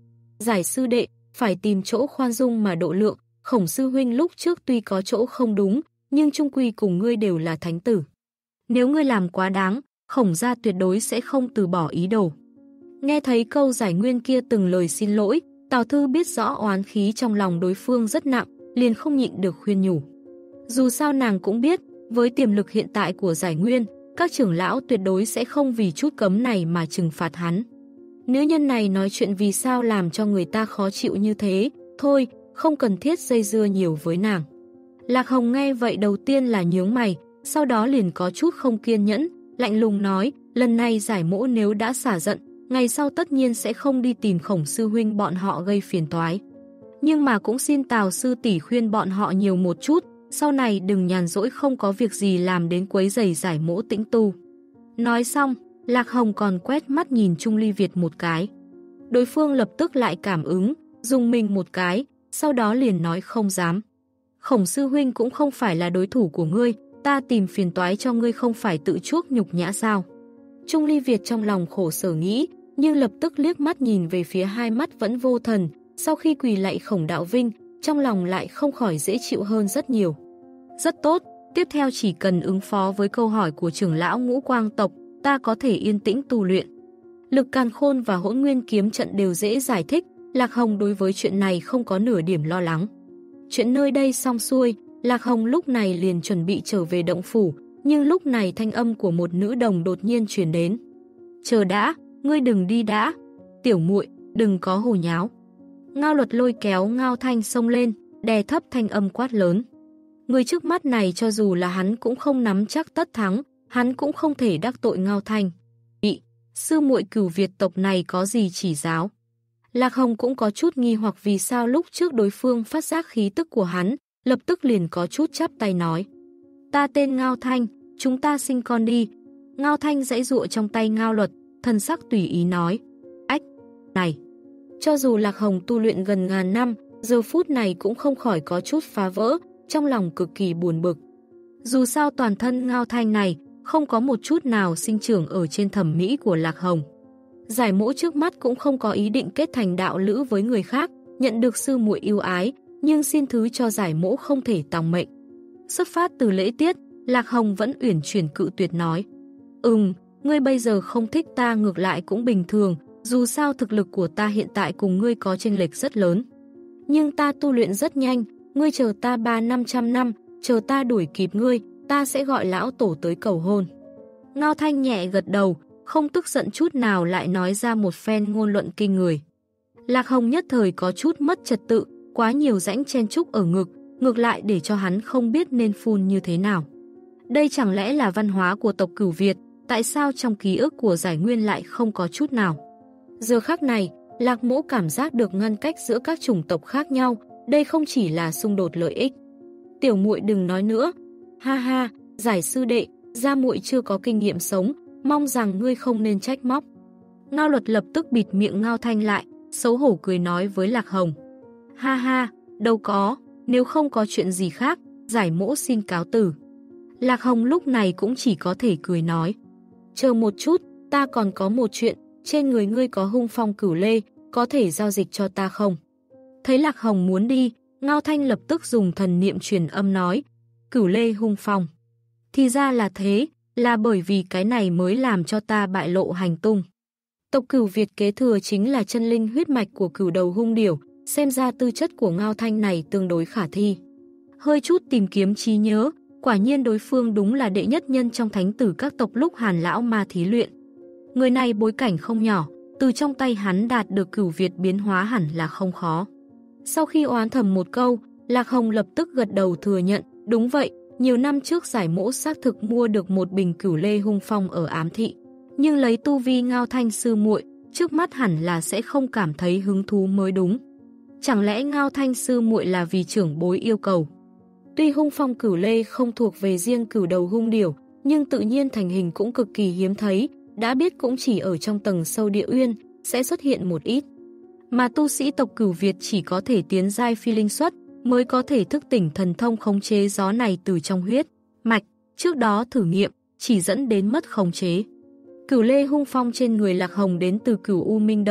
Giải sư đệ, phải tìm chỗ khoan dung mà độ lượng, Khổng sư huynh lúc trước tuy có chỗ không đúng, nhưng chung quy cùng ngươi đều là thánh tử. Nếu ngươi làm quá đáng, Khổng gia tuyệt đối sẽ không từ bỏ ý đồ. Nghe thấy câu Giải Nguyên kia từng lời xin lỗi, Tào Thư biết rõ oán khí trong lòng đối phương rất nặng, liền không nhịn được khuyên nhủ. Dù sao nàng cũng biết, với tiềm lực hiện tại của Giải Nguyên, các trưởng lão tuyệt đối sẽ không vì chút cấm này mà trừng phạt hắn. Nữ nhân này nói chuyện vì sao làm cho người ta khó chịu như thế, thôi, không cần thiết dây dưa nhiều với nàng. Lạc Hồng nghe vậy đầu tiên là nhướng mày, sau đó liền có chút không kiên nhẫn, lạnh lùng nói, lần này Giải mỗ nếu đã xả giận, ngày sau tất nhiên sẽ không đi tìm Khổng sư huynh bọn họ gây phiền toái. Nhưng mà cũng xin Tào sư tỷ khuyên bọn họ nhiều một chút, sau này đừng nhàn rỗi không có việc gì làm đến quấy rầy Giải mỗ tĩnh tu. Nói xong, Lạc Hồng còn quét mắt nhìn Trung Ly Việt một cái. Đối phương lập tức lại cảm ứng, dùng mình một cái, sau đó liền nói không dám. Khổng sư huynh cũng không phải là đối thủ của ngươi, ta tìm phiền toái cho ngươi không phải tự chuốc nhục nhã sao? Trung Ly Việt trong lòng khổ sở nghĩ, nhưng lập tức liếc mắt nhìn về phía hai mắt vẫn vô thần, sau khi quỳ lạy Khổng Đạo Vinh, trong lòng lại không khỏi dễ chịu hơn rất nhiều. Rất tốt, tiếp theo chỉ cần ứng phó với câu hỏi của trưởng lão Ngũ Quang tộc, ta có thể yên tĩnh tu luyện. Lực Càn Khôn và Hỗn Nguyên kiếm trận đều dễ giải thích, Lạc Hồng đối với chuyện này không có nửa điểm lo lắng. Chuyện nơi đây xong xuôi, Lạc Hồng lúc này liền chuẩn bị trở về động phủ, nhưng lúc này thanh âm của một nữ đồng đột nhiên truyền đến. Chờ đã, ngươi đừng đi đã. Tiểu muội, đừng có hồ nháo. Ngao Luật lôi kéo Ngao Thanh xông lên, đè thấp thanh âm quát lớn. Người trước mắt này cho dù là hắn cũng không nắm chắc tất thắng, hắn cũng không thể đắc tội Ngao Thanh. Bị, sư muội Cửu Việt tộc này có gì chỉ giáo? Lạc Hồng cũng có chút nghi hoặc vì sao lúc trước đối phương phát giác khí tức của hắn, lập tức liền có chút chắp tay nói. Ta tên Ngao Thanh, chúng ta sinh con đi. Ngao Thanh giãy giụa trong tay Ngao Luật, thần sắc tùy ý nói. Ách, này. Cho dù Lạc Hồng tu luyện gần ngàn năm, giờ phút này cũng không khỏi có chút phá vỡ, trong lòng cực kỳ buồn bực. Dù sao toàn thân Ngao Thanh này không có một chút nào sinh trưởng ở trên thẩm mỹ của Lạc Hồng. Giải mỗ trước mắt cũng không có ý định kết thành đạo lữ với người khác, nhận được sư muội yêu ái, nhưng xin thứ cho giải mỗ không thể tòng mệnh. Xuất phát từ lễ tiết, Lạc Hồng vẫn uyển chuyển cự tuyệt nói. Ừm, ngươi bây giờ không thích ta ngược lại cũng bình thường, dù sao thực lực của ta hiện tại cùng ngươi có chênh lệch rất lớn. Nhưng ta tu luyện rất nhanh, ngươi chờ ta ba năm trăm năm, chờ ta đuổi kịp ngươi, ta sẽ gọi lão tổ tới cầu hôn. Ngao Thanh nhẹ gật đầu, không tức giận chút nào lại nói ra một phen ngôn luận kinh người. Lạc Hồng nhất thời có chút mất trật tự, quá nhiều rãnh chen chúc ở ngực, ngược lại để cho hắn không biết nên phun như thế nào. Đây chẳng lẽ là văn hóa của tộc Cửu Việt, tại sao trong ký ức của Giải Nguyên lại không có chút nào? Giờ khắc này, Lạc Mỗ cảm giác được ngăn cách giữa các chủng tộc khác nhau, đây không chỉ là xung đột lợi ích. Tiểu muội đừng nói nữa. Ha ha, Giải sư đệ, gia muội chưa có kinh nghiệm sống, mong rằng ngươi không nên trách móc. Ngao Luật lập tức bịt miệng Ngao Thanh lại, xấu hổ cười nói với Lạc Hồng. Ha ha, đâu có, nếu không có chuyện gì khác, Giải mỗ xin cáo từ. Lạc Hồng lúc này cũng chỉ có thể cười nói. Chờ một chút, ta còn có một chuyện, trên người ngươi có hung phong cửu lê, có thể giao dịch cho ta không? Thấy Lạc Hồng muốn đi, Ngao Thanh lập tức dùng thần niệm truyền âm nói. Cửu lê hung phong. Thì ra là thế, là bởi vì cái này mới làm cho ta bại lộ hành tung. Tộc Cửu Việt kế thừa chính là chân linh huyết mạch của cửu đầu hung điểu, xem ra tư chất của Ngao Thanh này tương đối khả thi. Hơi chút tìm kiếm trí nhớ, quả nhiên đối phương đúng là đệ nhất nhân trong thánh tử các tộc lúc Hàn lão ma thí luyện. Người này bối cảnh không nhỏ, từ trong tay hắn đạt được Cửu Việt biến hóa hẳn là không khó. Sau khi oán thầm một câu, Lạc Hồng lập tức gật đầu thừa nhận, đúng vậy, nhiều năm trước Giải mỗ xác thực mua được một bình cửu lê hung phong ở ám thị. Nhưng lấy tu vi Ngao Thanh sư muội, trước mắt hẳn là sẽ không cảm thấy hứng thú mới đúng. Chẳng lẽ Ngao Thanh sư muội là vì trưởng bối yêu cầu? Tuy hung phong cửu lê không thuộc về riêng cửu đầu hung điểu, nhưng tự nhiên thành hình cũng cực kỳ hiếm thấy, đã biết cũng chỉ ở trong tầng sâu địa uyên sẽ xuất hiện một ít. Mà tu sĩ tộc Cửu Việt chỉ có thể tiến giai phi linh xuất mới có thể thức tỉnh thần thông khống chế gió này từ trong huyết mạch, trước đó thử nghiệm chỉ dẫn đến mất khống chế. Cửu lê hung phong trên người Lạc Hồng đến từ Cửu U Minh Đồng,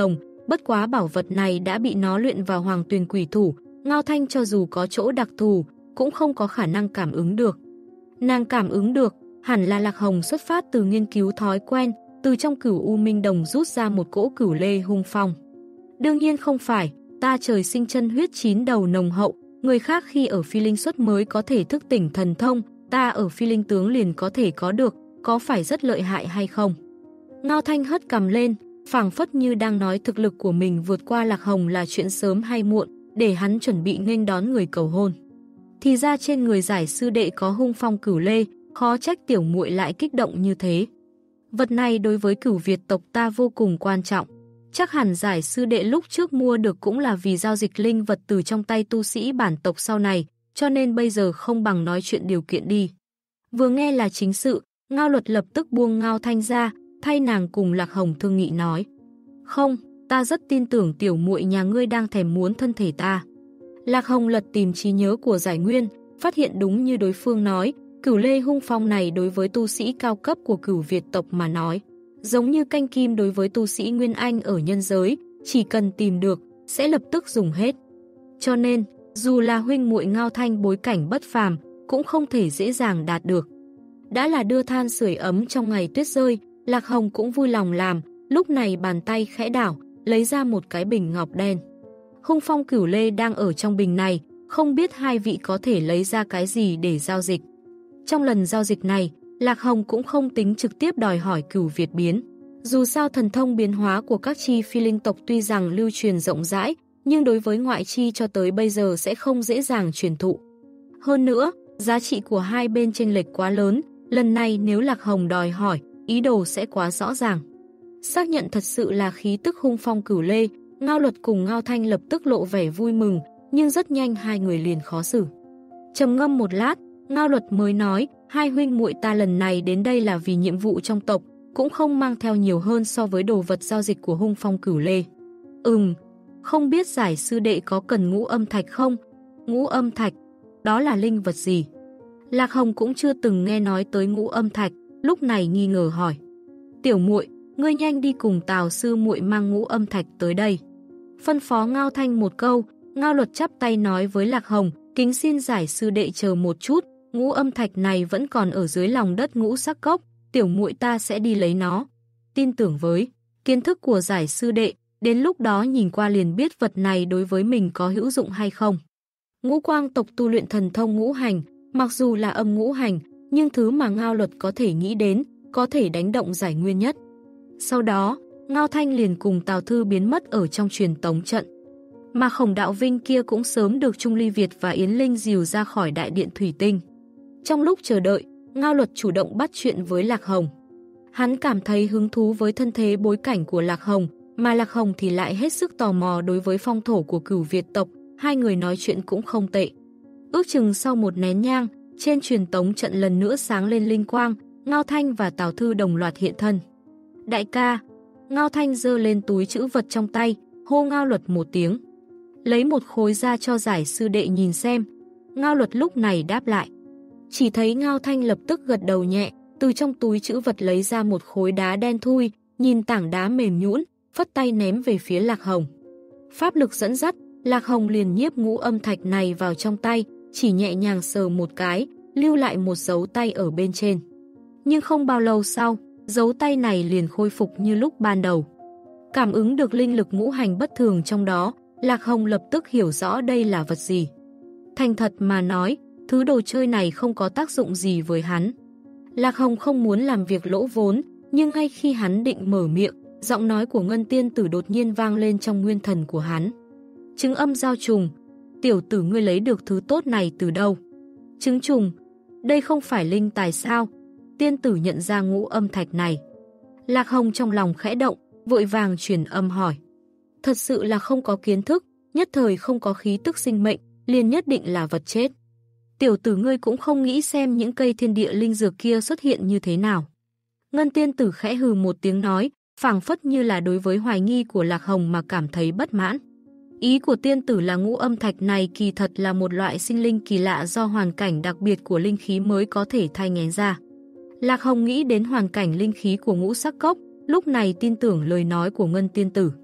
bất quá bảo vật này đã bị nó luyện vào hoàng tuyền quỷ thủ, Ngao Thanh cho dù có chỗ đặc thù, cũng không có khả năng cảm ứng được. Nàng cảm ứng được, hẳn là Lạc Hồng xuất phát từ nghiên cứu thói quen, từ trong cửu U Minh Đồng rút ra một cỗ cửu lê hung phong. Đương nhiên không phải, ta trời sinh chân huyết chín đầu nồng hậu, người khác khi ở phi linh xuất mới có thể thức tỉnh thần thông, ta ở phi linh tướng liền có thể có được, có phải rất lợi hại hay không? Ngao Thanh hất cằm lên, phảng phất như đang nói thực lực của mình vượt qua Lạc Hồng là chuyện sớm hay muộn, để hắn chuẩn bị nghênh đón người cầu hôn. Thì ra trên người giải sư đệ có hung phong cửu lê, khó trách tiểu muội lại kích động như thế. Vật này đối với cửu Việt tộc ta vô cùng quan trọng. Chắc hẳn giải sư đệ lúc trước mua được cũng là vì giao dịch linh vật từ trong tay tu sĩ bản tộc sau này, cho nên bây giờ không bằng nói chuyện điều kiện đi. Vừa nghe là chính sự, Ngao Luật lập tức buông Ngao Thanh ra, thay nàng cùng Lạc Hồng thương nghị nói. Không, ta rất tin tưởng tiểu muội nhà ngươi đang thèm muốn thân thể ta. Lạc Hồng lật tìm trí nhớ của Giải Nguyên, phát hiện đúng như đối phương nói, cửu lê hung phong này đối với tu sĩ cao cấp của cửu Việt tộc mà nói. Giống như canh kim đối với tu sĩ Nguyên Anh ở nhân giới, chỉ cần tìm được, sẽ lập tức dùng hết. Cho nên, dù là huynh muội Ngao Thanh bối cảnh bất phàm, cũng không thể dễ dàng đạt được. Đã là đưa than sưởi ấm trong ngày tuyết rơi, Lạc Hồng cũng vui lòng làm, lúc này bàn tay khẽ đảo, lấy ra một cái bình ngọc đen. Hung phong cửu lê đang ở trong bình này, không biết hai vị có thể lấy ra cái gì để giao dịch. Trong lần giao dịch này, Lạc Hồng cũng không tính trực tiếp đòi hỏi cửu Việt biến. Dù sao thần thông biến hóa của các chi phi linh tộc tuy rằng lưu truyền rộng rãi, nhưng đối với ngoại chi cho tới bây giờ sẽ không dễ dàng truyền thụ. Hơn nữa, giá trị của hai bên chênh lệch quá lớn, lần này nếu Lạc Hồng đòi hỏi, ý đồ sẽ quá rõ ràng. Xác nhận thật sự là khí tức hung phong cửu lê, Ngao Luật cùng Ngao Thanh lập tức lộ vẻ vui mừng, nhưng rất nhanh hai người liền khó xử. Trầm ngâm một lát, Ngao Luật mới nói, hai huynh muội ta lần này đến đây là vì nhiệm vụ trong tộc, cũng không mang theo nhiều hơn so với đồ vật giao dịch của hung phong cửu lê. Ừm, không biết giải sư đệ có cần ngũ âm thạch không? Ngũ âm thạch, đó là linh vật gì? Lạc Hồng cũng chưa từng nghe nói tới ngũ âm thạch, lúc này nghi ngờ hỏi. Tiểu muội, ngươi nhanh đi cùng Tào sư muội mang ngũ âm thạch tới đây. Phân phó Ngao Thanh một câu, Ngao Luật chắp tay nói với Lạc Hồng, kính xin giải sư đệ chờ một chút, ngũ âm thạch này vẫn còn ở dưới lòng đất ngũ sắc cốc, tiểu muội ta sẽ đi lấy nó. Tin tưởng với kiến thức của giải sư đệ, đến lúc đó nhìn qua liền biết vật này đối với mình có hữu dụng hay không. Ngũ quang tộc tu luyện thần thông ngũ hành, mặc dù là âm ngũ hành, nhưng thứ mà Ngao Luật có thể nghĩ đến, có thể đánh động Giải Nguyên nhất. Sau đó, Ngao Thanh liền cùng Tào Thư biến mất ở trong truyền tống trận. Mà Khổng Đạo Vinh kia cũng sớm được Trung Ly Việt và Yến Linh dìu ra khỏi đại điện thủy tinh. Trong lúc chờ đợi, Ngao Luật chủ động bắt chuyện với Lạc Hồng. Hắn cảm thấy hứng thú với thân thế bối cảnh của Lạc Hồng, mà Lạc Hồng thì lại hết sức tò mò đối với phong thổ của cửu Việt tộc, hai người nói chuyện cũng không tệ. Ước chừng sau một nén nhang, trên truyền tống trận lần nữa sáng lên linh quang, Ngao Thanh và Tào Thư đồng loạt hiện thân. Đại ca, Ngao Thanh giơ lên túi trữ vật trong tay, hô Ngao Luật một tiếng. Lấy một khối ra cho giải sư đệ nhìn xem. Ngao Luật lúc này đáp lại. Chỉ thấy Ngao Thanh lập tức gật đầu nhẹ, từ trong túi trữ vật lấy ra một khối đá đen thui, nhìn tảng đá mềm nhũn, phất tay ném về phía Lạc Hồng. Pháp lực dẫn dắt, Lạc Hồng liền nhiếp ngũ âm thạch này vào trong tay, chỉ nhẹ nhàng sờ một cái, lưu lại một dấu tay ở bên trên. Nhưng không bao lâu sau, dấu tay này liền khôi phục như lúc ban đầu. Cảm ứng được linh lực ngũ hành bất thường trong đó, Lạc Hồng lập tức hiểu rõ đây là vật gì. Thành thật mà nói, thứ đồ chơi này không có tác dụng gì với hắn. Lạc Hồng không muốn làm việc lỗ vốn, nhưng ngay khi hắn định mở miệng, giọng nói của Ngân Tiên Tử đột nhiên vang lên trong nguyên thần của hắn. Trứng âm giao trùng, tiểu tử ngươi lấy được thứ tốt này từ đâu? Trứng trùng, đây không phải linh tài sao? Tiên tử nhận ra ngũ âm thạch này. Lạc Hồng trong lòng khẽ động, vội vàng truyền âm hỏi. Thật sự là không có kiến thức, nhất thời không có khí tức sinh mệnh, liền nhất định là vật chết. Tiểu tử ngươi cũng không nghĩ xem những cây thiên địa linh dược kia xuất hiện như thế nào. Ngân Tiên Tử khẽ hừ một tiếng nói, phảng phất như là đối với hoài nghi của Lạc Hồng mà cảm thấy bất mãn. Ý của tiên tử là ngũ âm thạch này kỳ thật là một loại sinh linh kỳ lạ do hoàn cảnh đặc biệt của linh khí mới có thể thai nghén ra. Lạc Hồng nghĩ đến hoàn cảnh linh khí của ngũ sắc cốc, lúc này tin tưởng lời nói của Ngân Tiên Tử.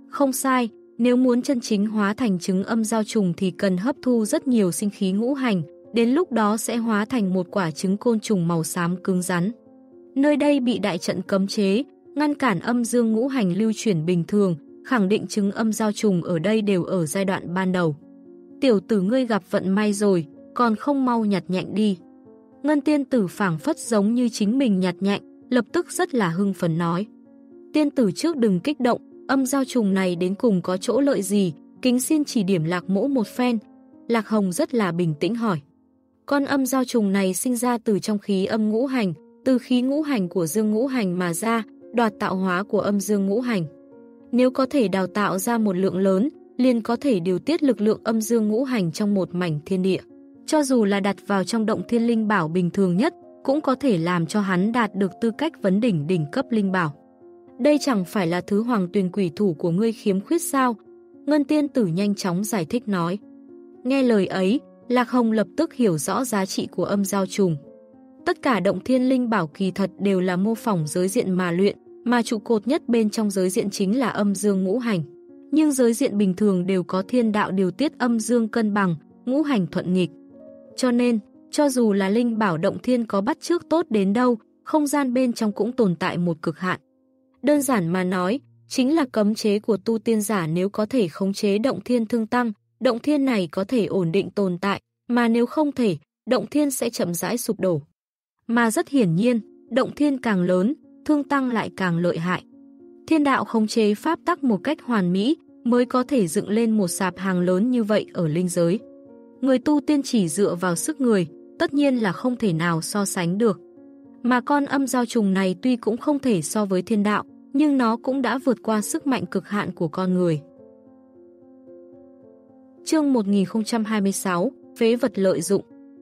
Không sai, nếu muốn chân chính hóa thành trứng âm giao trùng thì cần hấp thu rất nhiều sinh khí ngũ hành, đến lúc đó sẽ hóa thành một quả trứng côn trùng màu xám cứng rắn. Nơi đây bị đại trận cấm chế, ngăn cản âm dương ngũ hành lưu chuyển bình thường, khẳng định trứng âm giao trùng ở đây đều ở giai đoạn ban đầu. Tiểu tử ngươi gặp vận may rồi, còn không mau nhặt nhạnh đi. Ngân tiên tử phảng phất giống như chính mình nhặt nhạnh, lập tức rất là hưng phấn nói. Tiên tử trước đừng kích động, âm giao trùng này đến cùng có chỗ lợi gì, kính xin chỉ điểm Lạc Mỗ một phen. Lạc Hồng rất là bình tĩnh hỏi. Con âm giao trùng này sinh ra từ trong khí âm ngũ hành, từ khí ngũ hành của dương ngũ hành mà ra, đoạt tạo hóa của âm dương ngũ hành. Nếu có thể đào tạo ra một lượng lớn, liền có thể điều tiết lực lượng âm dương ngũ hành trong một mảnh thiên địa. Cho dù là đặt vào trong động thiên linh bảo bình thường nhất, cũng có thể làm cho hắn đạt được tư cách vấn đỉnh đỉnh cấp linh bảo. Đây chẳng phải là thứ hoàng tuyền quỷ thủ của ngươi khiếm khuyết sao? Ngân tiên tử nhanh chóng giải thích nói. Nghe lời ấy, Lạc Hồng lập tức hiểu rõ giá trị của âm giao trùng. Tất cả động thiên linh bảo kỳ thật đều là mô phỏng giới diện mà luyện, mà trụ cột nhất bên trong giới diện chính là âm dương ngũ hành. Nhưng giới diện bình thường đều có thiên đạo điều tiết âm dương cân bằng, ngũ hành thuận nghịch. Cho nên, cho dù là linh bảo động thiên có bắt chước tốt đến đâu, không gian bên trong cũng tồn tại một cực hạn. Đơn giản mà nói, chính là cấm chế của tu tiên giả nếu có thể khống chế động thiên thương tăng, động thiên này có thể ổn định tồn tại, mà nếu không thể, động thiên sẽ chậm rãi sụp đổ. Mà rất hiển nhiên, động thiên càng lớn, thương tăng lại càng lợi hại. Thiên đạo khống chế pháp tắc một cách hoàn mỹ mới có thể dựng lên một sạp hàng lớn như vậy ở linh giới. Người tu tiên chỉ dựa vào sức người, tất nhiên là không thể nào so sánh được. Mà con âm giao trùng này tuy cũng không thể so với thiên đạo, nhưng nó cũng đã vượt qua sức mạnh cực hạn của con người. Chương một nghìn không trăm hai mươi sáu, Phế vật lợi dụng.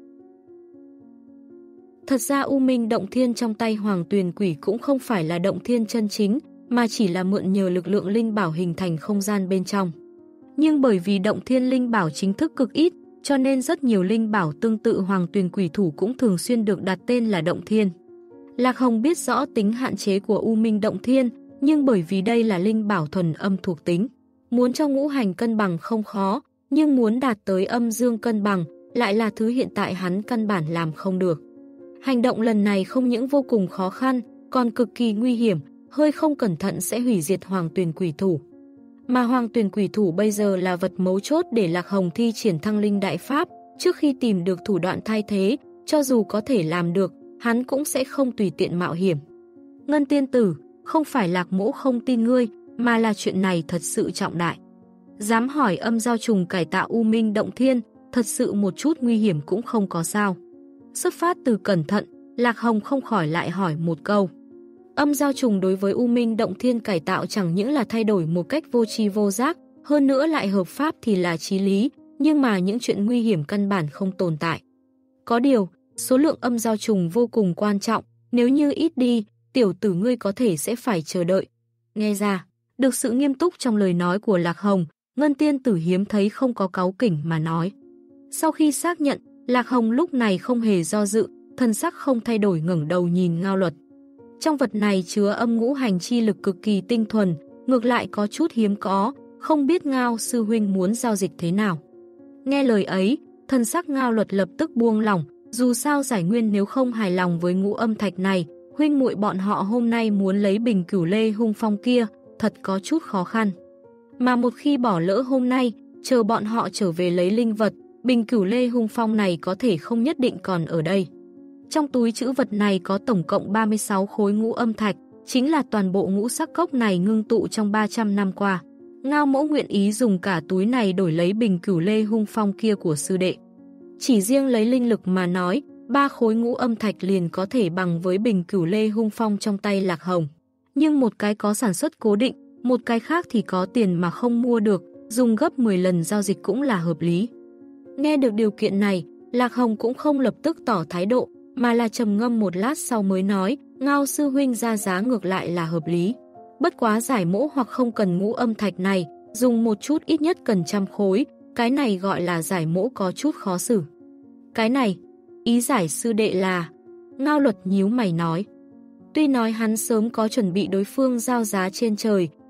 Thật ra U Minh động thiên trong tay Hoàng Tuyền Quỷ cũng không phải là động thiên chân chính, mà chỉ là mượn nhờ lực lượng linh bảo hình thành không gian bên trong. Nhưng bởi vì động thiên linh bảo chính thức cực ít, cho nên rất nhiều linh bảo tương tự Hoàng Tuyền Quỷ thủ cũng thường xuyên được đặt tên là động thiên. Lạc Hồng biết rõ tính hạn chế của U Minh động thiên, nhưng bởi vì đây là linh bảo thuần âm thuộc tính, muốn cho ngũ hành cân bằng không khó, nhưng muốn đạt tới âm dương cân bằng lại là thứ hiện tại hắn căn bản làm không được. Hành động lần này không những vô cùng khó khăn, còn cực kỳ nguy hiểm, hơi không cẩn thận sẽ hủy diệt Hoàng Tuyền Quỷ thủ. Mà Hoàng Tuyền Quỷ thủ bây giờ là vật mấu chốt để Lạc Hồng thi triển thăng linh đại pháp, trước khi tìm được thủ đoạn thay thế, cho dù có thể làm được, hắn cũng sẽ không tùy tiện mạo hiểm. Ngân tiên tử, không phải Lạc Mỗ không tin ngươi, mà là chuyện này thật sự trọng đại. Dám hỏi âm giao trùng cải tạo U Minh động thiên, thật sự một chút nguy hiểm cũng không có sao. Xuất phát từ cẩn thận, Lạc Hồng không khỏi lại hỏi một câu. Âm giao trùng đối với U Minh động thiên cải tạo chẳng những là thay đổi một cách vô tri vô giác, hơn nữa lại hợp pháp thì là chí lý, nhưng mà những chuyện nguy hiểm căn bản không tồn tại. Có điều, số lượng âm giao trùng vô cùng quan trọng, nếu như ít đi, tiểu tử ngươi có thể sẽ phải chờ đợi. Nghe ra, được sự nghiêm túc trong lời nói của Lạc Hồng, Ngân tiên tử hiếm thấy không có cáu kỉnh mà nói. Sau khi xác nhận, Lạc Hồng lúc này không hề do dự, thân sắc không thay đổi ngẩng đầu nhìn Ngao Luật. Trong vật này chứa âm ngũ hành chi lực cực kỳ tinh thuần, ngược lại có chút hiếm có, không biết Ngao sư huynh muốn giao dịch thế nào. Nghe lời ấy, thân sắc Ngao Luật lập tức buông lỏng, dù sao giải nguyên nếu không hài lòng với ngũ âm thạch này, huynh muội bọn họ hôm nay muốn lấy bình cửu lê hung phong kia, thật có chút khó khăn. Mà một khi bỏ lỡ hôm nay, chờ bọn họ trở về lấy linh vật, bình cửu lê hung phong này có thể không nhất định còn ở đây. Trong túi trữ vật này có tổng cộng ba mươi sáu khối ngũ âm thạch, chính là toàn bộ ngũ sắc cốc này ngưng tụ trong ba trăm năm qua. Ngao mẫu nguyện ý dùng cả túi này đổi lấy bình cửu lê hung phong kia của sư đệ. Chỉ riêng lấy linh lực mà nói, ba khối ngũ âm thạch liền có thể bằng với bình cửu lê hung phong trong tay Lạc Hồng. Nhưng một cái có sản xuất cố định, một cái khác thì có tiền mà không mua được, dùng gấp mười lần giao dịch cũng là hợp lý. Nghe được điều kiện này, Lạc Hồng cũng không lập tức tỏ thái độ, mà là trầm ngâm một lát sau mới nói, Ngao sư huynh ra giá ngược lại là hợp lý. Bất quá giải mỗ hoặc không cần ngũ âm thạch này, dùng một chút ít nhất cần trăm khối, cái này gọi là giải mỗ có chút khó xử. Cái này, ý giải sư đệ là... Ngao Luật nhíu mày nói. Tuy nói hắn sớm có chuẩn bị đối phương giao giá trên trời,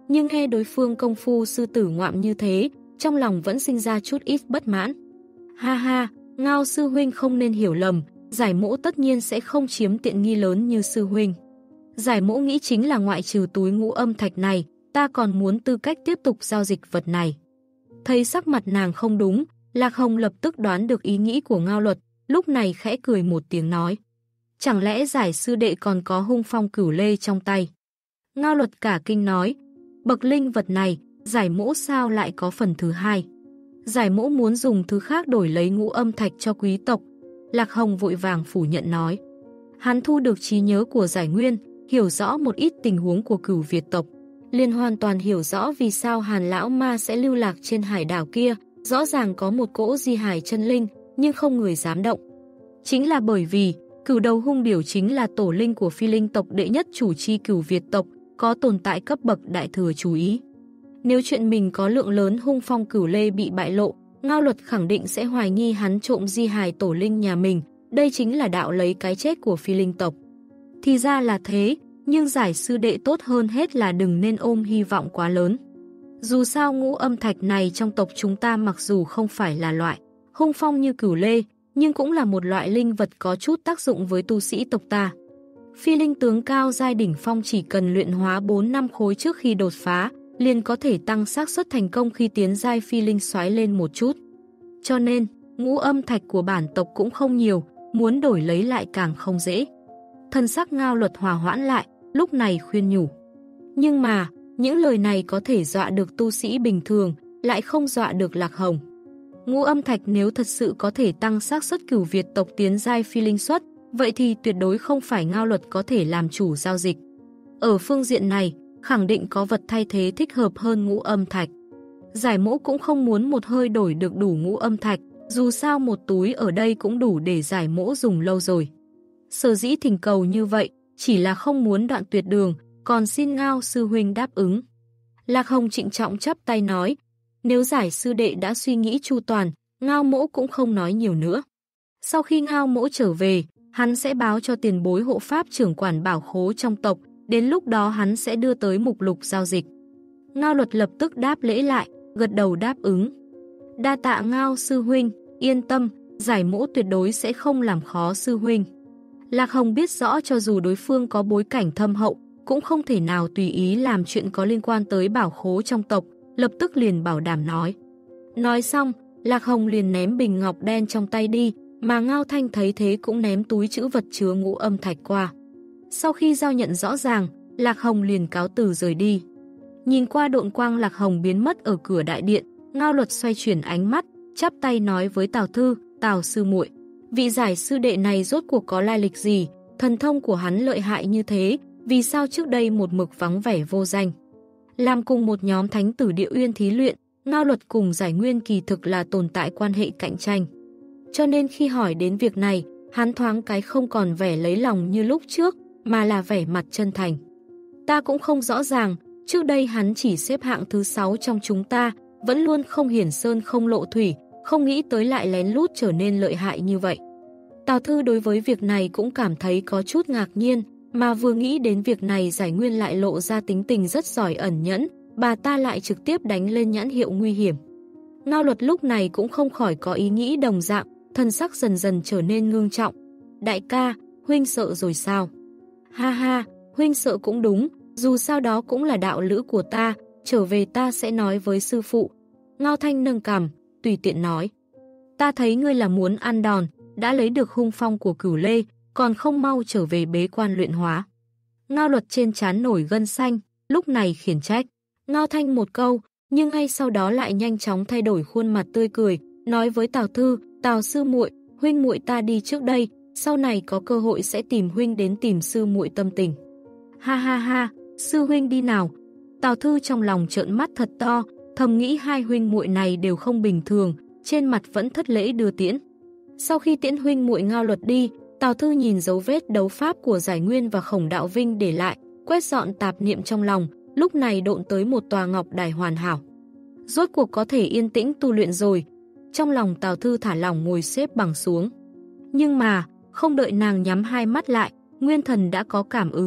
nhưng nghe đối phương công phu sư tử ngoạm như thế, trong lòng vẫn sinh ra chút ít bất mãn. Ha ha, Ngao sư huynh không nên hiểu lầm, Giải Mỗ tất nhiên sẽ không chiếm tiện nghi lớn như sư huynh. Giải Mỗ nghĩ chính là ngoại trừ túi ngũ âm thạch này, ta còn muốn tư cách tiếp tục giao dịch vật này. Thấy sắc mặt nàng không đúng, Lạc Hồng lập tức đoán được ý nghĩ của Ngao Luật, lúc này khẽ cười một tiếng nói. Chẳng lẽ Giải sư đệ còn có hung phong cửu lê trong tay? Ngao Luật cả kinh nói, bậc linh vật này, Giải Mỗ sao lại có phần thứ hai? Giải Mỗ muốn dùng thứ khác đổi lấy ngũ âm thạch cho quý tộc. Lạc Hồng vội vàng phủ nhận nói. Hắn thu được trí nhớ của Giải Nguyên, hiểu rõ một ít tình huống của Cửu Việt tộc. Liền hoàn toàn hiểu rõ vì sao Hàn Lão Ma sẽ lưu lạc trên hải đảo kia, rõ ràng có một cỗ di hải chân linh, nhưng không người dám động. Chính là bởi vì, Cửu Đầu Hung Điểu chính là tổ linh của phi linh tộc đệ nhất chủ chi Cửu Việt tộc, có tồn tại cấp bậc đại thừa chú ý. Nếu chuyện mình có lượng lớn hung phong cửu lê bị bại lộ, Ngao Luật khẳng định sẽ hoài nghi hắn trộm di hài tổ linh nhà mình, đây chính là đạo lấy cái chết của phi linh tộc. Thì ra là thế, nhưng Giải sư đệ tốt hơn hết là đừng nên ôm hy vọng quá lớn. Dù sao ngũ âm thạch này trong tộc chúng ta mặc dù không phải là loại hung phong như cửu lê, nhưng cũng là một loại linh vật có chút tác dụng với tu sĩ tộc ta. Phi linh tướng cao giai đỉnh phong chỉ cần luyện hóa bốn năm khối trước khi đột phá, liền có thể tăng xác suất thành công khi tiến giai phi linh xoáy lên một chút. Cho nên, ngũ âm thạch của bản tộc cũng không nhiều, muốn đổi lấy lại càng không dễ. Thân sắc Ngao Luật hòa hoãn lại, lúc này khuyên nhủ. Nhưng mà, những lời này có thể dọa được tu sĩ bình thường, lại không dọa được Lạc Hồng. Ngũ âm thạch nếu thật sự có thể tăng xác suất Cửu Việt tộc tiến giai phi linh suất, vậy thì tuyệt đối không phải Ngao Luật có thể làm chủ giao dịch. Ở phương diện này, khẳng định có vật thay thế thích hợp hơn ngũ âm thạch. Giải Mỗ cũng không muốn một hơi đổi được đủ ngũ âm thạch, dù sao một túi ở đây cũng đủ để Giải Mỗ dùng lâu rồi. Sở dĩ thỉnh cầu như vậy, chỉ là không muốn đoạn tuyệt đường, còn xin Ngao sư huynh đáp ứng. Lạc Hồng trịnh trọng chắp tay nói, nếu Giải sư đệ đã suy nghĩ chu toàn, Ngao Mỗ cũng không nói nhiều nữa. Sau khi Ngao Mỗ trở về, hắn sẽ báo cho tiền bối hộ pháp trưởng quản bảo khố trong tộc, đến lúc đó hắn sẽ đưa tới mục lục giao dịch. Ngao Luật lập tức đáp lễ lại, gật đầu đáp ứng. Đa tạ Ngao sư huynh, yên tâm, Giải Mỗ tuyệt đối sẽ không làm khó sư huynh. Lạc Hồng biết rõ cho dù đối phương có bối cảnh thâm hậu, cũng không thể nào tùy ý làm chuyện có liên quan tới bảo khố trong tộc, lập tức liền bảo đảm nói. Nói xong, Lạc Hồng liền ném bình ngọc đen trong tay đi, mà Ngao Thanh thấy thế cũng ném túi trữ vật chứa ngũ âm thạch qua. Sau khi giao nhận rõ ràng, Lạc Hồng liền cáo từ rời đi. Nhìn qua độn quang Lạc Hồng biến mất ở cửa đại điện, Ngao Luật xoay chuyển ánh mắt, chắp tay nói với Tào Thư, Tào sư muội, vị Giải sư đệ này rốt cuộc có lai lịch gì, thần thông của hắn lợi hại như thế, vì sao trước đây một mực vắng vẻ vô danh. Làm cùng một nhóm thánh tử Địa Uyên thí luyện, Ngao Luật cùng Giải Nguyên kỳ thực là tồn tại quan hệ cạnh tranh. Cho nên khi hỏi đến việc này, hắn thoáng cái không còn vẻ lấy lòng như lúc trước, mà là vẻ mặt chân thành. Ta cũng không rõ ràng, trước đây hắn chỉ xếp hạng thứ sáu trong chúng ta, vẫn luôn không hiển sơn không lộ thủy, không nghĩ tới lại lén lút trở nên lợi hại như vậy. Tào Thư đối với việc này cũng cảm thấy có chút ngạc nhiên, mà vừa nghĩ đến việc này Giải Nguyên lại lộ ra tính tình rất giỏi ẩn nhẫn, bà ta lại trực tiếp đánh lên nhãn hiệu nguy hiểm. Ngao Luật lúc này cũng không khỏi có ý nghĩ đồng dạng, thân sắc dần dần trở nên ngưng trọng. Đại ca, huynh sợ rồi sao? Ha ha, huynh sợ cũng đúng, dù sao đó cũng là đạo lữ của ta, trở về ta sẽ nói với sư phụ. Ngao Thanh nâng cằm, tùy tiện nói. Ta thấy ngươi là muốn ăn đòn, đã lấy được hung phong của Cửu Lê, còn không mau trở về bế quan luyện hóa. Ngao Luật trên trán nổi gân xanh, lúc này khiển trách. Ngao Thanh một câu, nhưng ngay sau đó lại nhanh chóng thay đổi khuôn mặt tươi cười, nói với Tào Thư, Tào sư muội, huynh muội ta đi trước đây, sau này có cơ hội sẽ tìm huynh đến tìm sư muội tâm tình. Ha ha ha, sư huynh đi nào. Tào Thư trong lòng trợn mắt thật to, thầm nghĩ hai huynh muội này đều không bình thường, trên mặt vẫn thất lễ đưa tiễn. Sau khi tiễn huynh muội Ngao Luật đi, Tào Thư nhìn dấu vết đấu pháp của Giải Nguyên và Khổng Đạo Vinh để lại, quét dọn tạp niệm trong lòng, lúc này độn tới một tòa ngọc đài hoàn hảo. Rốt cuộc có thể yên tĩnh tu luyện rồi. Trong lòng Tào Thư thả lỏng ngồi xếp bằng xuống. Nhưng mà, không đợi nàng nhắm hai mắt lại, Nguyên Thần đã có cảm ứng,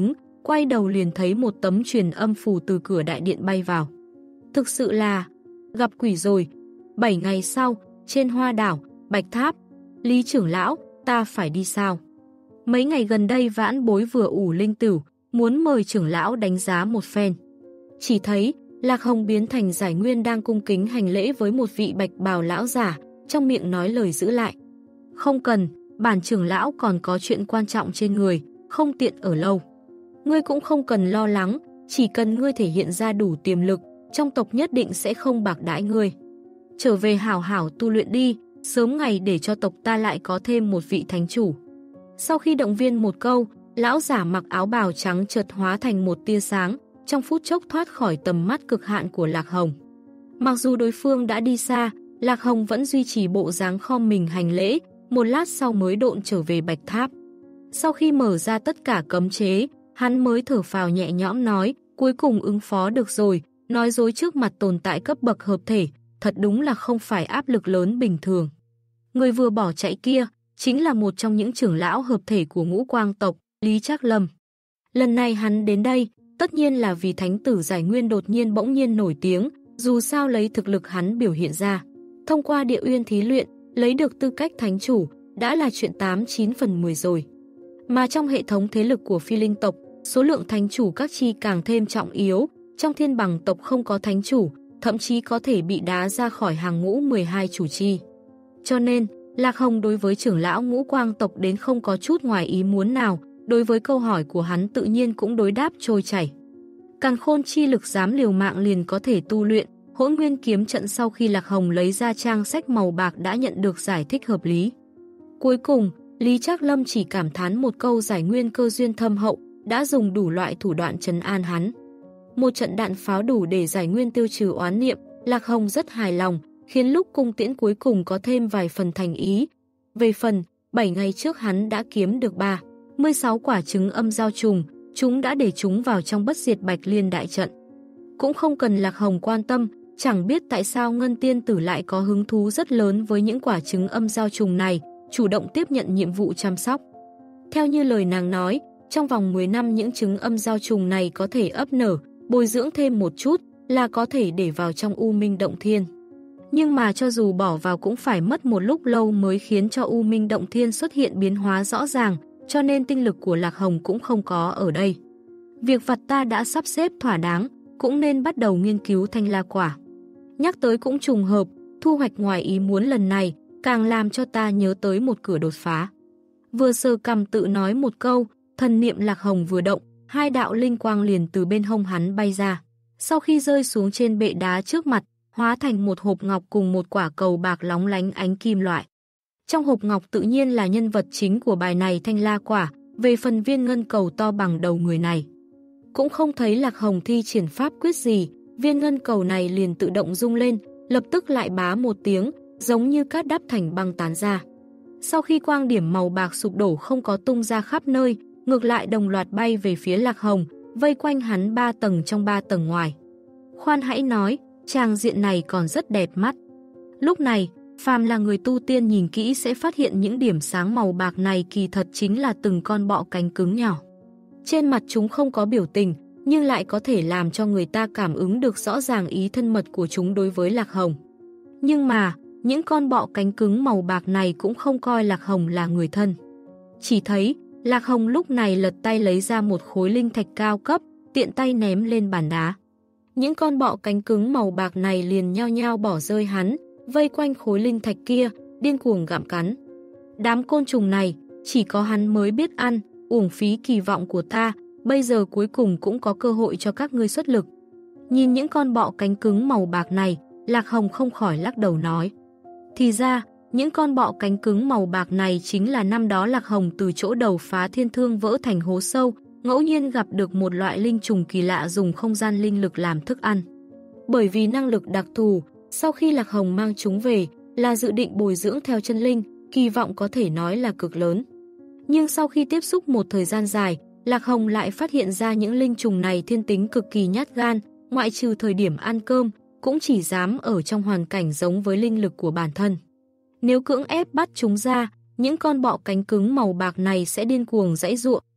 quay đầu liền thấy một tấm truyền âm phù từ cửa đại điện bay vào. Thực sự là gặp quỷ rồi. Bảy ngày sau, trên Hoa Đảo, Bạch Tháp, Lý trưởng lão, ta phải đi sao? Mấy ngày gần đây vãn bối vừa ủ linh tửu, muốn mời trưởng lão đánh giá một phen. Chỉ thấy, Lạc Hồng biến thành Giải Nguyên đang cung kính hành lễ với một vị bạch bào lão giả, trong miệng nói lời giữ lại. Không cần, bản trưởng lão còn có chuyện quan trọng trên người, không tiện ở lâu. Ngươi cũng không cần lo lắng, chỉ cần ngươi thể hiện ra đủ tiềm lực, trong tộc nhất định sẽ không bạc đãi ngươi. Trở về hảo hảo tu luyện đi, sớm ngày để cho tộc ta lại có thêm một vị thánh chủ. Sau khi động viên một câu, lão giả mặc áo bào trắng chợt hóa thành một tia sáng, trong phút chốc thoát khỏi tầm mắt cực hạn của Lạc Hồng. Mặc dù đối phương đã đi xa, Lạc Hồng vẫn duy trì bộ dáng khom mình hành lễ, một lát sau mới độn trở về Bạch Tháp. Sau khi mở ra tất cả cấm chế, hắn mới thở phào nhẹ nhõm nói, cuối cùng ứng phó được rồi, nói dối trước mặt tồn tại cấp bậc hợp thể, thật đúng là không phải áp lực lớn bình thường. Người vừa bỏ chạy kia, chính là một trong những trưởng lão hợp thể của Ngũ Quang tộc, Lý Trác Lâm. Lần này hắn đến đây, tất nhiên là vì thánh tử Giải Nguyên đột nhiên bỗng nhiên nổi tiếng, dù sao lấy thực lực hắn biểu hiện ra. Thông qua địa uyên thí luyện, lấy được tư cách thánh chủ, đã là chuyện tám chín phần mười rồi. Mà trong hệ thống thế lực của Phi Linh tộc, số lượng thánh chủ các chi càng thêm trọng yếu, trong Thiên Bằng tộc không có thánh chủ, thậm chí có thể bị đá ra khỏi hàng ngũ mười hai chủ chi. Cho nên, Lạc Hồng đối với trưởng lão Ngũ Quang tộc đến không có chút ngoài ý muốn nào, đối với câu hỏi của hắn tự nhiên cũng đối đáp trôi chảy. Càn khôn chi lực dám liều mạng liền có thể tu luyện, Hỗn Nguyên kiếm trận sau khi Lạc Hồng lấy ra trang sách màu bạc đã nhận được giải thích hợp lý. Cuối cùng, Lý Trác Lâm chỉ cảm thán một câu Giải Nguyên cơ duyên thâm hậu, đã dùng đủ loại thủ đoạn trấn an hắn. Một trận đạn pháo đủ để Giải Nguyên tiêu trừ oán niệm, Lạc Hồng rất hài lòng, khiến lúc cung tiễn cuối cùng có thêm vài phần thành ý. Về phần, bảy ngày trước hắn đã kiếm được ba mươi sáu quả trứng âm giao trùng, chúng đã để chúng vào trong bất diệt Bạch Liên đại trận. Cũng không cần Lạc Hồng quan tâm, chẳng biết tại sao Ngân Tiên Tử lại có hứng thú rất lớn với những quả trứng âm giao trùng này, chủ động tiếp nhận nhiệm vụ chăm sóc. Theo như lời nàng nói, trong vòng mười năm những trứng âm giao trùng này có thể ấp nở, bồi dưỡng thêm một chút là có thể để vào trong U Minh Động Thiên. Nhưng mà cho dù bỏ vào cũng phải mất một lúc lâu mới khiến cho U Minh Động Thiên xuất hiện biến hóa rõ ràng, cho nên tinh lực của Lạc Hồng cũng không có ở đây. Việc vặt ta đã sắp xếp thỏa đáng, cũng nên bắt đầu nghiên cứu thanh la quả. Nhắc tới cũng trùng hợp, thu hoạch ngoài ý muốn lần này, càng làm cho ta nhớ tới một cửa đột phá. Vừa sờ cằm tự nói một câu, thần niệm Lạc Hồng vừa động, hai đạo linh quang liền từ bên hông hắn bay ra. Sau khi rơi xuống trên bệ đá trước mặt, hóa thành một hộp ngọc cùng một quả cầu bạc lóng lánh ánh kim loại. Trong hộp ngọc tự nhiên là nhân vật chính của bài này thanh la quả, về phần viên ngân cầu to bằng đầu người này. Cũng không thấy Lạc Hồng thi triển pháp quyết gì, viên ngân cầu này liền tự động rung lên, lập tức lại bá một tiếng, giống như cát đắp thành băng tán ra. Sau khi quang điểm màu bạc sụp đổ không có tung ra khắp nơi, ngược lại đồng loạt bay về phía Lạc Hồng, vây quanh hắn ba tầng trong ba tầng ngoài. Khoan hãy nói, tràng diện này còn rất đẹp mắt. Lúc này, phàm là người tu tiên nhìn kỹ sẽ phát hiện những điểm sáng màu bạc này kỳ thật chính là từng con bọ cánh cứng nhỏ. Trên mặt chúng không có biểu tình, nhưng lại có thể làm cho người ta cảm ứng được rõ ràng ý thân mật của chúng đối với Lạc Hồng. Nhưng mà, những con bọ cánh cứng màu bạc này cũng không coi Lạc Hồng là người thân. Chỉ thấy, Lạc Hồng lúc này lật tay lấy ra một khối linh thạch cao cấp, tiện tay ném lên bàn đá. Những con bọ cánh cứng màu bạc này liền nhao nhao bỏ rơi hắn, vây quanh khối linh thạch kia, điên cuồng gặm cắn. Đám côn trùng này, chỉ có hắn mới biết ăn, uổng phí kỳ vọng của ta, bây giờ cuối cùng cũng có cơ hội cho các ngươi xuất lực. Nhìn những con bọ cánh cứng màu bạc này, Lạc Hồng không khỏi lắc đầu nói. Thì ra, những con bọ cánh cứng màu bạc này chính là năm đó Lạc Hồng từ chỗ đầu phá thiên thương vỡ thành hố sâu, ngẫu nhiên gặp được một loại linh trùng kỳ lạ dùng không gian linh lực làm thức ăn. Bởi vì năng lực đặc thù, sau khi Lạc Hồng mang chúng về, là dự định bồi dưỡng theo chân linh, kỳ vọng có thể nói là cực lớn. Nhưng sau khi tiếp xúc một thời gian dài, Lạc Hồng lại phát hiện ra những linh trùng này thiên tính cực kỳ nhát gan, ngoại trừ thời điểm ăn cơm, cũng chỉ dám ở trong hoàn cảnh giống với linh lực của bản thân. Nếu cưỡng ép bắt chúng ra, những con bọ cánh cứng màu bạc này sẽ điên cuồng giãy giụa,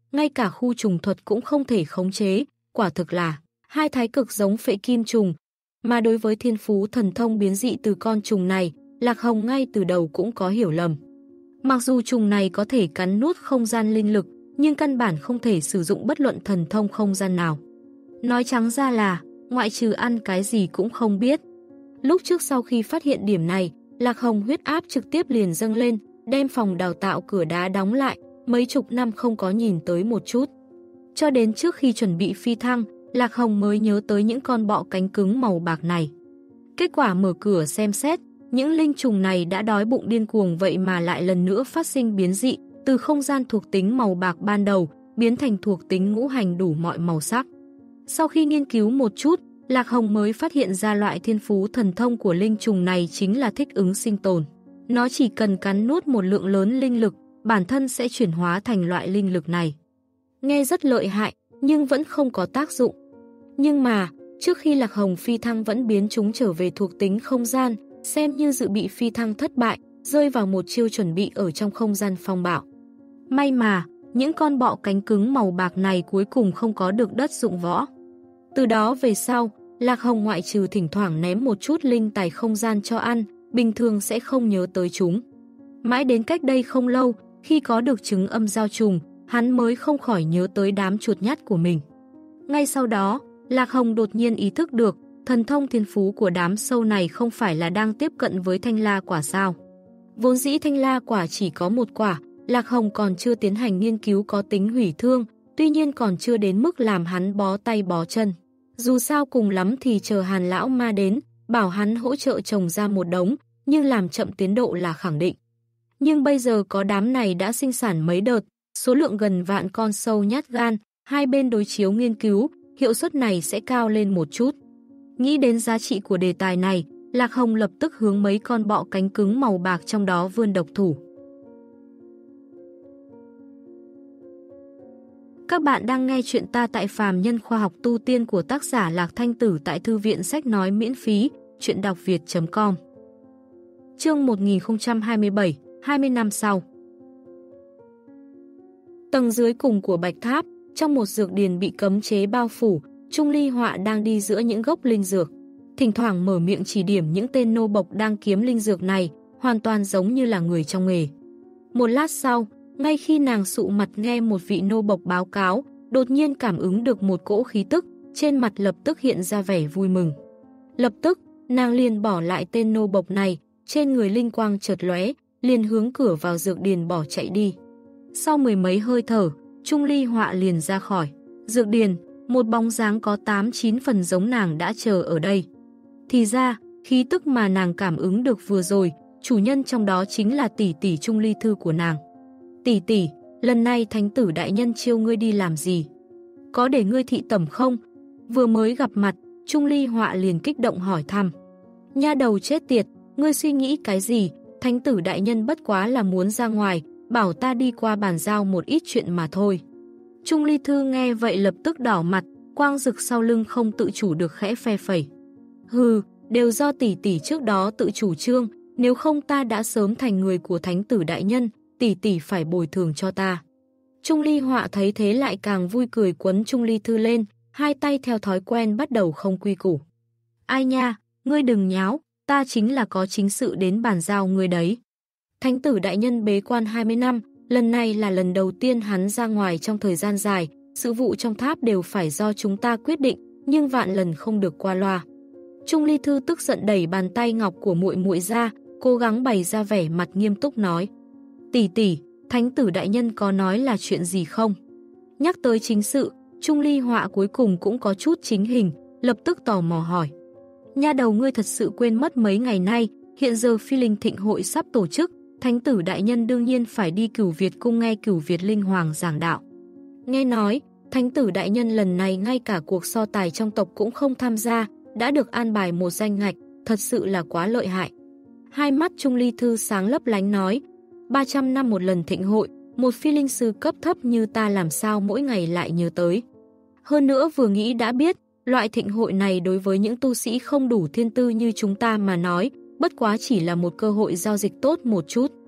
ngay cả khu trùng thuật cũng không thể khống chế, quả thực là hai thái cực giống phệ kim trùng. Mà đối với thiên phú thần thông biến dị từ con trùng này, Lạc Hồng ngay từ đầu cũng có hiểu lầm. Mặc dù trùng này có thể cắn nuốt không gian linh lực, nhưng căn bản không thể sử dụng bất luận thần thông không gian nào. Nói trắng ra là, ngoại trừ ăn cái gì cũng không biết. Lúc trước sau khi phát hiện điểm này, Lạc Hồng huyết áp trực tiếp liền dâng lên, đem phòng đào tạo cửa đá đóng lại, mấy chục năm không có nhìn tới một chút. Cho đến trước khi chuẩn bị phi thăng, Lạc Hồng mới nhớ tới những con bọ cánh cứng màu bạc này. Kết quả mở cửa xem xét, những linh trùng này đã đói bụng điên cuồng vậy mà lại lần nữa phát sinh biến dị, từ không gian thuộc tính màu bạc ban đầu, biến thành thuộc tính ngũ hành đủ mọi màu sắc. Sau khi nghiên cứu một chút, Lạc Hồng mới phát hiện ra loại thiên phú thần thông của linh trùng này chính là thích ứng sinh tồn. Nó chỉ cần cắn nuốt một lượng lớn linh lực, bản thân sẽ chuyển hóa thành loại linh lực này. Nghe rất lợi hại, nhưng vẫn không có tác dụng. Nhưng mà, trước khi Lạc Hồng phi thăng vẫn biến chúng trở về thuộc tính không gian, xem như dự bị phi thăng thất bại, rơi vào một chiêu chuẩn bị ở trong không gian phong bạo. May mà, những con bọ cánh cứng màu bạc này cuối cùng không có được đất dụng võ. Từ đó về sau, Lạc Hồng ngoại trừ thỉnh thoảng ném một chút linh tài không gian cho ăn, bình thường sẽ không nhớ tới chúng. Mãi đến cách đây không lâu, khi có được trứng âm giao trùng, hắn mới không khỏi nhớ tới đám chuột nhắt của mình. Ngay sau đó, Lạc Hồng đột nhiên ý thức được, thần thông thiên phú của đám sâu này không phải là đang tiếp cận với thanh la quả sao. Vốn dĩ thanh la quả chỉ có một quả, Lạc Hồng còn chưa tiến hành nghiên cứu có tính hủy thương, tuy nhiên còn chưa đến mức làm hắn bó tay bó chân. Dù sao cùng lắm thì chờ Hàn lão ma đến, bảo hắn hỗ trợ trồng ra một đống, nhưng làm chậm tiến độ là khẳng định. Nhưng bây giờ có đám này đã sinh sản mấy đợt, số lượng gần vạn con sâu nhát gan, hai bên đối chiếu nghiên cứu, hiệu suất này sẽ cao lên một chút. Nghĩ đến giá trị của đề tài này, Lạc Hồng lập tức hướng mấy con bọ cánh cứng màu bạc trong đó vươn độc thủ. Các bạn đang nghe chuyện ta tại Phàm Nhân Khoa học Tu Tiên của tác giả Lạc Thanh Tử tại Thư viện Sách Nói miễn phí, chuyện đọc việt chấm com. Chương một nghìn không trăm hai mươi bảy, hai mươi năm sau. Tầng dưới cùng của Bạch Tháp, trong một dược điền bị cấm chế bao phủ, Trung Ly Họa đang đi giữa những gốc linh dược. Thỉnh thoảng mở miệng chỉ điểm những tên nô bộc đang kiếm linh dược này, hoàn toàn giống như là người trong nghề. Một lát sau, ngay khi nàng sụ mặt nghe một vị nô bộc báo cáo, đột nhiên cảm ứng được một cỗ khí tức, trên mặt lập tức hiện ra vẻ vui mừng. Lập tức, nàng liền bỏ lại tên nô bộc này, trên người linh quang chợt lóe, liền hướng cửa vào dược điền bỏ chạy đi. Sau mười mấy hơi thở, Trung Ly Họa liền ra khỏi dược điền, một bóng dáng có tám chín phần giống nàng đã chờ ở đây. Thì ra, khí tức mà nàng cảm ứng được vừa rồi, chủ nhân trong đó chính là tỷ tỷ Trung Ly Thư của nàng. Tỷ tỷ, lần này thánh tử đại nhân chiêu ngươi đi làm gì? Có để ngươi thị tẩm không? Vừa mới gặp mặt, Trung Ly Họa liền kích động hỏi thăm. Nha đầu chết tiệt, ngươi suy nghĩ cái gì? Thánh tử đại nhân bất quá là muốn ra ngoài, bảo ta đi qua bàn giao một ít chuyện mà thôi. Trung Ly Thư nghe vậy lập tức đỏ mặt, quang rực sau lưng không tự chủ được khẽ phe phẩy. Hừ, đều do tỷ tỷ trước đó tự chủ trương, nếu không ta đã sớm thành người của thánh tử đại nhân, tỷ tỷ phải bồi thường cho ta. Trung Ly Họa thấy thế lại càng vui cười quấn Trung Ly Thư lên, hai tay theo thói quen bắt đầu không quy củ. Ai nha, ngươi đừng nháo, ta chính là có chính sự đến bàn giao ngươi đấy. Thánh tử đại nhân bế quan hai mươi năm, lần này là lần đầu tiên hắn ra ngoài trong thời gian dài, sự vụ trong tháp đều phải do chúng ta quyết định, nhưng vạn lần không được qua loa. Trung Ly Thư tức giận đẩy bàn tay ngọc của muội muội ra, cố gắng bày ra vẻ mặt nghiêm túc nói. Tỷ tỷ, thánh tử đại nhân có nói là chuyện gì không? Nhắc tới chính sự, Trung Ly Họa cuối cùng cũng có chút chính hình, lập tức tò mò hỏi. Nha đầu ngươi thật sự quên mất mấy ngày nay, hiện giờ phi linh thịnh hội sắp tổ chức, thánh tử đại nhân đương nhiên phải đi Cửu Việt cung nghe Cửu Việt linh hoàng giảng đạo. Nghe nói, thánh tử đại nhân lần này ngay cả cuộc so tài trong tộc cũng không tham gia, đã được an bài một danh ngạch, thật sự là quá lợi hại. Hai mắt Trung Ly Thư sáng lấp lánh nói, ba trăm năm một lần thịnh hội, một phi linh sư cấp thấp như ta làm sao mỗi ngày lại nhớ tới. Hơn nữa vừa nghĩ đã biết, loại thịnh hội này đối với những tu sĩ không đủ thiên tư như chúng ta mà nói, bất quá chỉ là một cơ hội giao dịch tốt một chút.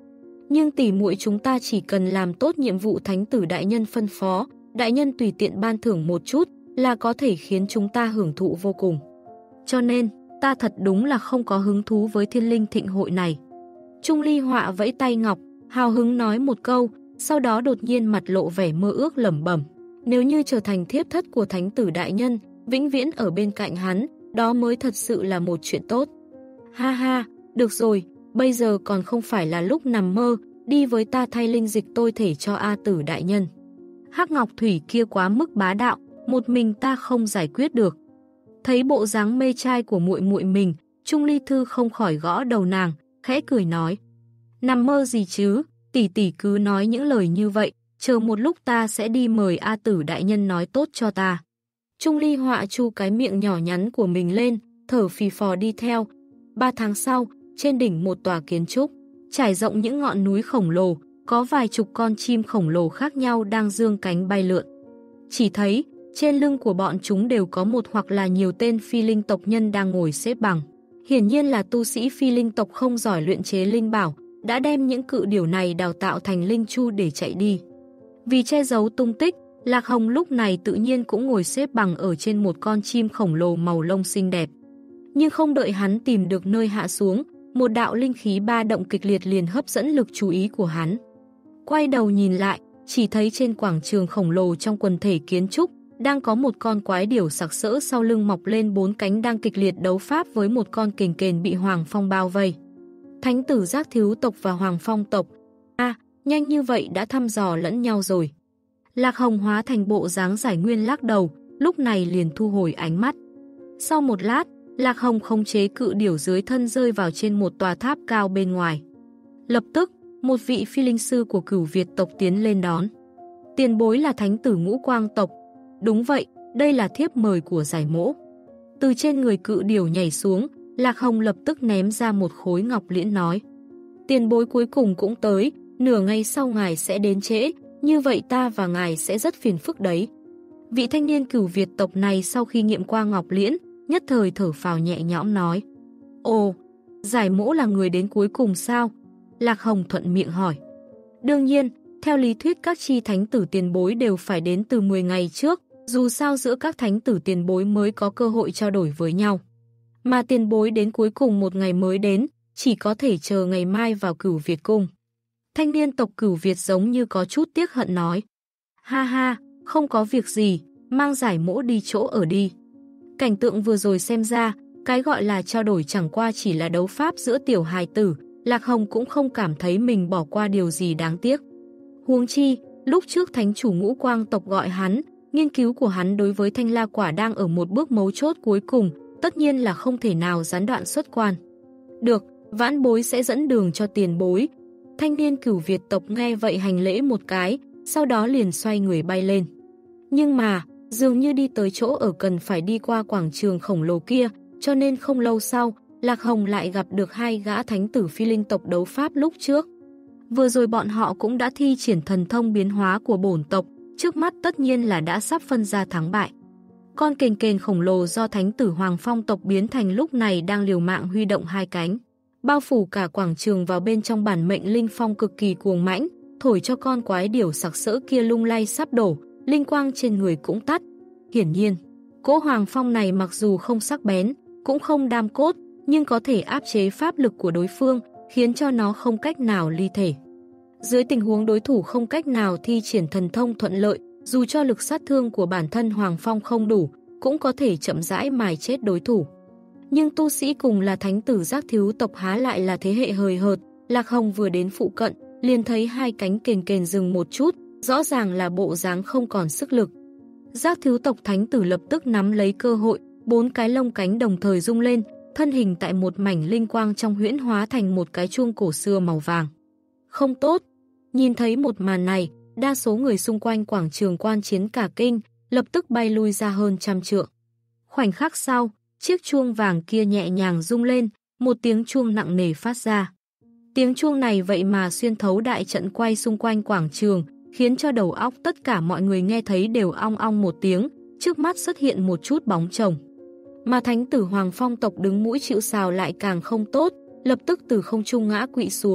Nhưng tỷ muội chúng ta chỉ cần làm tốt nhiệm vụ thánh tử đại nhân phân phó, đại nhân tùy tiện ban thưởng một chút là có thể khiến chúng ta hưởng thụ vô cùng. Cho nên, ta thật đúng là không có hứng thú với thiên linh thịnh hội này. Trung Ly Họa vẫy tay ngọc, hào hứng nói một câu, sau đó đột nhiên mặt lộ vẻ mơ ước lẩm bẩm. Nếu như trở thành thiếp thất của thánh tử đại nhân, vĩnh viễn ở bên cạnh hắn, đó mới thật sự là một chuyện tốt. Ha ha, được rồi, bây giờ còn không phải là lúc nằm mơ, đi với ta thay linh dịch tôi thể cho A tử đại nhân. Hắc Ngọc Thủy kia quá mức bá đạo, một mình ta không giải quyết được. Thấy bộ dáng mê trai của muội muội mình, Trung Ly Thư không khỏi gõ đầu nàng, khẽ cười nói. Nằm mơ gì chứ, tỷ tỷ cứ nói những lời như vậy, chờ một lúc ta sẽ đi mời A tử đại nhân nói tốt cho ta. Trung Ly Họa chu cái miệng nhỏ nhắn của mình lên, thở phì phò đi theo. Ba tháng sau, trên đỉnh một tòa kiến trúc, trải rộng những ngọn núi khổng lồ, có vài chục con chim khổng lồ khác nhau đang dương cánh bay lượn. Chỉ thấy, trên lưng của bọn chúng đều có một hoặc là nhiều tên phi linh tộc nhân đang ngồi xếp bằng. Hiển nhiên là tu sĩ phi linh tộc không giỏi luyện chế linh bảo, đã đem những cự điểu này đào tạo thành linh chu để chạy đi. Vì che giấu tung tích, Lạc Hồng lúc này tự nhiên cũng ngồi xếp bằng ở trên một con chim khổng lồ màu lông xinh đẹp. Nhưng không đợi hắn tìm được nơi hạ xuống, một đạo linh khí ba động kịch liệt liền hấp dẫn lực chú ý của hắn. Quay đầu nhìn lại, chỉ thấy trên quảng trường khổng lồ trong quần thể kiến trúc, đang có một con quái điểu sặc sỡ sau lưng mọc lên bốn cánh đang kịch liệt đấu pháp với một con kình kền bị Hoàng Phong bao vây. Thánh tử Giác Thiếu tộc và Hoàng Phong tộc, a à, nhanh như vậy đã thăm dò lẫn nhau rồi. Lạc Hồng hóa thành bộ dáng giải nguyên lắc đầu, lúc này liền thu hồi ánh mắt. Sau một lát, Lạc Hồng khống chế cự điểu dưới thân rơi vào trên một tòa tháp cao bên ngoài. Lập tức, một vị phi linh sư của Cửu Việt tộc tiến lên đón. Tiền bối là thánh tử Ngũ Quang tộc. Đúng vậy, đây là thiếp mời của giải mỗ. Từ trên người cự điểu nhảy xuống, Lạc Hồng lập tức ném ra một khối ngọc liễn nói. Tiền bối cuối cùng cũng tới, nửa ngày sau ngài sẽ đến trễ, như vậy ta và ngài sẽ rất phiền phức đấy. Vị thanh niên Cửu Việt tộc này sau khi nghiệm qua ngọc liễn, nhất thời thở phào nhẹ nhõm nói. Ồ, giải mỗ là người đến cuối cùng sao? Lạc Hồng thuận miệng hỏi. Đương nhiên, theo lý thuyết các chi thánh tử tiền bối đều phải đến từ mười ngày trước, dù sao giữa các thánh tử tiền bối mới có cơ hội trao đổi với nhau. Mà tiền bối đến cuối cùng một ngày mới đến, chỉ có thể chờ ngày mai vào Cửu Việt cung. Thanh niên tộc Cửu Việt giống như có chút tiếc hận nói. Ha ha, không có việc gì, mang giải mỗ đi chỗ ở đi. Cảnh tượng vừa rồi xem ra, cái gọi là trao đổi chẳng qua chỉ là đấu pháp giữa tiểu hài tử, Lạc Hồng cũng không cảm thấy mình bỏ qua điều gì đáng tiếc. Huống chi, lúc trước thánh chủ Ngũ Quang tộc gọi hắn, nghiên cứu của hắn đối với thanh la quả đang ở một bước mấu chốt cuối cùng, tất nhiên là không thể nào gián đoạn xuất quan. Được, vãn bối sẽ dẫn đường cho tiền bối. Thanh niên Cửu Việt tộc nghe vậy hành lễ một cái, sau đó liền xoay người bay lên. Nhưng mà, dường như đi tới chỗ ở cần phải đi qua quảng trường khổng lồ kia, cho nên không lâu sau, Lạc Hồng lại gặp được hai gã thánh tử phi linh tộc đấu pháp lúc trước. Vừa rồi bọn họ cũng đã thi triển thần thông biến hóa của bổn tộc, trước mắt tất nhiên là đã sắp phân ra thắng bại. Con kền kền khổng lồ do thánh tử Hoàng Phong tộc biến thành lúc này đang liều mạng huy động hai cánh, bao phủ cả quảng trường vào bên trong bản mệnh linh phong cực kỳ cuồng mãnh, thổi cho con quái điểu sặc sỡ kia lung lay sắp đổ, linh quang trên người cũng tắt. Hiển nhiên, cỗ Hoàng Phong này mặc dù không sắc bén, cũng không đam cốt, nhưng có thể áp chế pháp lực của đối phương, khiến cho nó không cách nào ly thể. Dưới tình huống đối thủ không cách nào thi triển thần thông thuận lợi, dù cho lực sát thương của bản thân Hoàng Phong không đủ, cũng có thể chậm rãi mài chết đối thủ. Nhưng tu sĩ cùng là thánh tử Giác Thiếu tộc há lại là thế hệ hời hợt, Lạc Hồng vừa đến phụ cận, liền thấy hai cánh kền kền dừng một chút, rõ ràng là bộ dáng không còn sức lực. Giác Thiếu tộc thánh tử lập tức nắm lấy cơ hội, bốn cái lông cánh đồng thời rung lên, thân hình tại một mảnh linh quang trong huyễn hóa thành một cái chuông cổ xưa màu vàng. Không tốt! Nhìn thấy một màn này, đa số người xung quanh quảng trường quan chiến cả kinh, lập tức bay lui ra hơn trăm trượng. Khoảnh khắc sau, chiếc chuông vàng kia nhẹ nhàng rung lên, một tiếng chuông nặng nề phát ra. Tiếng chuông này vậy mà xuyên thấu đại trận quay xung quanh quảng trường, khiến cho đầu óc tất cả mọi người nghe thấy đều ong ong một tiếng, trước mắt xuất hiện một chút bóng chồng. Mà thánh tử Hoàng Phong tộc đứng mũi chịu sào lại càng không tốt, lập tức từ không trung ngã quỵ xuống,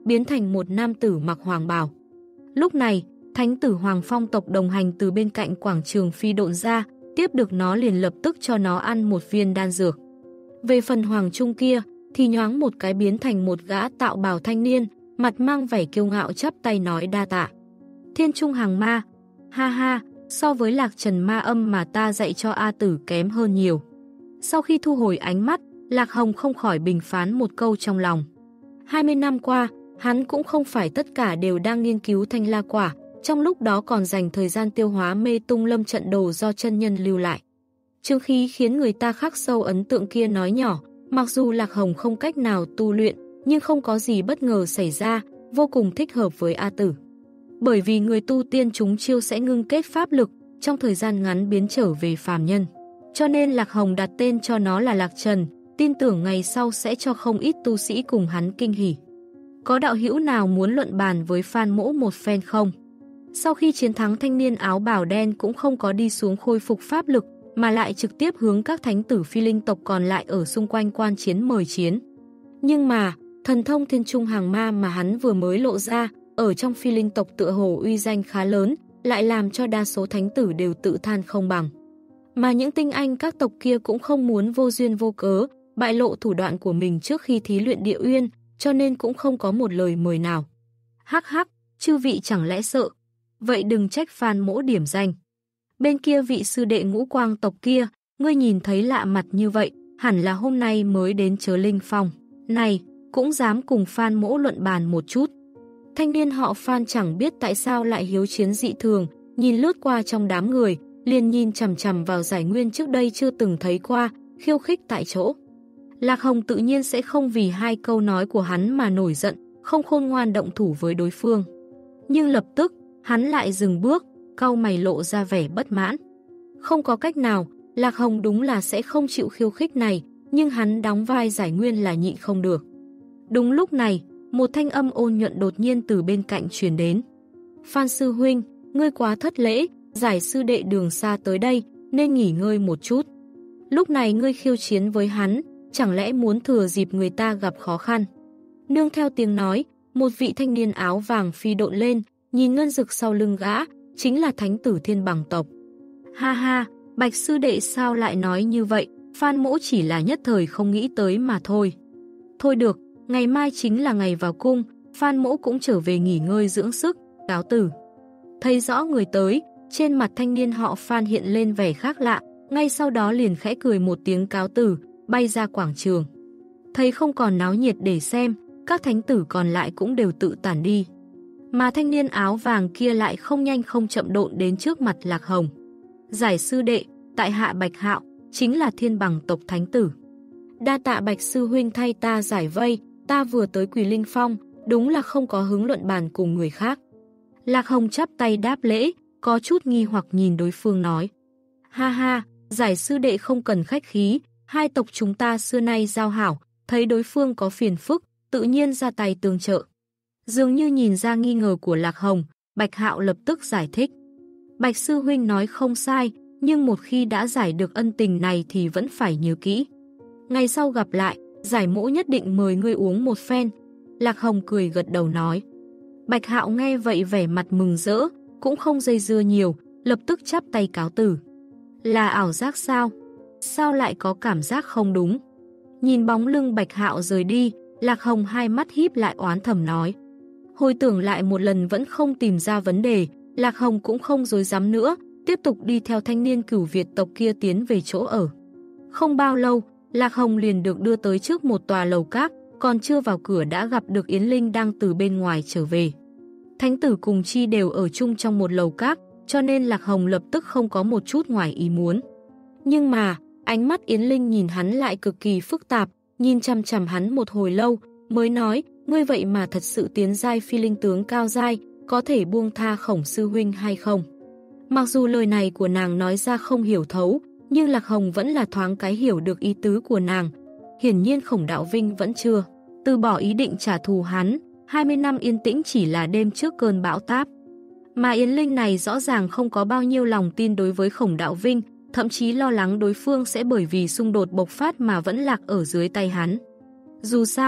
biến thành một nam tử mặc hoàng bào. Lúc này, thánh tử Hoàng Phong tộc đồng hành từ bên cạnh quảng trường phi độn ra, tiếp được nó liền lập tức cho nó ăn một viên đan dược. Về phần Hoàng Trung kia, thì nhoáng một cái biến thành một gã tạo bào thanh niên, mặt mang vẻ kiêu ngạo chắp tay nói đa tạ. Thiên Trung Hàng Ma, ha ha, so với Lạc Trần ma âm mà ta dạy cho A Tử kém hơn nhiều. Sau khi thu hồi ánh mắt, Lạc Hồng không khỏi bình phán một câu trong lòng. hai mươi năm qua, hắn cũng không phải tất cả đều đang nghiên cứu thanh la quả, trong lúc đó còn dành thời gian tiêu hóa mê tung lâm trận đồ do chân nhân lưu lại. Chương khí khiến người ta khắc sâu ấn tượng kia nói nhỏ, mặc dù Lạc Hồng không cách nào tu luyện, nhưng không có gì bất ngờ xảy ra, vô cùng thích hợp với A Tử. Bởi vì người tu tiên chúng chiêu sẽ ngưng kết pháp lực, trong thời gian ngắn biến trở về phàm nhân. Cho nên Lạc Hồng đặt tên cho nó là Lạc Trần, tin tưởng ngày sau sẽ cho không ít tu sĩ cùng hắn kinh hỉ. Có đạo hữu nào muốn luận bàn với Phan Mỗ một phen không? Sau khi chiến thắng thanh niên áo bào đen cũng không có đi xuống khôi phục pháp lực, mà lại trực tiếp hướng các thánh tử phi linh tộc còn lại ở xung quanh quan chiến mời chiến. Nhưng mà, thần thông Thiên Trung Hàng Ma mà hắn vừa mới lộ ra, ở trong phi linh tộc tựa hồ uy danh khá lớn, lại làm cho đa số thánh tử đều tự than không bằng. Mà những tinh anh các tộc kia cũng không muốn vô duyên vô cớ, bại lộ thủ đoạn của mình trước khi thí luyện địa uyên, cho nên cũng không có một lời mời nào. Hắc hắc, chư vị chẳng lẽ sợ? Vậy đừng trách Phan Mỗ điểm danh. Bên kia vị sư đệ Ngũ Quang tộc kia, ngươi nhìn thấy lạ mặt như vậy, hẳn là hôm nay mới đến Chớ Linh Phong. Này, cũng dám cùng Phan Mỗ luận bàn một chút. Thanh niên họ Phan chẳng biết tại sao lại hiếu chiến dị thường, nhìn lướt qua trong đám người, liền nhìn chằm chằm vào giải nguyên trước đây chưa từng thấy qua, khiêu khích tại chỗ. Lạc Hồng tự nhiên sẽ không vì hai câu nói của hắn mà nổi giận, không khôn ngoan động thủ với đối phương. Nhưng lập tức, hắn lại dừng bước, cau mày lộ ra vẻ bất mãn. Không có cách nào, Lạc Hồng đúng là sẽ không chịu khiêu khích này, nhưng hắn đóng vai giải nguyên là nhịn không được. Đúng lúc này, một thanh âm ôn nhuận đột nhiên từ bên cạnh truyền đến. Phan sư huynh, ngươi quá thất lễ, giải sư đệ đường xa tới đây, nên nghỉ ngơi một chút. Lúc này ngươi khiêu chiến với hắn, chẳng lẽ muốn thừa dịp người ta gặp khó khăn? Nương theo tiếng nói, một vị thanh niên áo vàng phi độn lên, nhìn ngân dực sau lưng gã, chính là thánh tử Thiên Bằng tộc. Ha ha, Bạch sư đệ sao lại nói như vậy, Phan Mỗ chỉ là nhất thời không nghĩ tới mà thôi. Thôi được, ngày mai chính là ngày vào cung, Phan Mỗ cũng trở về nghỉ ngơi dưỡng sức, cáo tử. Thấy rõ người tới, trên mặt thanh niên họ Phan hiện lên vẻ khác lạ, ngay sau đó liền khẽ cười một tiếng cáo tử, bay ra quảng trường. Thấy không còn náo nhiệt để xem, các thánh tử còn lại cũng đều tự tản đi. Mà thanh niên áo vàng kia lại không nhanh không chậm độn đến trước mặt Lạc Hồng. Giải sư đệ, tại hạ Bạch Hạo, chính là Thiên Bằng tộc thánh tử. Đa tạ Bạch sư huynh thay ta giải vây, ta vừa tới Quỳ Linh Phong, đúng là không có hứng luận bàn cùng người khác. Lạc Hồng chắp tay đáp lễ, có chút nghi hoặc nhìn đối phương nói. Ha ha, giải sư đệ không cần khách khí, hai tộc chúng ta xưa nay giao hảo, thấy đối phương có phiền phức, tự nhiên ra tay tương trợ. Dường như nhìn ra nghi ngờ của Lạc Hồng, Bạch Hạo lập tức giải thích. Bạch sư huynh nói không sai, nhưng một khi đã giải được ân tình này thì vẫn phải nhớ kỹ. Ngày sau gặp lại, giải Mỗ nhất định mời ngươi uống một phen. Lạc Hồng cười gật đầu nói. Bạch Hạo nghe vậy vẻ mặt mừng rỡ, cũng không dây dưa nhiều, lập tức chắp tay cáo tử. Là ảo giác sao? Sao lại có cảm giác không đúng? Nhìn bóng lưng Bạch Hạo rời đi, Lạc Hồng hai mắt híp lại oán thầm nói. Hồi tưởng lại một lần vẫn không tìm ra vấn đề, Lạc Hồng cũng không dối dám nữa, tiếp tục đi theo thanh niên Cửu Việt tộc kia tiến về chỗ ở. Không bao lâu, Lạc Hồng liền được đưa tới trước một tòa lầu các, còn chưa vào cửa đã gặp được Yến Linh đang từ bên ngoài trở về. Thánh tử cùng Chi đều ở chung trong một lầu các, cho nên Lạc Hồng lập tức không có một chút ngoài ý muốn. Nhưng mà, ánh mắt Yến Linh nhìn hắn lại cực kỳ phức tạp, nhìn chằm chằm hắn một hồi lâu, mới nói, ngươi vậy mà thật sự tiến giai phi linh tướng cao giai, có thể buông tha Khổng sư huynh hay không? Mặc dù lời này của nàng nói ra không hiểu thấu, nhưng Lạc Hồng vẫn là thoáng cái hiểu được ý tứ của nàng. Hiển nhiên Khổng Đạo Vinh vẫn chưa từ bỏ ý định trả thù hắn, hai mươi năm yên tĩnh chỉ là đêm trước cơn bão táp. Mà Yến Linh này rõ ràng không có bao nhiêu lòng tin đối với Khổng Đạo Vinh, thậm chí lo lắng đối phương sẽ bởi vì xung đột bộc phát mà vẫn lạc ở dưới tay hắn. Dù sao,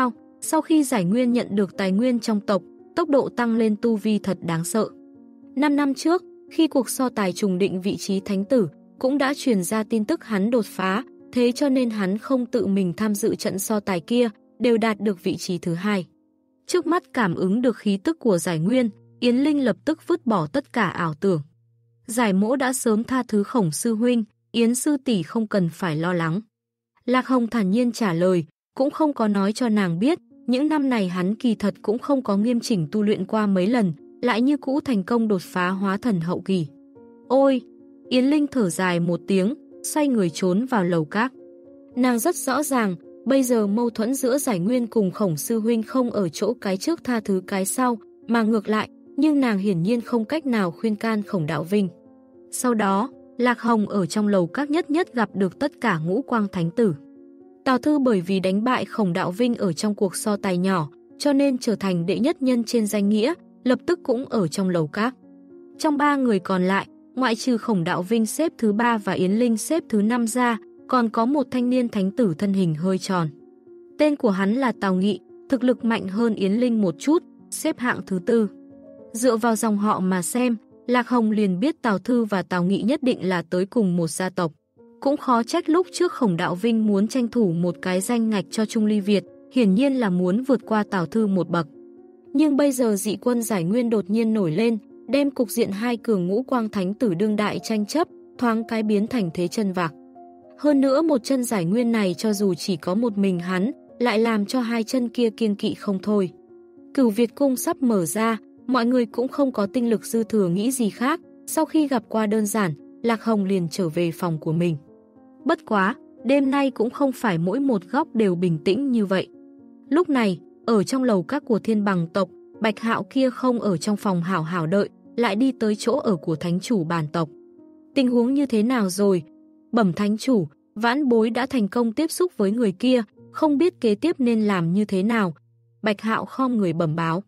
Sau khi Giải Nguyên nhận được tài nguyên trong tộc, tốc độ tăng lên tu vi thật đáng sợ. Năm năm trước, khi cuộc so tài trùng định vị trí thánh tử, cũng đã truyền ra tin tức hắn đột phá, thế cho nên hắn không tự mình tham dự trận so tài kia, đều đạt được vị trí thứ hai. Trước mắt cảm ứng được khí tức của Giải Nguyên, Yến Linh lập tức vứt bỏ tất cả ảo tưởng. Giải Mỗ đã sớm tha thứ Khổng sư huynh, Yến sư tỷ không cần phải lo lắng. Lạc Hồng thản nhiên trả lời, cũng không có nói cho nàng biết, những năm này hắn kỳ thật cũng không có nghiêm chỉnh tu luyện qua mấy lần, lại như cũ thành công đột phá hóa thần hậu kỳ. Ôi! Yến Linh thở dài một tiếng, xoay người trốn vào lầu các. Nàng rất rõ ràng, bây giờ mâu thuẫn giữa Giải Nguyên cùng Khổng sư huynh không ở chỗ cái trước tha thứ cái sau, mà ngược lại, nhưng nàng hiển nhiên không cách nào khuyên can Khổng Đạo Vinh. Sau đó, Lạc Hồng ở trong lầu các nhất nhất gặp được tất cả ngũ quang thánh tử. Tào Thư bởi vì đánh bại Khổng Đạo Vinh ở trong cuộc so tài nhỏ, cho nên trở thành đệ nhất nhân trên danh nghĩa, lập tức cũng ở trong lầu các. Trong ba người còn lại, ngoại trừ Khổng Đạo Vinh xếp thứ ba và Yến Linh xếp thứ năm ra, còn có một thanh niên thánh tử thân hình hơi tròn. Tên của hắn là Tào Nghị, thực lực mạnh hơn Yến Linh một chút, xếp hạng thứ tư. Dựa vào dòng họ mà xem, Lạc Hồng liền biết Tào Thư và Tào Nghị nhất định là tới cùng một gia tộc. Cũng khó trách lúc trước Khổng Đạo Vinh muốn tranh thủ một cái danh ngạch cho Trung Ly Việt, hiển nhiên là muốn vượt qua Tào Thư một bậc. Nhưng bây giờ dị quân Giải Nguyên đột nhiên nổi lên, đem cục diện hai cường ngũ quang thánh tử đương đại tranh chấp, thoáng cái biến thành thế chân vạc. Hơn nữa một chân Giải Nguyên này cho dù chỉ có một mình hắn, lại làm cho hai chân kia kiêng kỵ không thôi. Cửu Việt cung sắp mở ra, mọi người cũng không có tinh lực dư thừa nghĩ gì khác, sau khi gặp qua đơn giản, Lạc Hồng liền trở về phòng của mình. Bất quá, đêm nay cũng không phải mỗi một góc đều bình tĩnh như vậy. Lúc này, ở trong lầu các của Thiên Bằng tộc, Bạch Hạo kia không ở trong phòng hảo hảo đợi, lại đi tới chỗ ở của thánh chủ bản tộc. Tình huống như thế nào rồi? Bẩm thánh chủ, Vãn Bối đã thành công tiếp xúc với người kia, không biết kế tiếp nên làm như thế nào. Bạch Hạo khom người bẩm báo.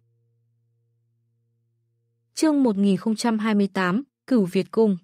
Chương một nghìn không trăm hai mươi tám, Cửu Việt Cung.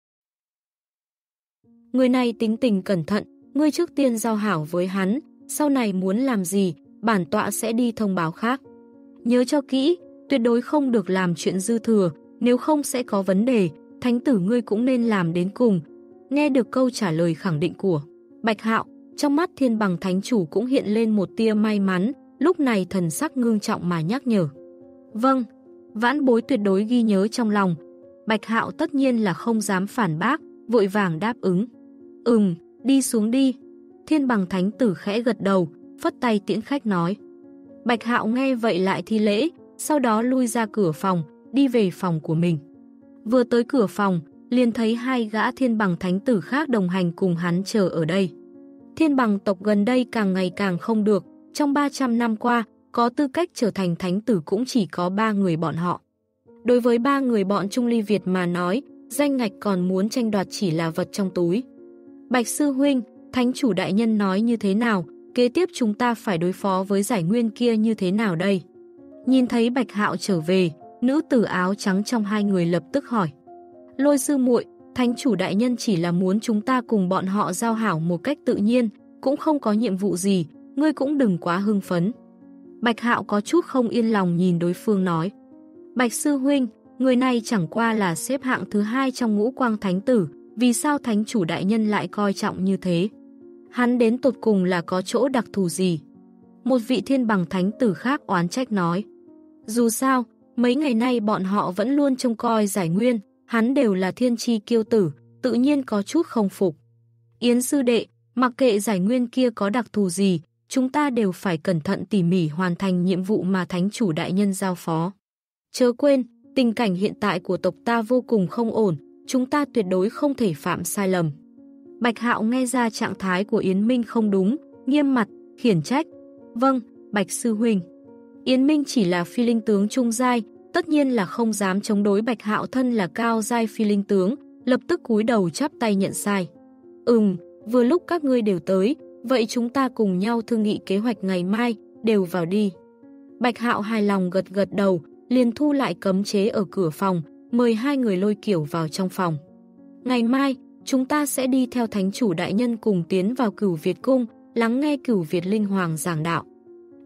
Người này tính tình cẩn thận, ngươi trước tiên giao hảo với hắn, sau này muốn làm gì, bản tọa sẽ đi thông báo khác. Nhớ cho kỹ, tuyệt đối không được làm chuyện dư thừa, nếu không sẽ có vấn đề, thánh tử ngươi cũng nên làm đến cùng. Nghe được câu trả lời khẳng định của Bạch Hạo, trong mắt Thiên Bằng thánh chủ cũng hiện lên một tia may mắn, lúc này thần sắc ngưng trọng mà nhắc nhở. Vâng, Vãn Bối tuyệt đối ghi nhớ trong lòng. Bạch Hạo tất nhiên là không dám phản bác, vội vàng đáp ứng. Ừm, đi xuống đi. Thiên Bằng thánh tử khẽ gật đầu, phất tay tiễn khách nói. Bạch Hạo nghe vậy lại thi lễ, sau đó lui ra cửa phòng, đi về phòng của mình. Vừa tới cửa phòng, liền thấy hai gã Thiên Bằng thánh tử khác đồng hành cùng hắn chờ ở đây. Thiên Bằng tộc gần đây càng ngày càng không được, trong ba trăm năm qua, có tư cách trở thành thánh tử cũng chỉ có ba người bọn họ. Đối với ba người bọn Trung Ly Việt mà nói, danh ngạch còn muốn tranh đoạt chỉ là vật trong túi. Bạch sư huynh, thánh chủ đại nhân nói như thế nào, kế tiếp chúng ta phải đối phó với Giải Nguyên kia như thế nào đây? Nhìn thấy Bạch Hạo trở về, nữ tử áo trắng trong hai người lập tức hỏi. Lôi sư muội, thánh chủ đại nhân chỉ là muốn chúng ta cùng bọn họ giao hảo một cách tự nhiên, cũng không có nhiệm vụ gì, ngươi cũng đừng quá hưng phấn. Bạch Hạo có chút không yên lòng nhìn đối phương nói. Bạch sư huynh, người này chẳng qua là xếp hạng thứ hai trong ngũ quang thánh tử, vì sao thánh chủ đại nhân lại coi trọng như thế? Hắn đến tột cùng là có chỗ đặc thù gì? Một vị Thiên Bằng thánh tử khác oán trách nói. Dù sao, mấy ngày nay bọn họ vẫn luôn trông coi Giải Nguyên, hắn đều là thiên chi kiêu tử, tự nhiên có chút không phục. Yến sư đệ, mặc kệ Giải Nguyên kia có đặc thù gì, chúng ta đều phải cẩn thận tỉ mỉ hoàn thành nhiệm vụ mà thánh chủ đại nhân giao phó. Chớ quên, tình cảnh hiện tại của tộc ta vô cùng không ổn, chúng ta tuyệt đối không thể phạm sai lầm. Bạch Hạo nghe ra trạng thái của Yến Minh không đúng, nghiêm mặt, khiển trách. Vâng, Bạch sư huynh. Yến Minh chỉ là phi linh tướng trung giai, tất nhiên là không dám chống đối Bạch Hạo thân là cao giai phi linh tướng, lập tức cúi đầu chắp tay nhận sai. Ừm, vừa lúc các ngươi đều tới, vậy chúng ta cùng nhau thương nghị kế hoạch ngày mai, đều vào đi. Bạch Hạo hài lòng gật gật đầu, liền thu lại cấm chế ở cửa phòng, mời hai người Lôi Kiểu vào trong phòng. Ngày mai, chúng ta sẽ đi theo thánh chủ đại nhân cùng tiến vào Cửu Việt Cung, lắng nghe Cửu Việt Linh Hoàng giảng đạo.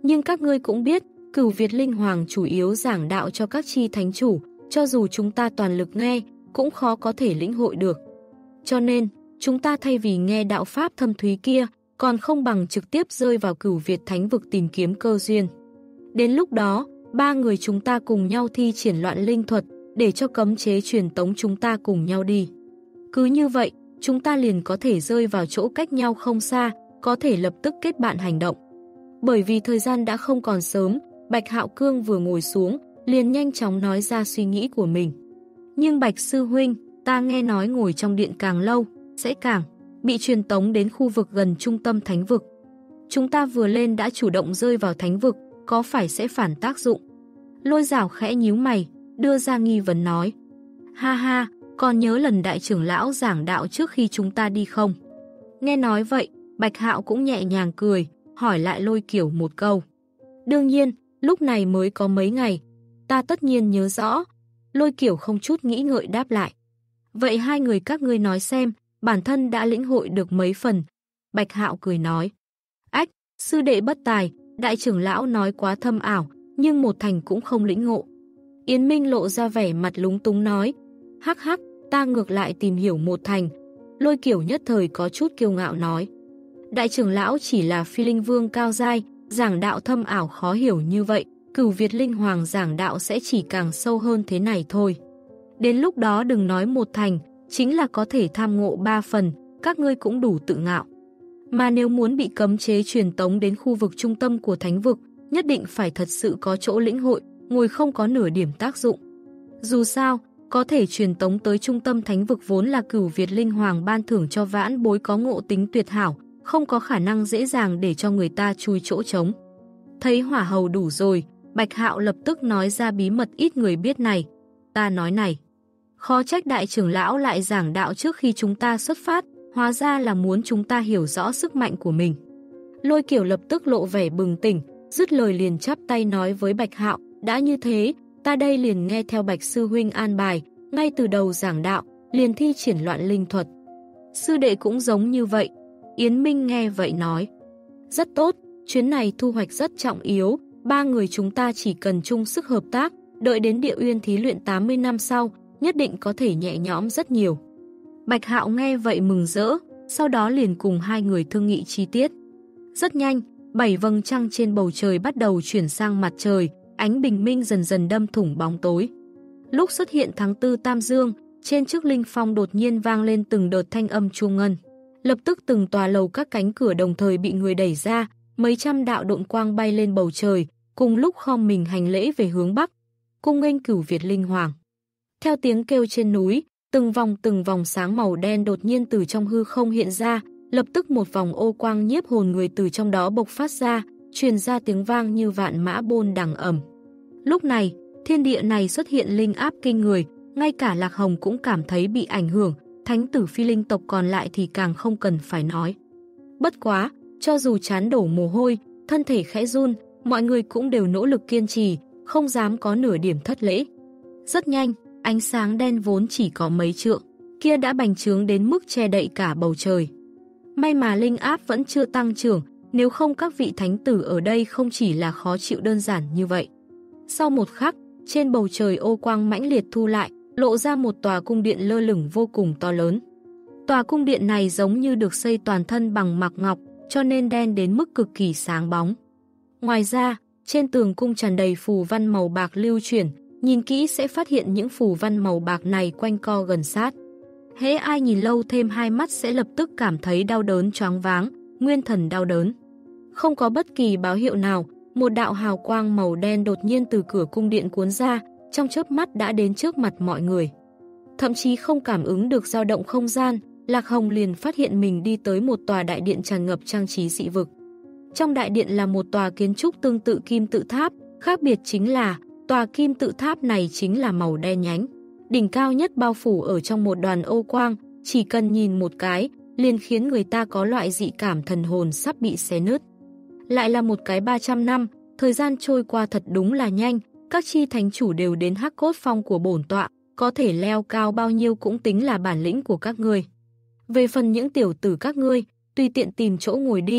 Nhưng các ngươi cũng biết, Cửu Việt Linh Hoàng chủ yếu giảng đạo cho các chi thánh chủ, cho dù chúng ta toàn lực nghe, cũng khó có thể lĩnh hội được. Cho nên, chúng ta thay vì nghe đạo pháp thâm thúy kia, còn không bằng trực tiếp rơi vào Cửu Việt Thánh vực tìm kiếm cơ duyên. Đến lúc đó, ba người chúng ta cùng nhau thi triển loạn linh thuật, để cho cấm chế truyền tống chúng ta cùng nhau đi. Cứ như vậy, chúng ta liền có thể rơi vào chỗ cách nhau không xa, có thể lập tức kết bạn hành động. Bởi vì thời gian đã không còn sớm, Bạch Hạo Cương vừa ngồi xuống, liền nhanh chóng nói ra suy nghĩ của mình. Nhưng Bạch Sư Huynh, ta nghe nói ngồi trong điện càng lâu, sẽ càng bị truyền tống đến khu vực gần trung tâm thánh vực. Chúng ta vừa lên đã chủ động rơi vào thánh vực, có phải sẽ phản tác dụng? Lôi Giảo khẽ nhíu mày, đưa ra nghi vấn nói. Ha ha, còn nhớ lần đại trưởng lão giảng đạo trước khi chúng ta đi không? Nghe nói vậy, Bạch Hạo cũng nhẹ nhàng cười, hỏi lại Lôi Kiểu một câu. Đương nhiên, lúc này mới có mấy ngày, ta tất nhiên nhớ rõ. Lôi Kiểu không chút nghĩ ngợi đáp lại. Vậy hai người các ngươi nói xem, bản thân đã lĩnh hội được mấy phần? Bạch Hạo cười nói. Ách, sư đệ bất tài, đại trưởng lão nói quá thâm ảo, nhưng một thành cũng không lĩnh ngộ. Yến Minh lộ ra vẻ mặt lúng túng nói. Hắc hắc, ta ngược lại tìm hiểu một thành. Lôi Kiểu nhất thời có chút kiêu ngạo nói. Đại trưởng lão chỉ là phi linh vương cao giai, giảng đạo thâm ảo khó hiểu như vậy, Cửu Việt Linh Hoàng giảng đạo sẽ chỉ càng sâu hơn thế này thôi. Đến lúc đó đừng nói một thành, chính là có thể tham ngộ ba phần, các ngươi cũng đủ tự ngạo. Mà nếu muốn bị cấm chế truyền tống đến khu vực trung tâm của thánh vực, nhất định phải thật sự có chỗ lĩnh hội, ngồi không có nửa điểm tác dụng. Dù sao, có thể truyền tống tới trung tâm thánh vực vốn là Cửu Việt Linh Hoàng ban thưởng cho vãn bối có ngộ tính tuyệt hảo, không có khả năng dễ dàng để cho người ta chui chỗ trống. Thấy hỏa hầu đủ rồi, Bạch Hạo lập tức nói ra bí mật ít người biết này. Ta nói này, khó trách đại trưởng lão lại giảng đạo trước khi chúng ta xuất phát, hóa ra là muốn chúng ta hiểu rõ sức mạnh của mình. Lôi Kiểu lập tức lộ vẻ bừng tỉnh, dứt lời liền chắp tay nói với Bạch Hạo, đã như thế, ta đây liền nghe theo Bạch Sư Huynh an bài, ngay từ đầu giảng đạo, liền thi triển loạn linh thuật. Sư đệ cũng giống như vậy. Yến Minh nghe vậy nói. Rất tốt, chuyến này thu hoạch rất trọng yếu, ba người chúng ta chỉ cần chung sức hợp tác, đợi đến Địa Uyên thí luyện tám mươi năm sau, nhất định có thể nhẹ nhõm rất nhiều. Bạch Hạo nghe vậy mừng rỡ, sau đó liền cùng hai người thương nghị chi tiết. Rất nhanh, bảy vầng trăng trên bầu trời bắt đầu chuyển sang mặt trời, ánh bình minh dần dần đâm thủng bóng tối. Lúc xuất hiện tháng tư Tam Dương, trên trước linh phong đột nhiên vang lên từng đợt thanh âm chuông ngân. Lập tức từng tòa lầu các cánh cửa đồng thời bị người đẩy ra, mấy trăm đạo độn quang bay lên bầu trời, cùng lúc khom mình hành lễ về hướng bắc, cung nghênh Cửu Việt Linh Hoàng. Theo tiếng kêu trên núi, từng vòng từng vòng sáng màu đen đột nhiên từ trong hư không hiện ra, lập tức một vòng ô quang nhiếp hồn người từ trong đó bộc phát ra, truyền ra tiếng vang như vạn mã bôn đằng ầm. Lúc này, thiên địa này xuất hiện linh áp kinh người, ngay cả Lạc Hồng cũng cảm thấy bị ảnh hưởng, thánh tử phi linh tộc còn lại thì càng không cần phải nói. Bất quá, cho dù chán đổ mồ hôi, thân thể khẽ run, mọi người cũng đều nỗ lực kiên trì, không dám có nửa điểm thất lễ. Rất nhanh, ánh sáng đen vốn chỉ có mấy trượng, kia đã bành trướng đến mức che đậy cả bầu trời. May mà linh áp vẫn chưa tăng trưởng, nếu không các vị thánh tử ở đây không chỉ là khó chịu đơn giản như vậy. Sau một khắc, trên bầu trời ô quang mãnh liệt thu lại, lộ ra một tòa cung điện lơ lửng vô cùng to lớn. Tòa cung điện này giống như được xây toàn thân bằng mạc ngọc, cho nên đen đến mức cực kỳ sáng bóng. Ngoài ra, trên tường cung tràn đầy phù văn màu bạc lưu chuyển, nhìn kỹ sẽ phát hiện những phù văn màu bạc này quanh co gần sát. Hễ ai nhìn lâu thêm hai mắt sẽ lập tức cảm thấy đau đớn choáng váng, nguyên thần đau đớn. Không có bất kỳ báo hiệu nào, một đạo hào quang màu đen đột nhiên từ cửa cung điện cuốn ra, trong chớp mắt đã đến trước mặt mọi người. Thậm chí không cảm ứng được dao động không gian, Lạc Hồng liền phát hiện mình đi tới một tòa đại điện tràn ngập trang trí dị vực. Trong đại điện là một tòa kiến trúc tương tự kim tự tháp, khác biệt chính là tòa kim tự tháp này chính là màu đen nhánh. Đỉnh cao nhất bao phủ ở trong một đoàn ô quang, chỉ cần nhìn một cái, liền khiến người ta có loại dị cảm thần hồn sắp bị xé nứt. Lại là một cái ba trăm năm, thời gian trôi qua thật đúng là nhanh, các chi thánh chủ đều đến Hắc Cốt Phong của bổn tọa, có thể leo cao bao nhiêu cũng tính là bản lĩnh của các ngươi. Về phần những tiểu tử các ngươi, tùy tiện tìm chỗ ngồi đi,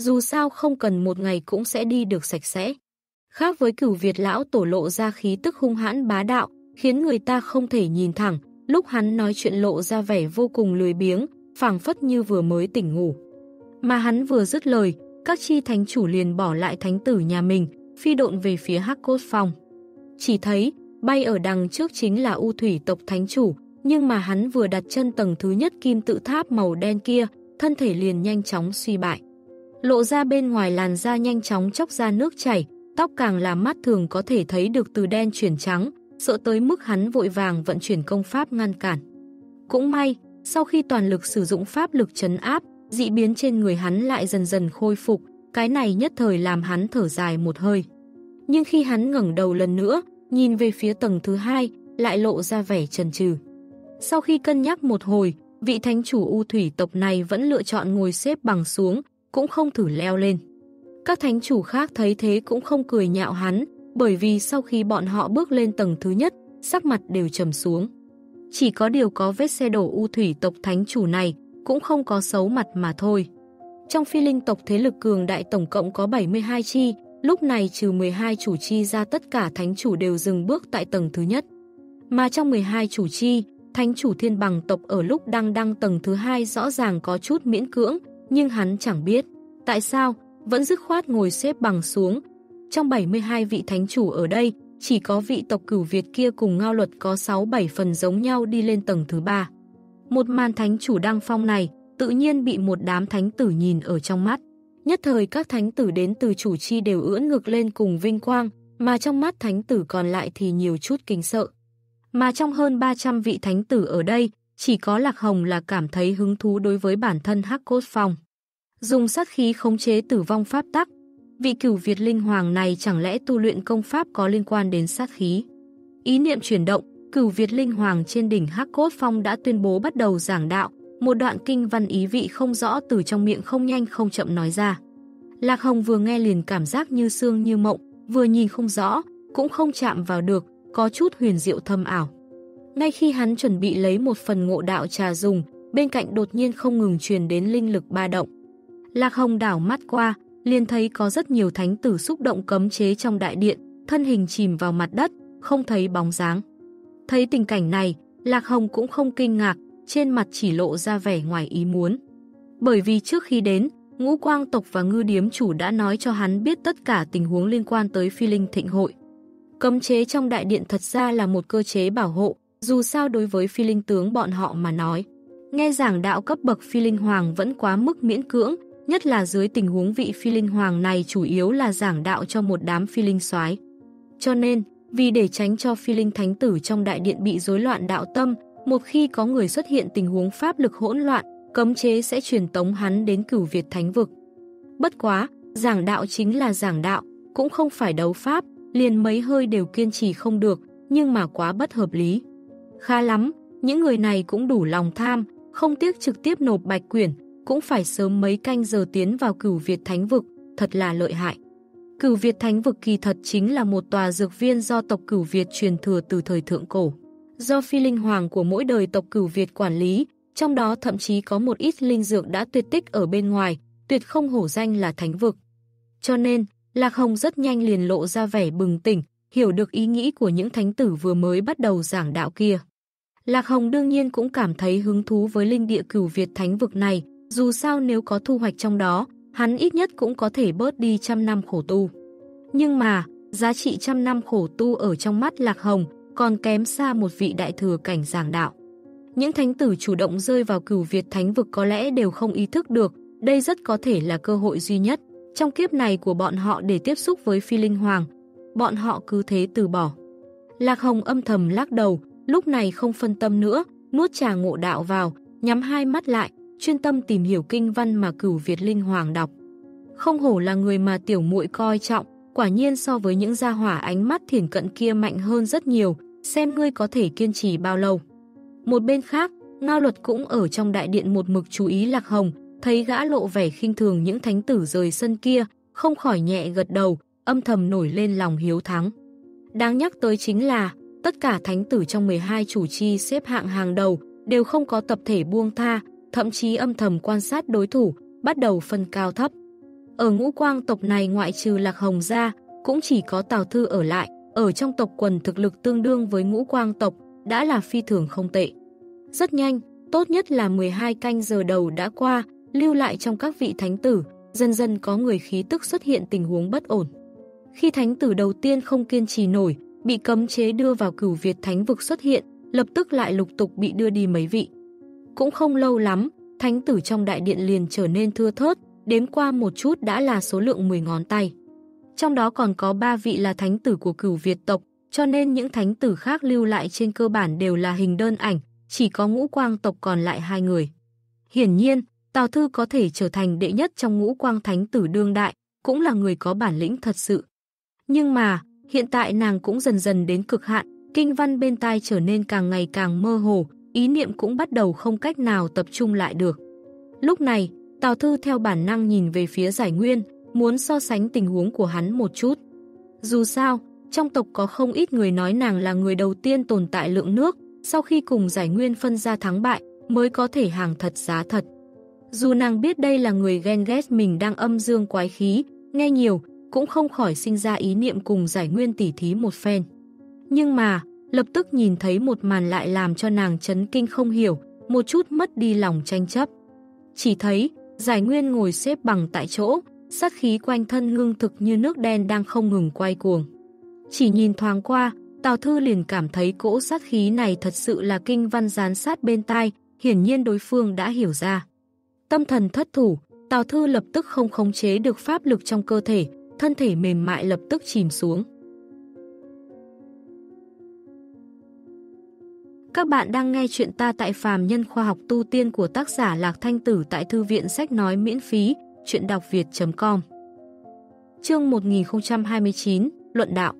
dù sao không cần một ngày cũng sẽ đi được sạch sẽ. Khác với Cửu Việt lão tổ lộ ra khí tức hung hãn bá đạo, khiến người ta không thể nhìn thẳng, lúc hắn nói chuyện lộ ra vẻ vô cùng lười biếng, phảng phất như vừa mới tỉnh ngủ. Mà hắn vừa dứt lời, các chi thánh chủ liền bỏ lại thánh tử nhà mình, phi độn về phía Hắc Cốt Phong. Chỉ thấy, bay ở đằng trước chính là U Thủy tộc thánh chủ, nhưng mà hắn vừa đặt chân tầng thứ nhất kim tự tháp màu đen kia, thân thể liền nhanh chóng suy bại. Lộ ra bên ngoài làn da nhanh chóng chóc ra nước chảy, tóc càng là mắt thường có thể thấy được từ đen chuyển trắng, sợ tới mức hắn vội vàng vận chuyển công pháp ngăn cản. Cũng may, sau khi toàn lực sử dụng pháp lực trấn áp, dị biến trên người hắn lại dần dần khôi phục, cái này nhất thời làm hắn thở dài một hơi. Nhưng khi hắn ngẩng đầu lần nữa, nhìn về phía tầng thứ hai, lại lộ ra vẻ chần chừ. Sau khi cân nhắc một hồi, vị thánh chủ U Thủy tộc này vẫn lựa chọn ngồi xếp bằng xuống, cũng không thử leo lên. Các thánh chủ khác thấy thế cũng không cười nhạo hắn, bởi vì sau khi bọn họ bước lên tầng thứ nhất, sắc mặt đều trầm xuống. Chỉ có điều có vết xe đổ U Thủy tộc thánh chủ này, cũng không có xấu mặt mà thôi. Trong Phi Linh tộc thế lực cường đại tổng cộng có bảy mươi hai chi, lúc này trừ mười hai chủ chi ra tất cả thánh chủ đều dừng bước tại tầng thứ nhất. Mà trong mười hai chủ chi, thánh chủ Thiên Bằng tộc ở lúc đang đăng tầng thứ hai rõ ràng có chút miễn cưỡng, nhưng hắn chẳng biết tại sao vẫn dứt khoát ngồi xếp bằng xuống. Trong bảy mươi hai vị thánh chủ ở đây, chỉ có vị tộc Cửu Việt kia cùng Ngao Luật có sáu bảy phần giống nhau đi lên tầng thứ ba. Một màn thánh chủ đăng phong này tự nhiên bị một đám thánh tử nhìn ở trong mắt. Nhất thời các thánh tử đến từ chủ chi đều ưỡn ngực lên cùng vinh quang, mà trong mắt thánh tử còn lại thì nhiều chút kính sợ. Mà trong hơn ba trăm vị thánh tử ở đây, chỉ có Lạc Hồng là cảm thấy hứng thú đối với bản thân Hắc Cốt Phong. Dùng sát khí khống chế tử vong pháp tắc, vị Cửu Việt linh hoàng này chẳng lẽ tu luyện công pháp có liên quan đến sát khí? Ý niệm chuyển động, Cửu Việt linh hoàng trên đỉnh Hắc Cốt Phong đã tuyên bố bắt đầu giảng đạo, một đoạn kinh văn ý vị không rõ từ trong miệng không nhanh không chậm nói ra. Lạc Hồng vừa nghe liền cảm giác như sương như mộng, vừa nhìn không rõ, cũng không chạm vào được, có chút huyền diệu thâm ảo. Ngay khi hắn chuẩn bị lấy một phần ngộ đạo trà dùng, bên cạnh đột nhiên không ngừng truyền đến linh lực ba động. Lạc Hồng đảo mắt qua, liền thấy có rất nhiều thánh tử xúc động cấm chế trong đại điện, thân hình chìm vào mặt đất, không thấy bóng dáng. Thấy tình cảnh này, Lạc Hồng cũng không kinh ngạc, trên mặt chỉ lộ ra vẻ ngoài ý muốn. Bởi vì trước khi đến, Ngũ Quang tộc và Ngư Điếm chủ đã nói cho hắn biết tất cả tình huống liên quan tới Phi Linh Thịnh hội. Cấm chế trong đại điện thật ra là một cơ chế bảo hộ, dù sao đối với Phi Linh tướng bọn họ mà nói. Nghe giảng đạo cấp bậc Phi Linh Hoàng vẫn quá mức miễn cưỡng, nhất là dưới tình huống vị Phi Linh Hoàng này chủ yếu là giảng đạo cho một đám Phi Linh soái. Cho nên, vì để tránh cho Phi Linh thánh tử trong đại điện bị rối loạn đạo tâm, một khi có người xuất hiện tình huống pháp lực hỗn loạn, cấm chế sẽ truyền tống hắn đến Cửu Việt thánh vực. Bất quá, giảng đạo chính là giảng đạo, cũng không phải đấu pháp, liền mấy hơi đều kiên trì không được, nhưng mà quá bất hợp lý. Khá lắm, những người này cũng đủ lòng tham, không tiếc trực tiếp nộp bạch quyển, cũng phải sớm mấy canh giờ tiến vào Cửu Việt thánh vực, thật là lợi hại. Cửu Việt thánh vực kỳ thật chính là một tòa dược viên do tộc Cửu Việt truyền thừa từ thời thượng cổ. Do Phi Linh Hoàng của mỗi đời tộc Cửu Việt quản lý, trong đó thậm chí có một ít linh dược đã tuyệt tích ở bên ngoài, tuyệt không hổ danh là thánh vực. Cho nên, Lạc Hồng rất nhanh liền lộ ra vẻ bừng tỉnh, hiểu được ý nghĩ của những thánh tử vừa mới bắt đầu giảng đạo kia. Lạc Hồng đương nhiên cũng cảm thấy hứng thú với linh địa Cửu Việt thánh vực này, dù sao nếu có thu hoạch trong đó, hắn ít nhất cũng có thể bớt đi trăm năm khổ tu. Nhưng mà, giá trị trăm năm khổ tu ở trong mắt Lạc Hồng còn kém xa một vị đại thừa cảnh giảng đạo. Những thánh tử chủ động rơi vào Cửu Việt thánh vực có lẽ đều không ý thức được, đây rất có thể là cơ hội duy nhất trong kiếp này của bọn họ để tiếp xúc với Phi Linh Hoàng. Bọn họ cứ thế từ bỏ. Lạc Hồng âm thầm lắc đầu, lúc này không phân tâm nữa, nuốt trà ngộ đạo vào, nhắm hai mắt lại, chuyên tâm tìm hiểu kinh văn mà Cửu Việt Linh Hoàng đọc. Không hổ là người mà tiểu muội coi trọng, quả nhiên so với những gia hỏa ánh mắt thiển cận kia mạnh hơn rất nhiều, xem ngươi có thể kiên trì bao lâu. Một bên khác, Ngao Luật cũng ở trong đại điện một mực chú ý Lạc Hồng, thấy gã lộ vẻ khinh thường những thánh tử rời sân kia, không khỏi nhẹ gật đầu, âm thầm nổi lên lòng hiếu thắng. Đáng nhắc tới chính là, tất cả thánh tử trong mười hai chủ chi xếp hạng hàng đầu, đều không có tập thể buông tha, thậm chí âm thầm quan sát đối thủ, bắt đầu phân cao thấp. Ở Ngũ Quang tộc này ngoại trừ Lạc Hồng ra, cũng chỉ có Tào Thư ở lại, ở trong tộc quần thực lực tương đương với Ngũ Quang tộc, đã là phi thường không tệ. Rất nhanh, tốt nhất là mười hai canh giờ đầu đã qua, lưu lại trong các vị thánh tử, dần dần có người khí tức xuất hiện tình huống bất ổn. Khi thánh tử đầu tiên không kiên trì nổi, bị cấm chế đưa vào Cửu Việt Thánh vực xuất hiện, lập tức lại lục tục bị đưa đi mấy vị. Cũng không lâu lắm, thánh tử trong đại điện liền trở nên thưa thớt, đếm qua một chút đã là số lượng mười ngón tay. Trong đó còn có ba vị là thánh tử của Cửu Việt tộc, cho nên những thánh tử khác lưu lại trên cơ bản đều là hình đơn ảnh, chỉ có Ngũ Quang tộc còn lại hai người. Hiển nhiên, Tào Thư có thể trở thành đệ nhất trong Ngũ Quang thánh tử đương đại, cũng là người có bản lĩnh thật sự. Nhưng mà, hiện tại nàng cũng dần dần đến cực hạn, kinh văn bên tai trở nên càng ngày càng mơ hồ, ý niệm cũng bắt đầu không cách nào tập trung lại được. Lúc này, Tào Thư theo bản năng nhìn về phía Giải Nguyên, muốn so sánh tình huống của hắn một chút. Dù sao, trong tộc có không ít người nói nàng là người đầu tiên tồn tại lượng nước, sau khi cùng Giải Nguyên phân ra thắng bại, mới có thể hàng thật giá thật. Dù nàng biết đây là người ghen ghét mình đang âm dương quái khí, nghe nhiều, cũng không khỏi sinh ra ý niệm cùng Giải Nguyên tỉ thí một phen. Nhưng mà, lập tức nhìn thấy một màn lại làm cho nàng chấn kinh không hiểu, một chút mất đi lòng tranh chấp. Chỉ thấy, Giải Nguyên ngồi xếp bằng tại chỗ, sát khí quanh thân ngưng thực như nước đen đang không ngừng quay cuồng. Chỉ nhìn thoáng qua, Tào Thư liền cảm thấy cỗ sát khí này thật sự là kinh văn gián sát bên tai, hiển nhiên đối phương đã hiểu ra. Tâm thần thất thủ, Tào Thư lập tức không khống chế được pháp lực trong cơ thể, thân thể mềm mại lập tức chìm xuống. Các bạn đang nghe chuyện ta tại Phàm Nhân Khoa học Tu Tiên của tác giả Lạc Thanh Tử tại Thư viện Sách Nói miễn phí, chuyện đọc việt chấm com. Chương một nghìn không trăm hai mươi chín, Luận Đạo.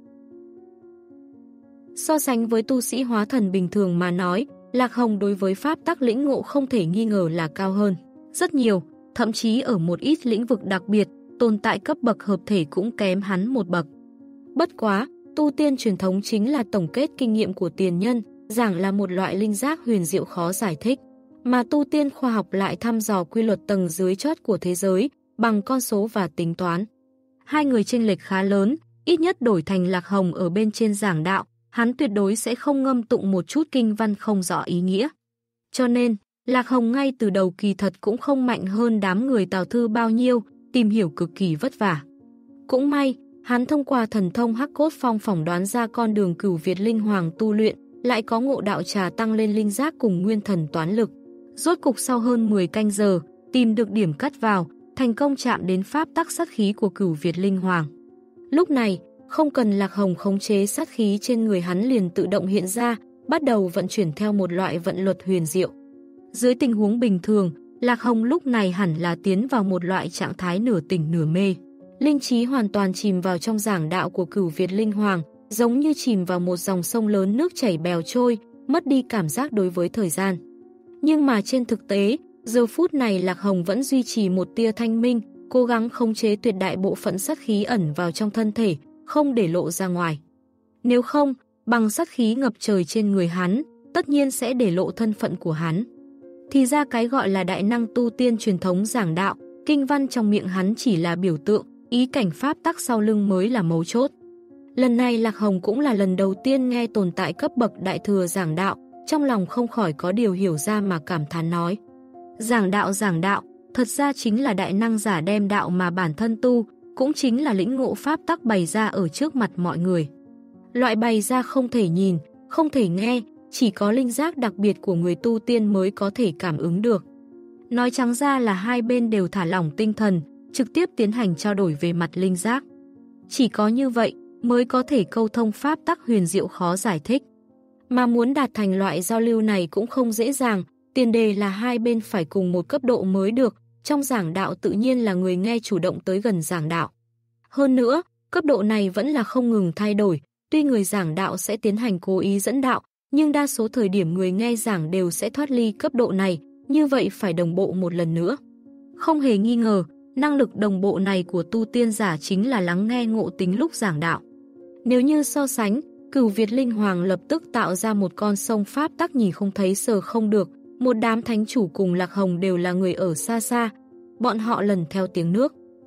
So sánh với tu sĩ hóa thần bình thường mà nói, Lạc Hồng đối với pháp tắc lĩnh ngộ không thể nghi ngờ là cao hơn rất nhiều, thậm chí ở một ít lĩnh vực đặc biệt, tồn tại cấp bậc hợp thể cũng kém hắn một bậc. Bất quá, tu tiên truyền thống chính là tổng kết kinh nghiệm của tiền nhân, giảng là một loại linh giác huyền diệu khó giải thích, mà tu tiên khoa học lại thăm dò quy luật tầng dưới chót của thế giới bằng con số và tính toán. Hai người chênh lệch khá lớn, ít nhất đổi thành Lạc Hồng ở bên trên giảng đạo, hắn tuyệt đối sẽ không ngâm tụng một chút kinh văn không rõ ý nghĩa. Cho nên, Lạc Hồng ngay từ đầu kỳ thật cũng không mạnh hơn đám người Tào Thư bao nhiêu, tìm hiểu cực kỳ vất vả. Cũng may, hắn thông qua thần thông Hắc Cốt Phong phỏng đoán ra con đường Cửu Việt Linh Hoàng tu luyện, lại có ngộ đạo trà tăng lên linh giác cùng nguyên thần toán lực. Rốt cục sau hơn mười canh giờ, tìm được điểm cắt vào, thành công chạm đến pháp tắc sát khí của Cửu Việt Linh Hoàng. Lúc này, không cần Lạc Hồng khống chế sát khí trên người hắn liền tự động hiện ra, bắt đầu vận chuyển theo một loại vận luật huyền diệu. Dưới tình huống bình thường, Lạc Hồng lúc này hẳn là tiến vào một loại trạng thái nửa tỉnh nửa mê. Linh trí hoàn toàn chìm vào trong giảng đạo của Cửu Việt Linh Hoàng, giống như chìm vào một dòng sông lớn nước chảy bèo trôi, mất đi cảm giác đối với thời gian. Nhưng mà trên thực tế, giờ phút này Lạc Hồng vẫn duy trì một tia thanh minh, cố gắng khống chế tuyệt đại bộ phận sát khí ẩn vào trong thân thể, không để lộ ra ngoài. Nếu không, bằng sát khí ngập trời trên người hắn, tất nhiên sẽ để lộ thân phận của hắn. Thì ra cái gọi là đại năng tu tiên truyền thống giảng đạo, kinh văn trong miệng hắn chỉ là biểu tượng, ý cảnh pháp tắc sau lưng mới là mấu chốt. Lần này Lạc Hồng cũng là lần đầu tiên nghe tồn tại cấp bậc đại thừa giảng đạo, trong lòng không khỏi có điều hiểu ra mà cảm thán nói. Giảng đạo giảng đạo, thật ra chính là đại năng giả đem đạo mà bản thân tu, cũng chính là lĩnh ngộ pháp tắc bày ra ở trước mặt mọi người. Loại bày ra không thể nhìn, không thể nghe, chỉ có linh giác đặc biệt của người tu tiên mới có thể cảm ứng được. Nói trắng ra là hai bên đều thả lỏng tinh thần, trực tiếp tiến hành trao đổi về mặt linh giác. Chỉ có như vậy mới có thể câu thông pháp tắc huyền diệu khó giải thích. Mà muốn đạt thành loại giao lưu này cũng không dễ dàng, tiền đề là hai bên phải cùng một cấp độ mới được, trong giảng đạo tự nhiên là người nghe chủ động tới gần giảng đạo. Hơn nữa, cấp độ này vẫn là không ngừng thay đổi, tuy người giảng đạo sẽ tiến hành cố ý dẫn đạo, nhưng đa số thời điểm người nghe giảng đều sẽ thoát ly cấp độ này, như vậy phải đồng bộ một lần nữa. Không hề nghi ngờ, năng lực đồng bộ này của tu tiên giả chính là lắng nghe ngộ tính lúc giảng đạo. Nếu như so sánh, Cửu Việt Linh Hoàng lập tức tạo ra một con sông pháp tắc nhìn không thấy sờ không được, một đám thánh chủ cùng Lạc Hồng đều là người ở xa xa, bọn họ lần theo tiếng nước,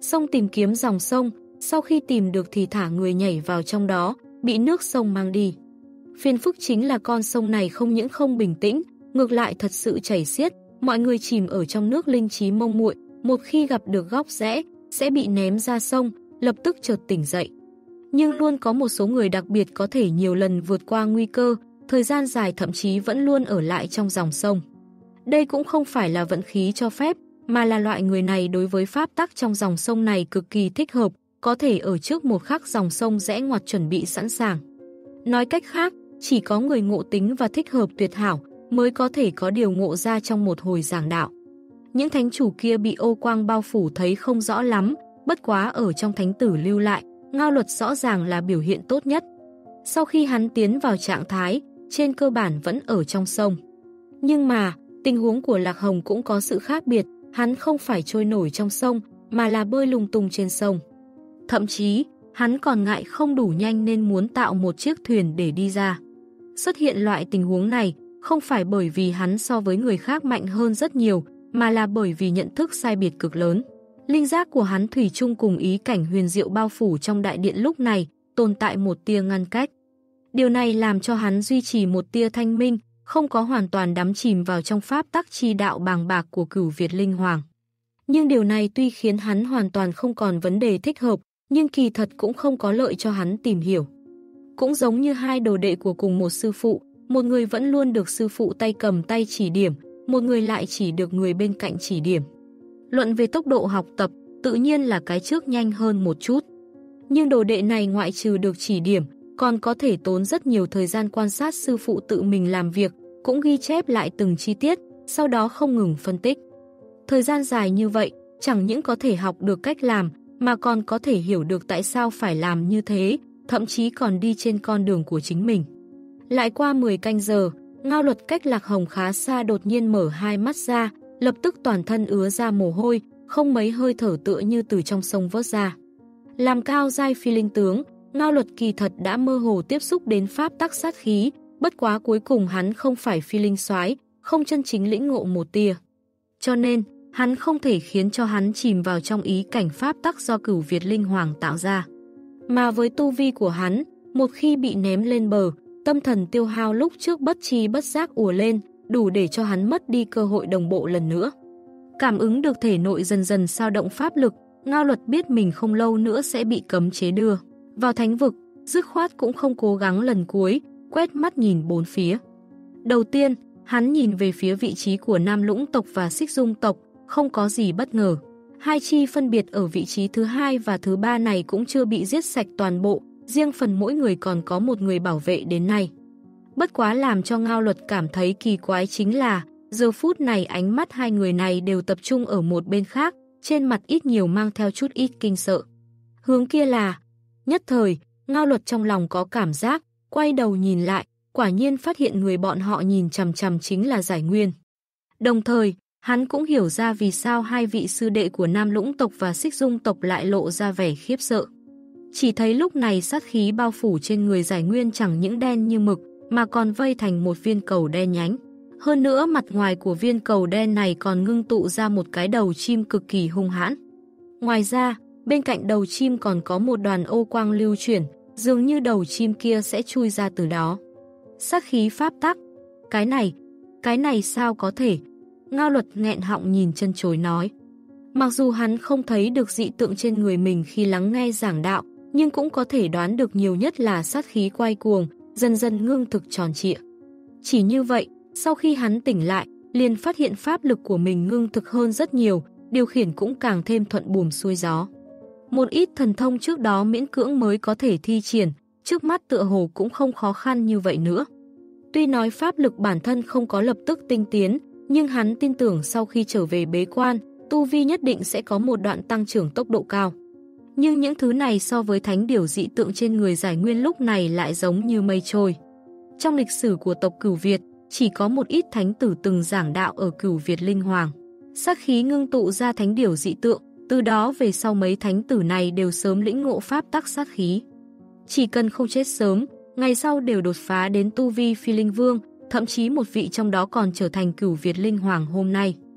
Sông tìm kiếm dòng sông, sau khi tìm được thì thả người nhảy vào trong đó, bị nước sông mang đi. Phiền phức chính là con sông này không những không bình tĩnh, ngược lại thật sự chảy xiết, mọi người chìm ở trong nước linh trí mông muội, một khi gặp được góc rẽ, sẽ bị ném ra sông, lập tức chợt tỉnh dậy. Nhưng luôn có một số người đặc biệt có thể nhiều lần vượt qua nguy cơ, thời gian dài thậm chí vẫn luôn ở lại trong dòng sông. Đây cũng không phải là vận khí cho phép, mà là loại người này đối với pháp tắc trong dòng sông này cực kỳ thích hợp, có thể ở trước một khắc dòng sông rẽ ngoặt chuẩn bị sẵn sàng. Nói cách khác, chỉ có người ngộ tính và thích hợp tuyệt hảo mới có thể có điều ngộ ra trong một hồi giảng đạo. Những thánh chủ kia bị ô quang bao phủ thấy không rõ lắm, bất quá ở trong thánh tử lưu lại, Ngao Luật rõ ràng là biểu hiện tốt nhất. Sau khi hắn tiến vào trạng thái, trên cơ bản vẫn ở trong sông. Nhưng mà, tình huống của Lạc Hồng cũng có sự khác biệt, hắn không phải trôi nổi trong sông, mà là bơi lung tung trên sông. Thậm chí, hắn còn ngại không đủ nhanh nên muốn tạo một chiếc thuyền để đi ra. Xuất hiện loại tình huống này, không phải bởi vì hắn so với người khác mạnh hơn rất nhiều, mà là bởi vì nhận thức sai biệt cực lớn. Linh giác của hắn thủy chung cùng ý cảnh huyền diệu bao phủ trong đại điện lúc này, tồn tại một tia ngăn cách. Điều này làm cho hắn duy trì một tia thanh minh, không có hoàn toàn đắm chìm vào trong pháp tắc chi đạo bàng bạc của Cửu Việt Linh Hoàng. Nhưng điều này tuy khiến hắn hoàn toàn không còn vấn đề thích hợp, nhưng kỳ thật cũng không có lợi cho hắn tìm hiểu. Cũng giống như hai đồ đệ của cùng một sư phụ, một người vẫn luôn được sư phụ tay cầm tay chỉ điểm, một người lại chỉ được người bên cạnh chỉ điểm. Luận về tốc độ học tập, tự nhiên là cái trước nhanh hơn một chút. Nhưng đồ đệ này ngoại trừ được chỉ điểm, còn có thể tốn rất nhiều thời gian quan sát sư phụ tự mình làm việc, cũng ghi chép lại từng chi tiết, sau đó không ngừng phân tích. Thời gian dài như vậy, chẳng những có thể học được cách làm, mà còn có thể hiểu được tại sao phải làm như thế, thậm chí còn đi trên con đường của chính mình. Lại qua mười canh giờ, Ngao Luật cách Lạc Hồng khá xa đột nhiên mở hai mắt ra, lập tức toàn thân ứa ra mồ hôi, không mấy hơi thở tựa như từ trong sông vớt ra. Làm cao giai phi linh tướng, Ngao Luật kỳ thật đã mơ hồ tiếp xúc đến pháp tắc sát khí, bất quá cuối cùng hắn không phải phi linh soái, không chân chính lĩnh ngộ một tia. Cho nên, hắn không thể khiến cho hắn chìm vào trong ý cảnh pháp tắc do Cửu Việt Linh Hoàng tạo ra. Mà với tu vi của hắn, một khi bị ném lên bờ, tâm thần tiêu hao lúc trước bất tri bất giác ùa lên, đủ để cho hắn mất đi cơ hội đồng bộ lần nữa. Cảm ứng được thể nội dần dần sao động pháp lực, Ngao Luật biết mình không lâu nữa sẽ bị cấm chế đưa vào thánh vực, dứt khoát cũng không cố gắng lần cuối, quét mắt nhìn bốn phía. Đầu tiên, hắn nhìn về phía vị trí của Nam Lũng tộc và Xích Dung tộc, không có gì bất ngờ. Hai chi phân biệt ở vị trí thứ hai và thứ ba này cũng chưa bị giết sạch toàn bộ, riêng phần mỗi người còn có một người bảo vệ đến nay. Bất quá làm cho Ngao Luật cảm thấy kỳ quái chính là, giờ phút này ánh mắt hai người này đều tập trung ở một bên khác, trên mặt ít nhiều mang theo chút ít kinh sợ. Hướng kia là... Nhất thời, Ngao Luật trong lòng có cảm giác, quay đầu nhìn lại, quả nhiên phát hiện người bọn họ nhìn chằm chằm chính là Giải Nguyên. Đồng thời, hắn cũng hiểu ra vì sao hai vị sư đệ của Nam Lũng tộc và Xích Dung tộc lại lộ ra vẻ khiếp sợ. Chỉ thấy lúc này sát khí bao phủ trên người Giải Nguyên chẳng những đen như mực, mà còn vây thành một viên cầu đen nhánh. Hơn nữa mặt ngoài của viên cầu đen này còn ngưng tụ ra một cái đầu chim cực kỳ hung hãn. Ngoài ra, bên cạnh đầu chim còn có một đoàn ô quang lưu chuyển, dường như đầu chim kia sẽ chui ra từ đó. Sát khí pháp tắc. Cái này, cái này sao có thể? Ngao Luật nghẹn họng nhìn chân chối nói. Mặc dù hắn không thấy được dị tượng trên người mình khi lắng nghe giảng đạo, nhưng cũng có thể đoán được nhiều nhất là sát khí quay cuồng, dần dần ngưng thực tròn trịa. Chỉ như vậy, sau khi hắn tỉnh lại, liền phát hiện pháp lực của mình ngưng thực hơn rất nhiều, điều khiển cũng càng thêm thuận buồm xuôi gió. Một ít thần thông trước đó miễn cưỡng mới có thể thi triển, trước mắt tựa hồ cũng không khó khăn như vậy nữa. Tuy nói pháp lực bản thân không có lập tức tinh tiến, nhưng hắn tin tưởng sau khi trở về bế quan, tu vi nhất định sẽ có một đoạn tăng trưởng tốc độ cao. Nhưng những thứ này so với thánh điểu dị tượng trên người Giải Nguyên lúc này lại giống như mây trôi. Trong lịch sử của tộc Cửu Việt, chỉ có một ít thánh tử từng giảng đạo ở Cửu Việt Linh Hoàng. Sát khí ngưng tụ ra thánh điểu dị tượng, từ đó về sau mấy thánh tử này đều sớm lĩnh ngộ pháp tắc sát khí. Chỉ cần không chết sớm, ngày sau đều đột phá đến tu vi phi linh vương, thậm chí một vị trong đó còn trở thành Cửu Việt Linh Hoàng hôm nay.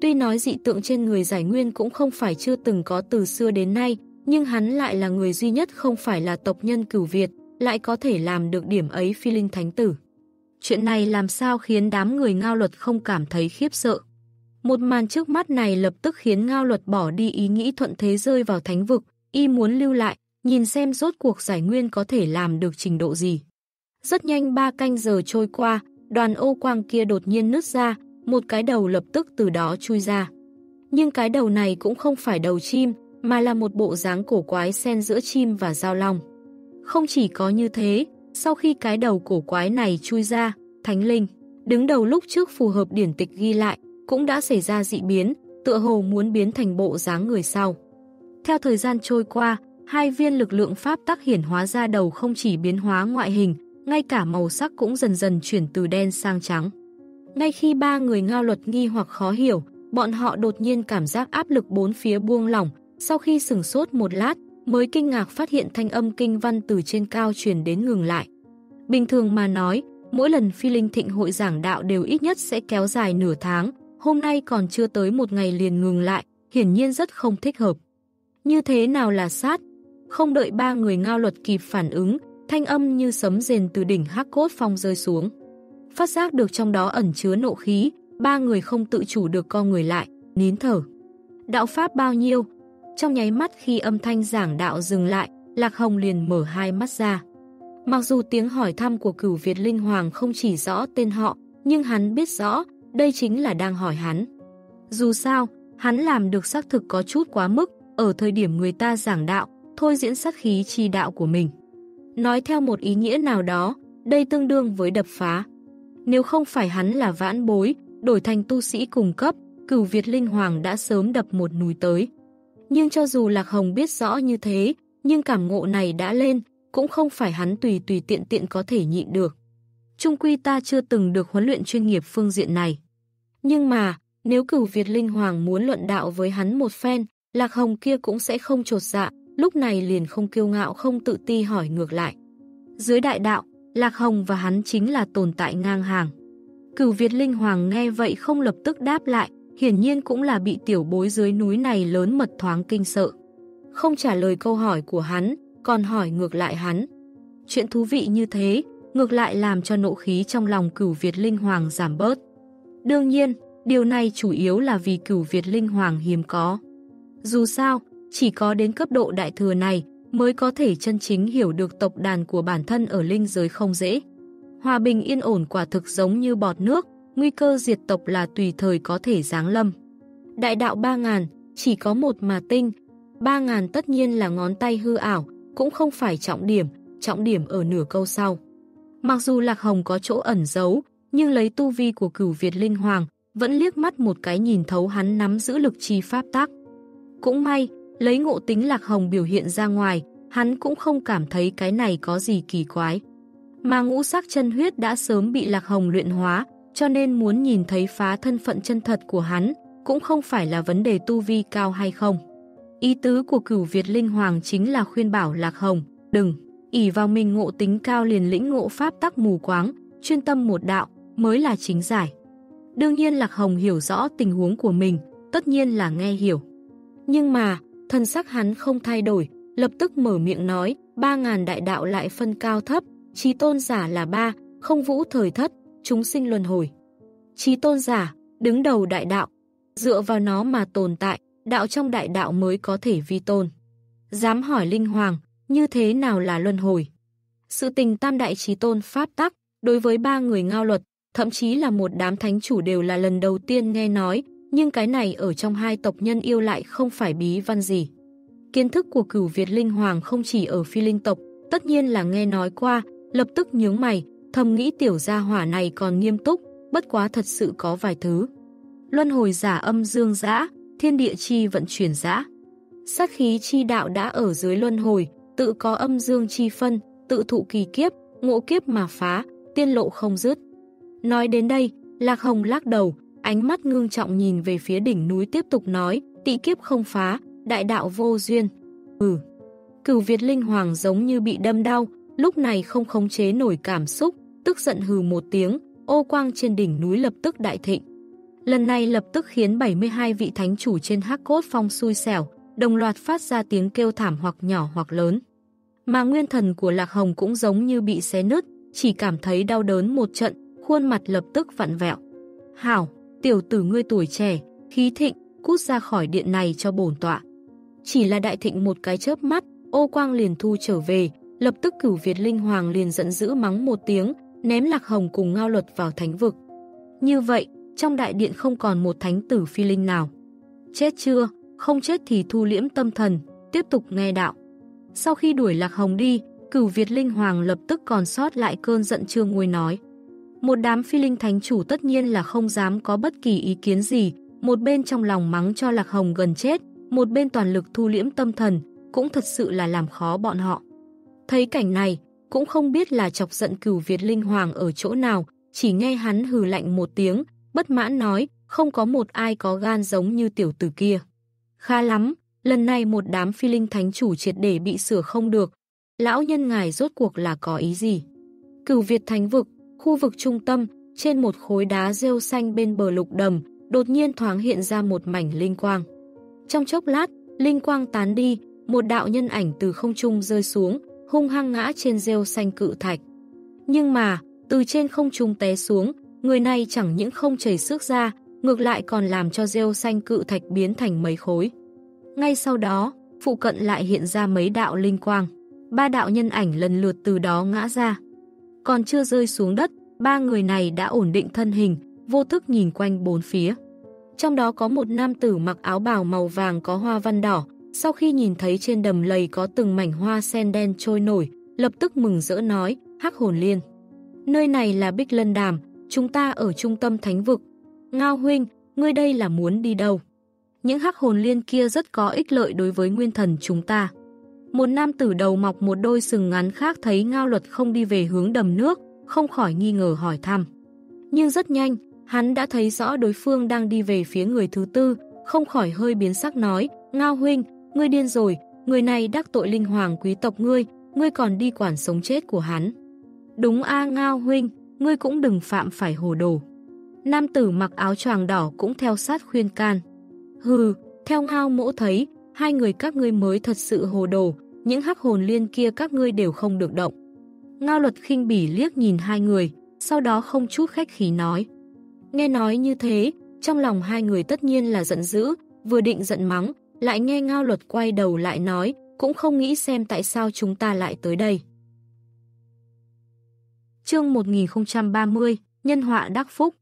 Tuy nói dị tượng trên người Giải Nguyên cũng không phải chưa từng có từ xưa đến nay, nhưng hắn lại là người duy nhất không phải là tộc nhân Cửu Việt, lại có thể làm được điểm ấy phi linh thánh tử. Chuyện này làm sao khiến đám người Ngao Luật không cảm thấy khiếp sợ. Một màn trước mắt này lập tức khiến Ngao Luật bỏ đi ý nghĩ thuận thế rơi vào thánh vực, y muốn lưu lại, nhìn xem rốt cuộc Giải Nguyên có thể làm được trình độ gì. Rất nhanh ba canh giờ trôi qua, đoàn ô quang kia đột nhiên nứt ra, một cái đầu lập tức từ đó chui ra. Nhưng cái đầu này cũng không phải đầu chim, mà là một bộ dáng cổ quái xen giữa chim và dao long. Không chỉ có như thế, sau khi cái đầu cổ quái này chui ra, thánh linh, đứng đầu lúc trước phù hợp điển tịch ghi lại, cũng đã xảy ra dị biến, tựa hồ muốn biến thành bộ dáng người sau. Theo thời gian trôi qua, hai viên lực lượng pháp tắc hiển hóa ra đầu không chỉ biến hóa ngoại hình, ngay cả màu sắc cũng dần dần chuyển từ đen sang trắng. Ngay khi ba người Ngao Luật nghi hoặc khó hiểu, bọn họ đột nhiên cảm giác áp lực bốn phía buông lỏng, sau khi sửng sốt một lát, mới kinh ngạc phát hiện thanh âm kinh văn từ trên cao truyền đến ngừng lại. Bình thường mà nói, mỗi lần phi linh thịnh hội giảng đạo đều ít nhất sẽ kéo dài nửa tháng, hôm nay còn chưa tới một ngày liền ngừng lại, hiển nhiên rất không thích hợp. Như thế nào là sát? Không đợi ba người Ngao Luật kịp phản ứng, thanh âm như sấm rền từ đỉnh Hắc Cốt Phong rơi xuống. Phát giác được trong đó ẩn chứa nộ khí, ba người không tự chủ được co người lại, nín thở. Đạo pháp bao nhiêu? Trong nháy mắt khi âm thanh giảng đạo dừng lại, Lạc Hồng liền mở hai mắt ra. Mặc dù tiếng hỏi thăm của Cửu Việt Linh Hoàng không chỉ rõ tên họ, nhưng hắn biết rõ, đây chính là đang hỏi hắn. Dù sao, hắn làm được xác thực có chút quá mức, ở thời điểm người ta giảng đạo, thôi diễn sát khí chi đạo của mình. Nói theo một ý nghĩa nào đó, đây tương đương với đập phá. Nếu không phải hắn là vãn bối, đổi thành tu sĩ cùng cấp, Cửu Việt Linh Hoàng đã sớm đập một núi tới. Nhưng cho dù Lạc Hồng biết rõ như thế, nhưng cảm ngộ này đã lên, cũng không phải hắn tùy tùy tiện tiện có thể nhịn được. Chung quy ta chưa từng được huấn luyện chuyên nghiệp phương diện này. Nhưng mà, nếu Cửu Việt Linh Hoàng muốn luận đạo với hắn một phen, Lạc Hồng kia cũng sẽ không chột dạ, lúc này liền không kiêu ngạo không tự ti hỏi ngược lại. Dưới đại đạo, Lạc Hồng và hắn chính là tồn tại ngang hàng. Cửu Việt Linh Hoàng nghe vậy không lập tức đáp lại, hiển nhiên cũng là bị tiểu bối dưới núi này lớn mật thoáng kinh sợ. Không trả lời câu hỏi của hắn, còn hỏi ngược lại hắn. Chuyện thú vị như thế, ngược lại làm cho nộ khí trong lòng Cửu Việt Linh Hoàng giảm bớt. Đương nhiên, điều này chủ yếu là vì Cửu Việt Linh Hoàng hiếm có. Dù sao, chỉ có đến cấp độ đại thừa này mới có thể chân chính hiểu được tộc đàn của bản thân ở linh giới không dễ. Hòa bình yên ổn quả thực giống như bọt nước, nguy cơ diệt tộc là tùy thời có thể giáng lâm. Đại đạo ba ngàn, chỉ có một mà tinh, ba ngàn tất nhiên là ngón tay hư ảo, cũng không phải trọng điểm, trọng điểm ở nửa câu sau. Mặc dù Lạc Hồng có chỗ ẩn giấu, nhưng lấy tu vi của Cửu Việt Linh Hoàng, vẫn liếc mắt một cái nhìn thấu hắn nắm giữ lực chi pháp tắc. Cũng may, lấy ngộ tính Lạc Hồng biểu hiện ra ngoài, hắn cũng không cảm thấy cái này có gì kỳ quái. Mà ngũ sắc chân huyết đã sớm bị Lạc Hồng luyện hóa, cho nên muốn nhìn thấy phá thân phận chân thật của hắn, cũng không phải là vấn đề tu vi cao hay không. Ý tứ của Cửu Việt Linh Hoàng chính là khuyên bảo Lạc Hồng, đừng, ỷ vào mình ngộ tính cao liền lĩnh ngộ pháp tắc mù quáng, chuyên tâm một đạo, mới là chính giải. Đương nhiên Lạc Hồng hiểu rõ tình huống của mình, tất nhiên là nghe hiểu. Nhưng mà, thần sắc hắn không thay đổi, lập tức mở miệng nói, ba ngàn đại đạo lại phân cao thấp, chí tôn giả là ba, không vũ thời thất, chúng sinh luân hồi. Chí tôn giả, đứng đầu đại đạo, dựa vào nó mà tồn tại, đạo trong đại đạo mới có thể vi tôn. Dám hỏi Linh Hoàng, như thế nào là luân hồi? Sự tình tam đại chí tôn pháp tắc, đối với ba người Ngao Luật, thậm chí là một đám thánh chủ đều là lần đầu tiên nghe nói, nhưng cái này ở trong hai tộc nhân yêu lại không phải bí văn gì. Kiến thức của Cửu Việt Linh Hoàng không chỉ ở phi linh tộc, tất nhiên là nghe nói qua, lập tức nhướng mày, thầm nghĩ tiểu gia hỏa này còn nghiêm túc, bất quá thật sự có vài thứ. Luân hồi giả âm dương dã, thiên địa chi vận chuyển dã. Sát khí chi đạo đã ở dưới luân hồi, tự có âm dương chi phân, tự thụ kỳ kiếp, ngộ kiếp mà phá, tiên lộ không dứt. Nói đến đây, Lạc Hồng lắc đầu, ánh mắt ngưng trọng nhìn về phía đỉnh núi tiếp tục nói, tị kiếp không phá, đại đạo vô duyên. Ừ. Cửu Việt Linh Hoàng giống như bị đâm đau, lúc này không khống chế nổi cảm xúc, tức giận hừ một tiếng, ô quang trên đỉnh núi lập tức đại thịnh. Lần này lập tức khiến bảy mươi hai vị thánh chủ trên Hắc Cốt Phong xui xẻo, đồng loạt phát ra tiếng kêu thảm hoặc nhỏ hoặc lớn. Mà nguyên thần của Lạc Hồng cũng giống như bị xé nứt, chỉ cảm thấy đau đớn một trận, khuôn mặt lập tức vặn vẹo. Hảo, tiểu tử ngươi tuổi trẻ, khí thịnh, cút ra khỏi điện này cho bổn tọa. Chỉ là đại thịnh một cái chớp mắt, ô quang liền thu trở về, lập tức Cửu Việt Linh Hoàng liền giận dữ mắng một tiếng, ném Lạc Hồng cùng Ngao Luật vào thánh vực. Như vậy, trong đại điện không còn một thánh tử phi linh nào. Chết chưa, không chết thì thu liễm tâm thần, tiếp tục nghe đạo. Sau khi đuổi Lạc Hồng đi, Cửu Việt Linh Hoàng lập tức còn sót lại cơn giận chưa nguôi nói. Một đám phi linh thánh chủ tất nhiên là không dám có bất kỳ ý kiến gì, một bên trong lòng mắng cho Lạc Hồng gần chết, một bên toàn lực thu liễm tâm thần, cũng thật sự là làm khó bọn họ. Thấy cảnh này, cũng không biết là chọc giận Cửu Việt Linh Hoàng ở chỗ nào, chỉ nghe hắn hừ lạnh một tiếng, bất mãn nói, không có một ai có gan giống như tiểu tử kia. Khá lắm, lần này một đám phi linh thánh chủ triệt để bị sửa không được. Lão nhân ngài rốt cuộc là có ý gì? Cửu Việt Thánh Vực, khu vực trung tâm, trên một khối đá rêu xanh bên bờ lục đầm, đột nhiên thoáng hiện ra một mảnh linh quang. Trong chốc lát, linh quang tán đi, một đạo nhân ảnh từ không trung rơi xuống, hung hăng ngã trên rêu xanh cự thạch. Nhưng mà, từ trên không trung té xuống, người này chẳng những không chảy xước ra, ngược lại còn làm cho rêu xanh cự thạch biến thành mấy khối. Ngay sau đó, phụ cận lại hiện ra mấy đạo linh quang. Ba đạo nhân ảnh lần lượt từ đó ngã ra. Còn chưa rơi xuống đất, ba người này đã ổn định thân hình, vô thức nhìn quanh bốn phía. Trong đó có một nam tử mặc áo bào màu vàng có hoa văn đỏ, sau khi nhìn thấy trên đầm lầy có từng mảnh hoa sen đen trôi nổi, lập tức mừng rỡ nói, Hắc Hồn Liên. Nơi này là Bích Lân Đàm, chúng ta ở trung tâm thánh vực. Ngao huynh, ngươi đây là muốn đi đâu? Những Hắc Hồn Liên kia rất có ích lợi đối với nguyên thần chúng ta. Một nam tử đầu mọc một đôi sừng ngắn khác thấy Ngao Luật không đi về hướng đầm nước, không khỏi nghi ngờ hỏi thăm. Nhưng rất nhanh, hắn đã thấy rõ đối phương đang đi về phía người thứ tư, không khỏi hơi biến sắc nói, Ngao huynh, ngươi điên rồi, người này đắc tội linh hoàng quý tộc ngươi, ngươi còn đi quản sống chết của hắn. Đúng a Ngao huynh, ngươi cũng đừng phạm phải hồ đồ. Nam tử mặc áo choàng đỏ cũng theo sát khuyên can. Hừ, theo Ngao mỗ thấy, hai người các ngươi mới thật sự hồ đồ, những Hắc Hồn Liên kia các ngươi đều không được động. Ngao Luật khinh bỉ liếc nhìn hai người, sau đó không chút khách khí nói. Nghe nói như thế, trong lòng hai người tất nhiên là giận dữ, vừa định giận mắng, lại nghe Ngao Luật quay đầu lại nói, cũng không nghĩ xem tại sao chúng ta lại tới đây. Chương một nghìn không trăm ba mươi, Nhân họa đắc phúc.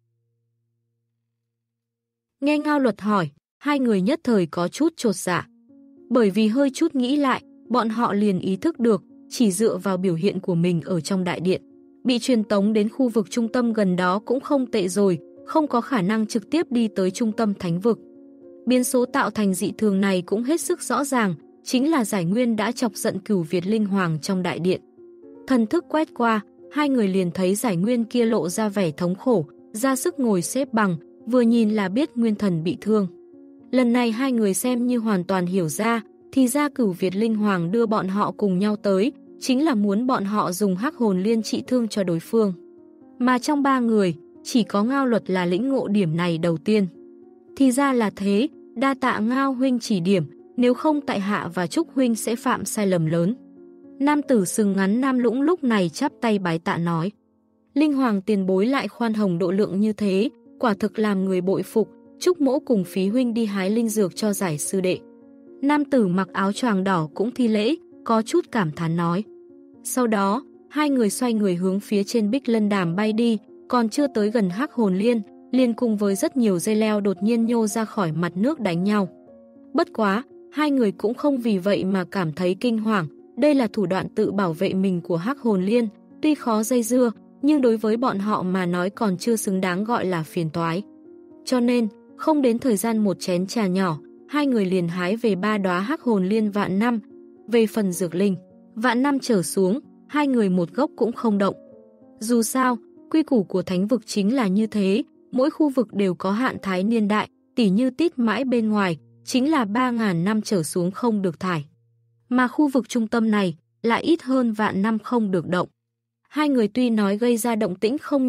Nghe Ngao Luật hỏi, hai người nhất thời có chút chột dạ. Bởi vì hơi chút nghĩ lại, bọn họ liền ý thức được, chỉ dựa vào biểu hiện của mình ở trong đại điện. Bị truyền tống đến khu vực trung tâm gần đó cũng không tệ rồi, không có khả năng trực tiếp đi tới trung tâm thánh vực. Biến số tạo thành dị thường này cũng hết sức rõ ràng, chính là Giải Nguyên đã chọc giận Cửu Việt Linh Hoàng trong đại điện. Thần thức quét qua, hai người liền thấy Giải Nguyên kia lộ ra vẻ thống khổ, ra sức ngồi xếp bằng, vừa nhìn là biết nguyên thần bị thương. Lần này hai người xem như hoàn toàn hiểu ra, thì ra Cửu Việt Linh Hoàng đưa bọn họ cùng nhau tới, chính là muốn bọn họ dùng Hắc Hồn Liên trị thương cho đối phương. Mà trong ba người, chỉ có Ngao Luật là lĩnh ngộ điểm này đầu tiên. Thì ra là thế, đa tạ Ngao huynh chỉ điểm, nếu không tại hạ và Trúc huynh sẽ phạm sai lầm lớn. Nam tử sừng ngắn Nam Lũng lúc này chắp tay bái tạ nói. Linh Hoàng tiền bối lại khoan hồng độ lượng như thế, quả thực làm người bội phục, Trúc mỗ cùng Phí huynh đi hái linh dược cho Giải sư đệ. Nam tử mặc áo choàng đỏ cũng thi lễ, có chút cảm thán nói. Sau đó, hai người xoay người hướng phía trên Bích Lân Đàm bay đi, còn chưa tới gần Hắc Hồn Liên, liền cùng với rất nhiều dây leo đột nhiên nhô ra khỏi mặt nước đánh nhau. Bất quá, hai người cũng không vì vậy mà cảm thấy kinh hoàng, đây là thủ đoạn tự bảo vệ mình của Hắc Hồn Liên, tuy khó dây dưa, nhưng đối với bọn họ mà nói còn chưa xứng đáng gọi là phiền toái. Cho nên, không đến thời gian một chén trà nhỏ, hai người liền hái về ba đóa Hắc Hồn Liên vạn năm. Về phần dược linh, vạn năm trở xuống, hai người một gốc cũng không động. Dù sao, quy củ của thánh vực chính là như thế, mỗi khu vực đều có hạn thái niên đại, tỉ như tít mãi bên ngoài, chính là ba ngàn năm trở xuống không được thải. Mà khu vực trung tâm này lại ít hơn vạn năm không được động. Hai người tuy nói gây ra động tĩnh không nhỏ,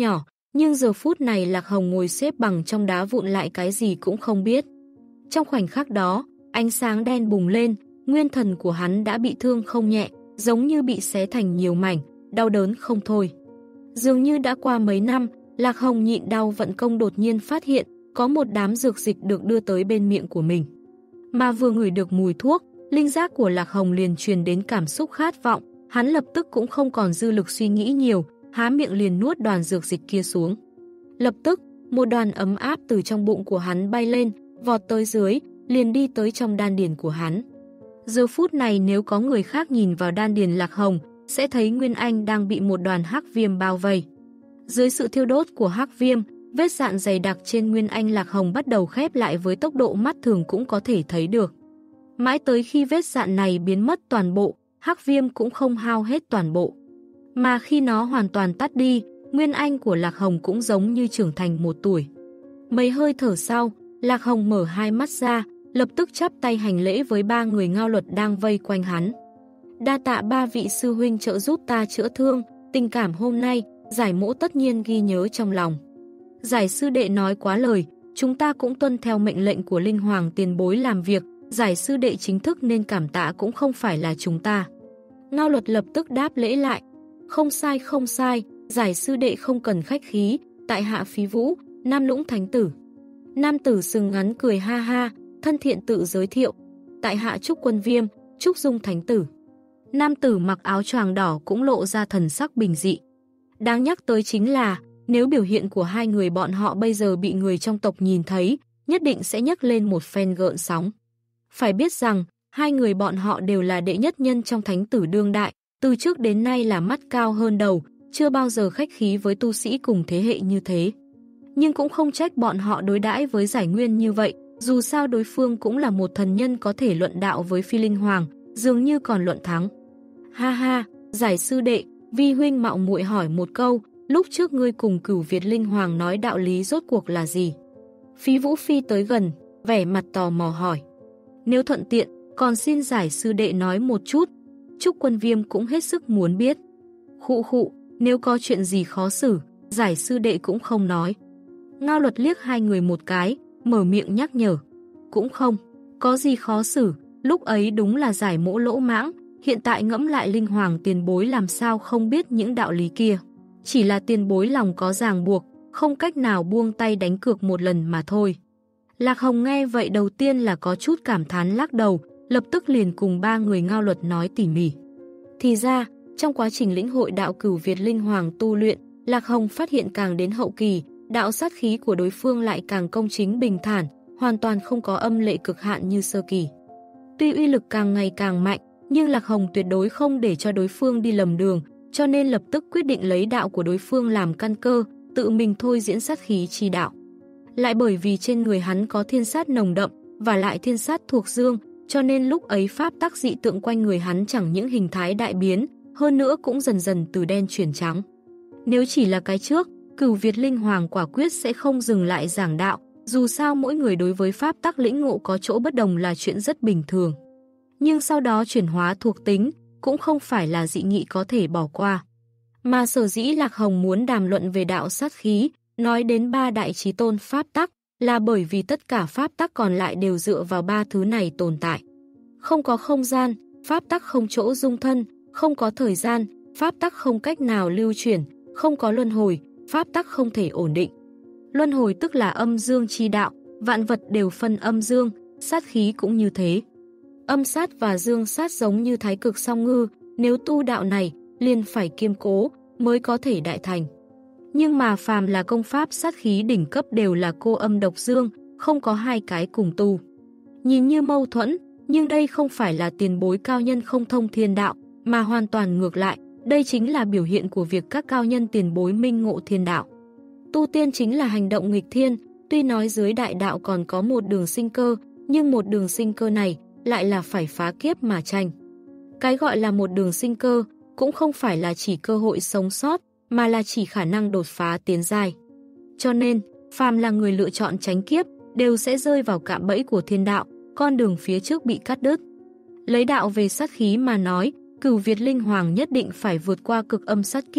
Nhưng giờ phút này Lạc Hồng ngồi xếp bằng trong đá vụn lại cái gì cũng không biết. Trong khoảnh khắc đó, ánh sáng đen bùng lên, nguyên thần của hắn đã bị thương không nhẹ, giống như bị xé thành nhiều mảnh, đau đớn không thôi. Dường như đã qua mấy năm, Lạc Hồng nhịn đau vận công đột nhiên phát hiện có một đám dược dịch được đưa tới bên miệng của mình. Mà vừa ngửi được mùi thuốc, linh giác của Lạc Hồng liền truyền đến cảm xúc khát vọng, hắn lập tức cũng không còn dư lực suy nghĩ nhiều, há miệng liền nuốt đoàn dược dịch kia xuống. Lập tức, một đoàn ấm áp từ trong bụng của hắn bay lên, vọt tới dưới, liền đi tới trong đan điền của hắn. Giờ phút này nếu có người khác nhìn vào đan điền Lạc Hồng, sẽ thấy Nguyên Anh đang bị một đoàn hắc viêm bao vây. Dưới sự thiêu đốt của hắc viêm, vết dạn dày đặc trên Nguyên Anh Lạc Hồng bắt đầu khép lại với tốc độ mắt thường cũng có thể thấy được. Mãi tới khi vết dạn này biến mất toàn bộ, hắc viêm cũng không hao hết toàn bộ. Mà khi nó hoàn toàn tắt đi, Nguyên Anh của Lạc Hồng cũng giống như trưởng thành một tuổi. Mấy hơi thở sau, Lạc Hồng mở hai mắt ra, lập tức chắp tay hành lễ với ba người Ngao Luật đang vây quanh hắn. Đa tạ ba vị sư huynh trợ giúp ta chữa thương, tình cảm hôm nay, Giải Mỗ tất nhiên ghi nhớ trong lòng. Giải sư đệ nói quá lời, chúng ta cũng tuân theo mệnh lệnh của Linh Hoàng tiền bối làm việc, Giải sư đệ chính thức nên cảm tạ cũng không phải là chúng ta. Ngao Luật lập tức đáp lễ lại. Không sai không sai, Giải sư đệ không cần khách khí, tại hạ Phí Vũ, Nam Lũng Thánh Tử. Nam tử sừng ngắn cười ha ha, thân thiện tự giới thiệu. Tại hạ Trúc Quân Viêm, Trúc Dung Thánh Tử. Nam tử mặc áo choàng đỏ cũng lộ ra thần sắc bình dị. Đáng nhắc tới chính là, nếu biểu hiện của hai người bọn họ bây giờ bị người trong tộc nhìn thấy, nhất định sẽ nhấc lên một phen gợn sóng. Phải biết rằng, hai người bọn họ đều là đệ nhất nhân trong thánh tử đương đại, từ trước đến nay là mắt cao hơn đầu, chưa bao giờ khách khí với tu sĩ cùng thế hệ như thế. Nhưng cũng không trách bọn họ đối đãi với Giải Nguyên như vậy, dù sao đối phương cũng là một thần nhân có thể luận đạo với Phi Linh Hoàng, dường như còn luận thắng. Ha ha, Giải sư đệ, vi huynh mạo muội hỏi một câu, lúc trước ngươi cùng Cửu Việt Linh Hoàng nói đạo lý rốt cuộc là gì? Phí Vũ Phi tới gần, vẻ mặt tò mò hỏi. Nếu thuận tiện, còn xin Giải sư đệ nói một chút. Trúc Quân Viêm cũng hết sức muốn biết. Khụ khụ, nếu có chuyện gì khó xử, Giải sư đệ cũng không nói. Ngao Luật liếc hai người một cái, mở miệng nhắc nhở. Cũng không, có gì khó xử, lúc ấy đúng là Giải Mỗ lỗ mãng, hiện tại ngẫm lại Linh Hoàng tiền bối làm sao không biết những đạo lý kia. Chỉ là tiền bối lòng có ràng buộc, không cách nào buông tay đánh cược một lần mà thôi. Lạc Hồng nghe vậy đầu tiên là có chút cảm thán lắc đầu, lập tức liền cùng ba người Ngao Luật nói tỉ mỉ. Thì ra, trong quá trình lĩnh hội đạo Cửu Việt Linh Hoàng tu luyện, Lạc Hồng phát hiện càng đến hậu kỳ, đạo sát khí của đối phương lại càng công chính bình thản, hoàn toàn không có âm lệ cực hạn như sơ kỳ. Tuy uy lực càng ngày càng mạnh, nhưng Lạc Hồng tuyệt đối không để cho đối phương đi lầm đường, cho nên lập tức quyết định lấy đạo của đối phương làm căn cơ, tự mình thôi diễn sát khí chi đạo. Lại bởi vì trên người hắn có thiên sát nồng đậm, và lại thiên sát thuộc dương, cho nên lúc ấy pháp tắc dị tượng quanh người hắn chẳng những hình thái đại biến, hơn nữa cũng dần dần từ đen chuyển trắng. Nếu chỉ là cái trước, Cửu Việt Linh Hoàng quả quyết sẽ không dừng lại giảng đạo, dù sao mỗi người đối với pháp tắc lĩnh ngộ có chỗ bất đồng là chuyện rất bình thường. Nhưng sau đó chuyển hóa thuộc tính, cũng không phải là dị nghị có thể bỏ qua. Mà sở dĩ Lạc Hồng muốn đàm luận về đạo sát khí, nói đến ba đại chí tôn pháp tắc, là bởi vì tất cả pháp tắc còn lại đều dựa vào ba thứ này tồn tại. Không có không gian, pháp tắc không chỗ dung thân, không có thời gian, pháp tắc không cách nào lưu chuyển, không có luân hồi, pháp tắc không thể ổn định. Luân hồi tức là âm dương chi đạo, vạn vật đều phân âm dương, sát khí cũng như thế. Âm sát và dương sát giống như thái cực song ngư, nếu tu đạo này, liền phải kiêm cố, mới có thể đại thành. Nhưng mà phàm là công pháp sát khí đỉnh cấp đều là cô âm độc dương, không có hai cái cùng tu. Nhìn như mâu thuẫn, nhưng đây không phải là tiền bối cao nhân không thông thiên đạo, mà hoàn toàn ngược lại, đây chính là biểu hiện của việc các cao nhân tiền bối minh ngộ thiên đạo. Tu tiên chính là hành động nghịch thiên, tuy nói dưới đại đạo còn có một đường sinh cơ, nhưng một đường sinh cơ này lại là phải phá kiếp mà tranh. Cái gọi là một đường sinh cơ, cũng không phải là chỉ cơ hội sống sót, mà là chỉ khả năng đột phá tiến giai. Cho nên, phàm là người lựa chọn tránh kiếp, đều sẽ rơi vào cạm bẫy của thiên đạo, con đường phía trước bị cắt đứt. Lấy đạo về sát khí mà nói, Cửu Việt Linh Hoàng nhất định phải vượt qua cực âm sát kiếp,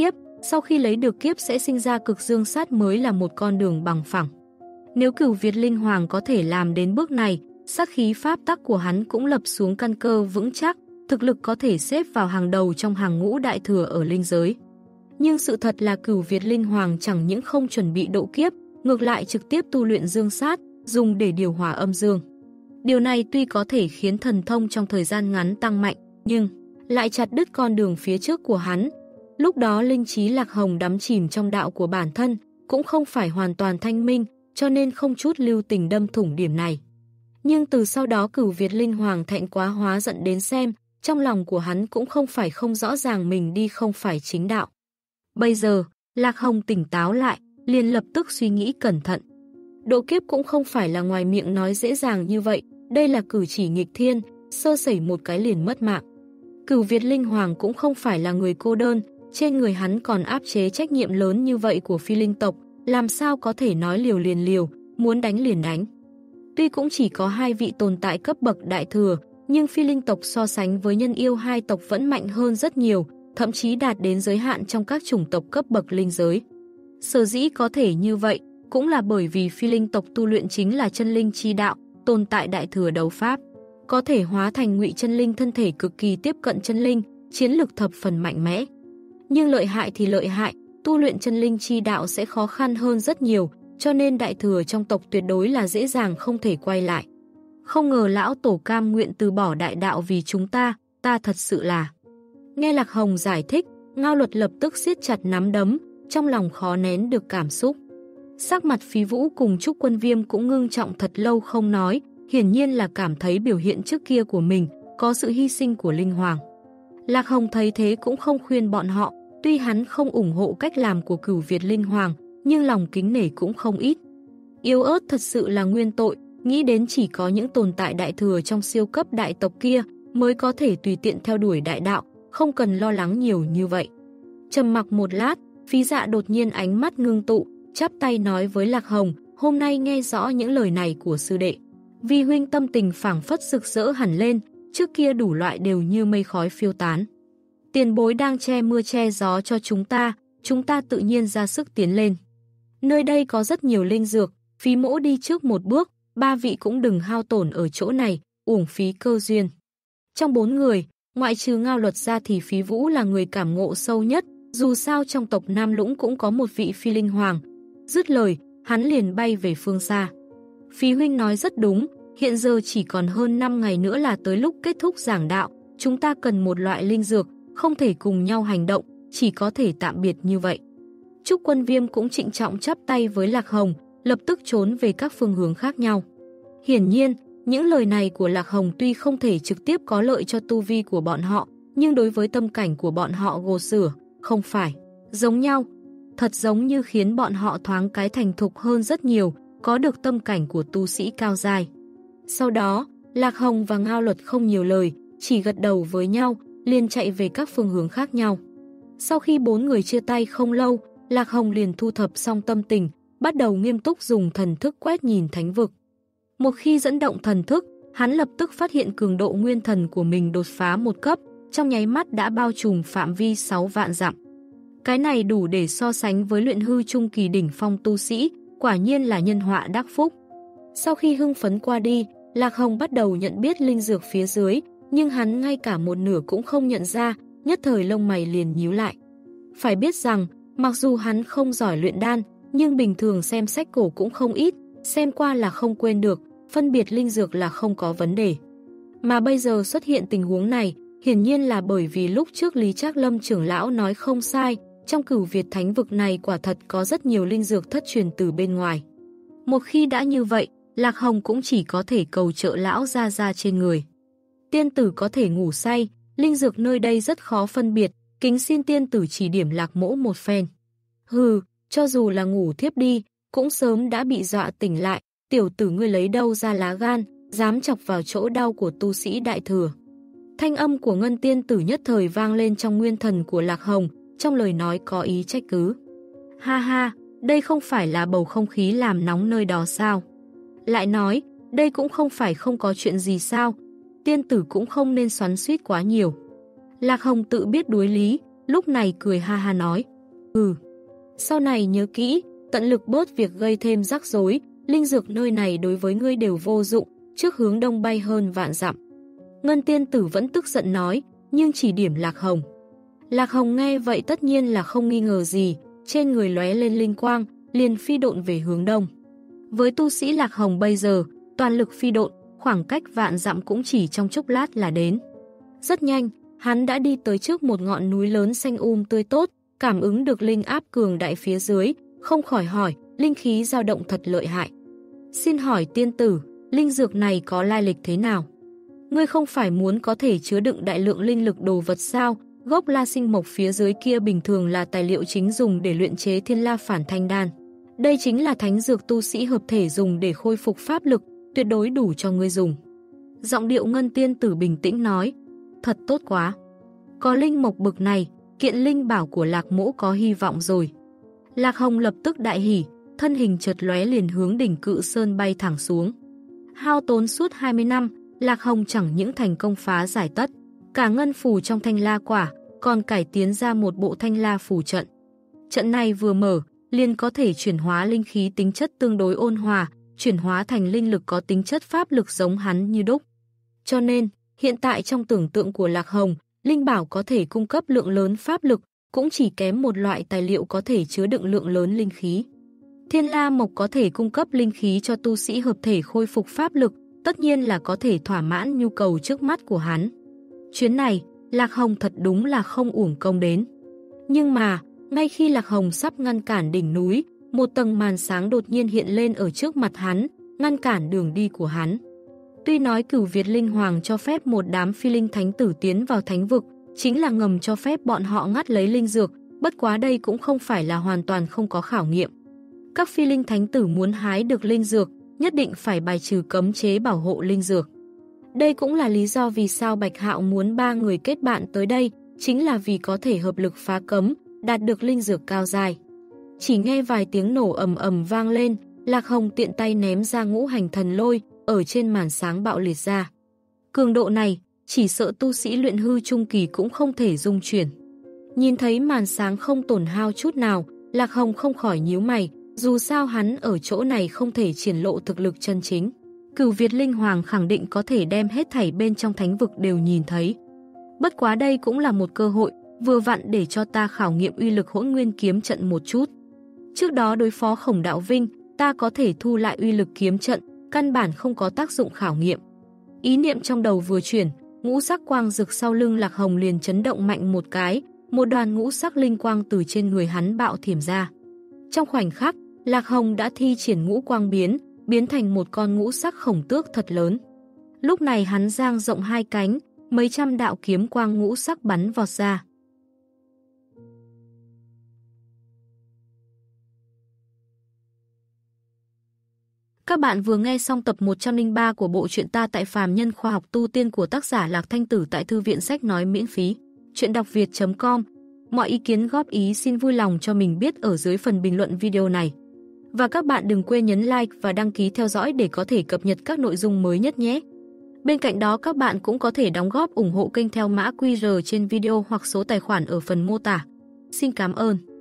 sau khi lấy được kiếp sẽ sinh ra cực dương sát mới là một con đường bằng phẳng. Nếu Cửu Việt Linh Hoàng có thể làm đến bước này, sát khí pháp tắc của hắn cũng lập xuống căn cơ vững chắc, thực lực có thể xếp vào hàng đầu trong hàng ngũ đại thừa ở linh giới. Nhưng sự thật là Cửu Việt Linh Hoàng chẳng những không chuẩn bị độ kiếp, ngược lại trực tiếp tu luyện dương sát, dùng để điều hòa âm dương. Điều này tuy có thể khiến thần thông trong thời gian ngắn tăng mạnh, nhưng lại chặt đứt con đường phía trước của hắn. Lúc đó linh trí Lạc Hồng đắm chìm trong đạo của bản thân, cũng không phải hoàn toàn thanh minh, cho nên không chút lưu tình đâm thủng điểm này. Nhưng từ sau đó Cửu Việt Linh Hoàng thẹn quá hóa giận đến xem, trong lòng của hắn cũng không phải không rõ ràng mình đi không phải chính đạo. Bây giờ, Lạc Hồng tỉnh táo lại, liền lập tức suy nghĩ cẩn thận. Độ kiếp cũng không phải là ngoài miệng nói dễ dàng như vậy, đây là cử chỉ nghịch thiên, sơ sẩy một cái liền mất mạng. Cửu Việt Linh Hoàng cũng không phải là người cô đơn, trên người hắn còn áp chế trách nhiệm lớn như vậy của phi linh tộc, làm sao có thể nói liều liền liều, muốn đánh liền đánh. Tuy cũng chỉ có hai vị tồn tại cấp bậc đại thừa, nhưng phi linh tộc so sánh với nhân yêu hai tộc vẫn mạnh hơn rất nhiều, thậm chí đạt đến giới hạn trong các chủng tộc cấp bậc linh giới. Sở dĩ có thể như vậy, cũng là bởi vì phi linh tộc tu luyện chính là chân linh chi đạo, tồn tại đại thừa đấu pháp, có thể hóa thành ngụy chân linh thân thể cực kỳ tiếp cận chân linh, chiến lực thập phần mạnh mẽ. Nhưng lợi hại thì lợi hại, tu luyện chân linh chi đạo sẽ khó khăn hơn rất nhiều, cho nên đại thừa trong tộc tuyệt đối là dễ dàng không thể quay lại. Không ngờ lão tổ cam nguyện từ bỏ đại đạo vì chúng ta, ta thật sự là... Nghe Lạc Hồng giải thích, Ngao Luật lập tức siết chặt nắm đấm, trong lòng khó nén được cảm xúc. Sắc mặt Phí Vũ cùng Trúc Quân Viêm cũng ngưng trọng thật lâu không nói, hiển nhiên là cảm thấy biểu hiện trước kia của mình có sự hy sinh của Linh Hoàng. Lạc Hồng thấy thế cũng không khuyên bọn họ, tuy hắn không ủng hộ cách làm của Cửu Việt Linh Hoàng, nhưng lòng kính nể cũng không ít. Yếu ớt thật sự là nguyên tội, nghĩ đến chỉ có những tồn tại đại thừa trong siêu cấp đại tộc kia mới có thể tùy tiện theo đuổi đại đạo, không cần lo lắng nhiều như vậy. Trầm mặc một lát, Phí Dạ đột nhiên ánh mắt ngưng tụ, chắp tay nói với Lạc Hồng, hôm nay nghe rõ những lời này của sư đệ. Vi huynh tâm tình phảng phất rực rỡ hẳn lên, trước kia đủ loại đều như mây khói phiêu tán. Tiền bối đang che mưa che gió cho chúng ta, chúng ta tự nhiên ra sức tiến lên. Nơi đây có rất nhiều linh dược, Phí mỗ đi trước một bước, ba vị cũng đừng hao tổn ở chỗ này, uổng phí cơ duyên. Trong bốn người, ngoại trừ Ngao Luật ra thì Phí Vũ là người cảm ngộ sâu nhất, dù sao trong tộc Nam Lũng cũng có một vị phi linh hoàng. Dứt lời, hắn liền bay về phương xa. Phí huynh nói rất đúng, hiện giờ chỉ còn hơn năm ngày nữa là tới lúc kết thúc giảng đạo, chúng ta cần một loại linh dược, không thể cùng nhau hành động, chỉ có thể tạm biệt như vậy. Trúc Quân Viêm cũng trịnh trọng chắp tay với Lạc Hồng, lập tức trốn về các phương hướng khác nhau. Hiển nhiên, những lời này của Lạc Hồng tuy không thể trực tiếp có lợi cho tu vi của bọn họ, nhưng đối với tâm cảnh của bọn họ gột rửa, không phải giống nhau. Thật giống như khiến bọn họ thoáng cái thành thục hơn rất nhiều, có được tâm cảnh của tu sĩ cao giai. Sau đó, Lạc Hồng và Ngao Luật không nhiều lời, chỉ gật đầu với nhau, liền chạy về các phương hướng khác nhau. Sau khi bốn người chia tay không lâu, Lạc Hồng liền thu thập xong tâm tình, bắt đầu nghiêm túc dùng thần thức quét nhìn thánh vực. Một khi dẫn động thần thức, hắn lập tức phát hiện cường độ nguyên thần của mình đột phá một cấp, trong nháy mắt đã bao trùm phạm vi sáu vạn dặm. Cái này đủ để so sánh với luyện hư trung kỳ đỉnh phong tu sĩ, quả nhiên là nhân họa đắc phúc. Sau khi hưng phấn qua đi, Lạc Hồng bắt đầu nhận biết linh dược phía dưới, nhưng hắn ngay cả một nửa cũng không nhận ra, nhất thời lông mày liền nhíu lại. Phải biết rằng, mặc dù hắn không giỏi luyện đan, nhưng bình thường xem sách cổ cũng không ít, xem qua là không quên được, phân biệt linh dược là không có vấn đề. Mà bây giờ xuất hiện tình huống này, hiển nhiên là bởi vì lúc trước Lý Trác Lâm trưởng lão nói không sai, trong Cửu Việt Thánh vực này quả thật có rất nhiều linh dược thất truyền từ bên ngoài. Một khi đã như vậy, Lạc Hồng cũng chỉ có thể cầu trợ lão ra ra trên người. Tiên tử có thể ngủ say, linh dược nơi đây rất khó phân biệt, kính xin tiên tử chỉ điểm Lạc mỗ một phen. Hừ, cho dù là ngủ thiếp đi, cũng sớm đã bị dọa tỉnh lại, tiểu tử ngươi lấy đâu ra lá gan, dám chọc vào chỗ đau của tu sĩ đại thừa. Thanh âm của Ngân tiên tử nhất thời vang lên trong nguyên thần của Lạc Hồng, trong lời nói có ý trách cứ. Ha ha, đây không phải là bầu không khí làm nóng nơi đó sao? Lại nói, đây cũng không phải không có chuyện gì sao? Tiên tử cũng không nên xoắn xuýt quá nhiều. Lạc Hồng tự biết đối lý, lúc này cười ha ha nói. Ừ. Sau này nhớ kỹ, tận lực bớt việc gây thêm rắc rối, linh dược nơi này đối với ngươi đều vô dụng, trước hướng đông bay hơn vạn dặm. Ngân tiên tử vẫn tức giận nói, nhưng chỉ điểm Lạc Hồng. Lạc Hồng nghe vậy tất nhiên là không nghi ngờ gì, trên người lóe lên linh quang, liền phi độn về hướng đông. Với tu sĩ Lạc Hồng bây giờ, toàn lực phi độn, khoảng cách vạn dặm cũng chỉ trong chốc lát là đến. Rất nhanh, hắn đã đi tới trước một ngọn núi lớn xanh um tươi tốt, cảm ứng được linh áp cường đại phía dưới, không khỏi hỏi, linh khí dao động thật lợi hại. Xin hỏi tiên tử, linh dược này có lai lịch thế nào? Ngươi không phải muốn có thể chứa đựng đại lượng linh lực đồ vật sao? Gốc la sinh mộc phía dưới kia bình thường là tài liệu chính dùng để luyện chế thiên la phản thanh đan. Đây chính là thánh dược tu sĩ hợp thể dùng để khôi phục pháp lực, tuyệt đối đủ cho ngươi dùng. Giọng điệu ngân tiên tử bình tĩnh nói, thật tốt quá. Có linh mộc bực này, kiện linh bảo của Lạc mỗ có hy vọng rồi. Lạc Hồng lập tức đại hỉ, thân hình chợt lóe liền hướng đỉnh Cự Sơn bay thẳng xuống. Hao tốn suốt hai mươi năm, Lạc Hồng chẳng những thành công phá giải tất cả ngân phù trong thanh la quả, còn cải tiến ra một bộ thanh la phù trận. Trận này vừa mở, liền có thể chuyển hóa linh khí tính chất tương đối ôn hòa, chuyển hóa thành linh lực có tính chất pháp lực giống hắn như đúc. Cho nên, hiện tại trong tưởng tượng của Lạc Hồng, linh bảo có thể cung cấp lượng lớn pháp lực, cũng chỉ kém một loại tài liệu có thể chứa đựng lượng lớn linh khí. Thiên la mộc có thể cung cấp linh khí cho tu sĩ hợp thể khôi phục pháp lực, tất nhiên là có thể thỏa mãn nhu cầu trước mắt của hắn. Chuyến này, Lạc Hồng thật đúng là không uổng công đến. Nhưng mà, ngay khi Lạc Hồng sắp ngăn cản đỉnh núi, một tầng màn sáng đột nhiên hiện lên ở trước mặt hắn, ngăn cản đường đi của hắn. Tuy nói Cửu Việt Linh Hoàng cho phép một đám phi linh thánh tử tiến vào thánh vực, chính là ngầm cho phép bọn họ ngắt lấy linh dược, bất quá đây cũng không phải là hoàn toàn không có khảo nghiệm. Các phi linh thánh tử muốn hái được linh dược, nhất định phải bài trừ cấm chế bảo hộ linh dược. Đây cũng là lý do vì sao Bạch Hạo muốn ba người kết bạn tới đây, chính là vì có thể hợp lực phá cấm, đạt được linh dược cao dài. Chỉ nghe vài tiếng nổ ầm ầm vang lên, Lạc Hồng tiện tay ném ra ngũ hành thần lôi, ở trên màn sáng bạo liệt ra. Cường độ này, chỉ sợ tu sĩ luyện hư trung kỳ cũng không thể dung chuyển. Nhìn thấy màn sáng không tổn hao chút nào, Lạc Hồng không khỏi nhíu mày, dù sao hắn ở chỗ này không thể triển lộ thực lực chân chính. Cửu Việt Linh Hoàng khẳng định có thể đem hết thảy bên trong thánh vực đều nhìn thấy. Bất quá đây cũng là một cơ hội, vừa vặn để cho ta khảo nghiệm uy lực Hỗn Nguyên kiếm trận một chút. Trước đó đối phó Khổng Đạo Vinh, ta có thể thu lại uy lực kiếm trận, căn bản không có tác dụng khảo nghiệm. Ý niệm trong đầu vừa chuyển, ngũ sắc quang rực sau lưng Lạc Hồng liền chấn động mạnh một cái, một đoàn ngũ sắc linh quang từ trên người hắn bạo thiểm ra. Trong khoảnh khắc, Lạc Hồng đã thi triển ngũ quang biến, biến thành một con ngũ sắc khổng tước thật lớn. Lúc này hắn dang rộng hai cánh, mấy trăm đạo kiếm quang ngũ sắc bắn vọt ra. Các bạn vừa nghe xong tập một trăm lẻ ba của bộ truyện Ta tại Phàm Nhân Khoa học Tu Tiên của tác giả Lạc Thanh Tử tại Thư viện Sách Nói miễn phí. Chuyện đọc việt chấm com. Mọi ý kiến góp ý xin vui lòng cho mình biết ở dưới phần bình luận video này. Và các bạn đừng quên nhấn like và đăng ký theo dõi để có thể cập nhật các nội dung mới nhất nhé. Bên cạnh đó các bạn cũng có thể đóng góp ủng hộ kênh theo mã quy rờ trên video hoặc số tài khoản ở phần mô tả. Xin cảm ơn.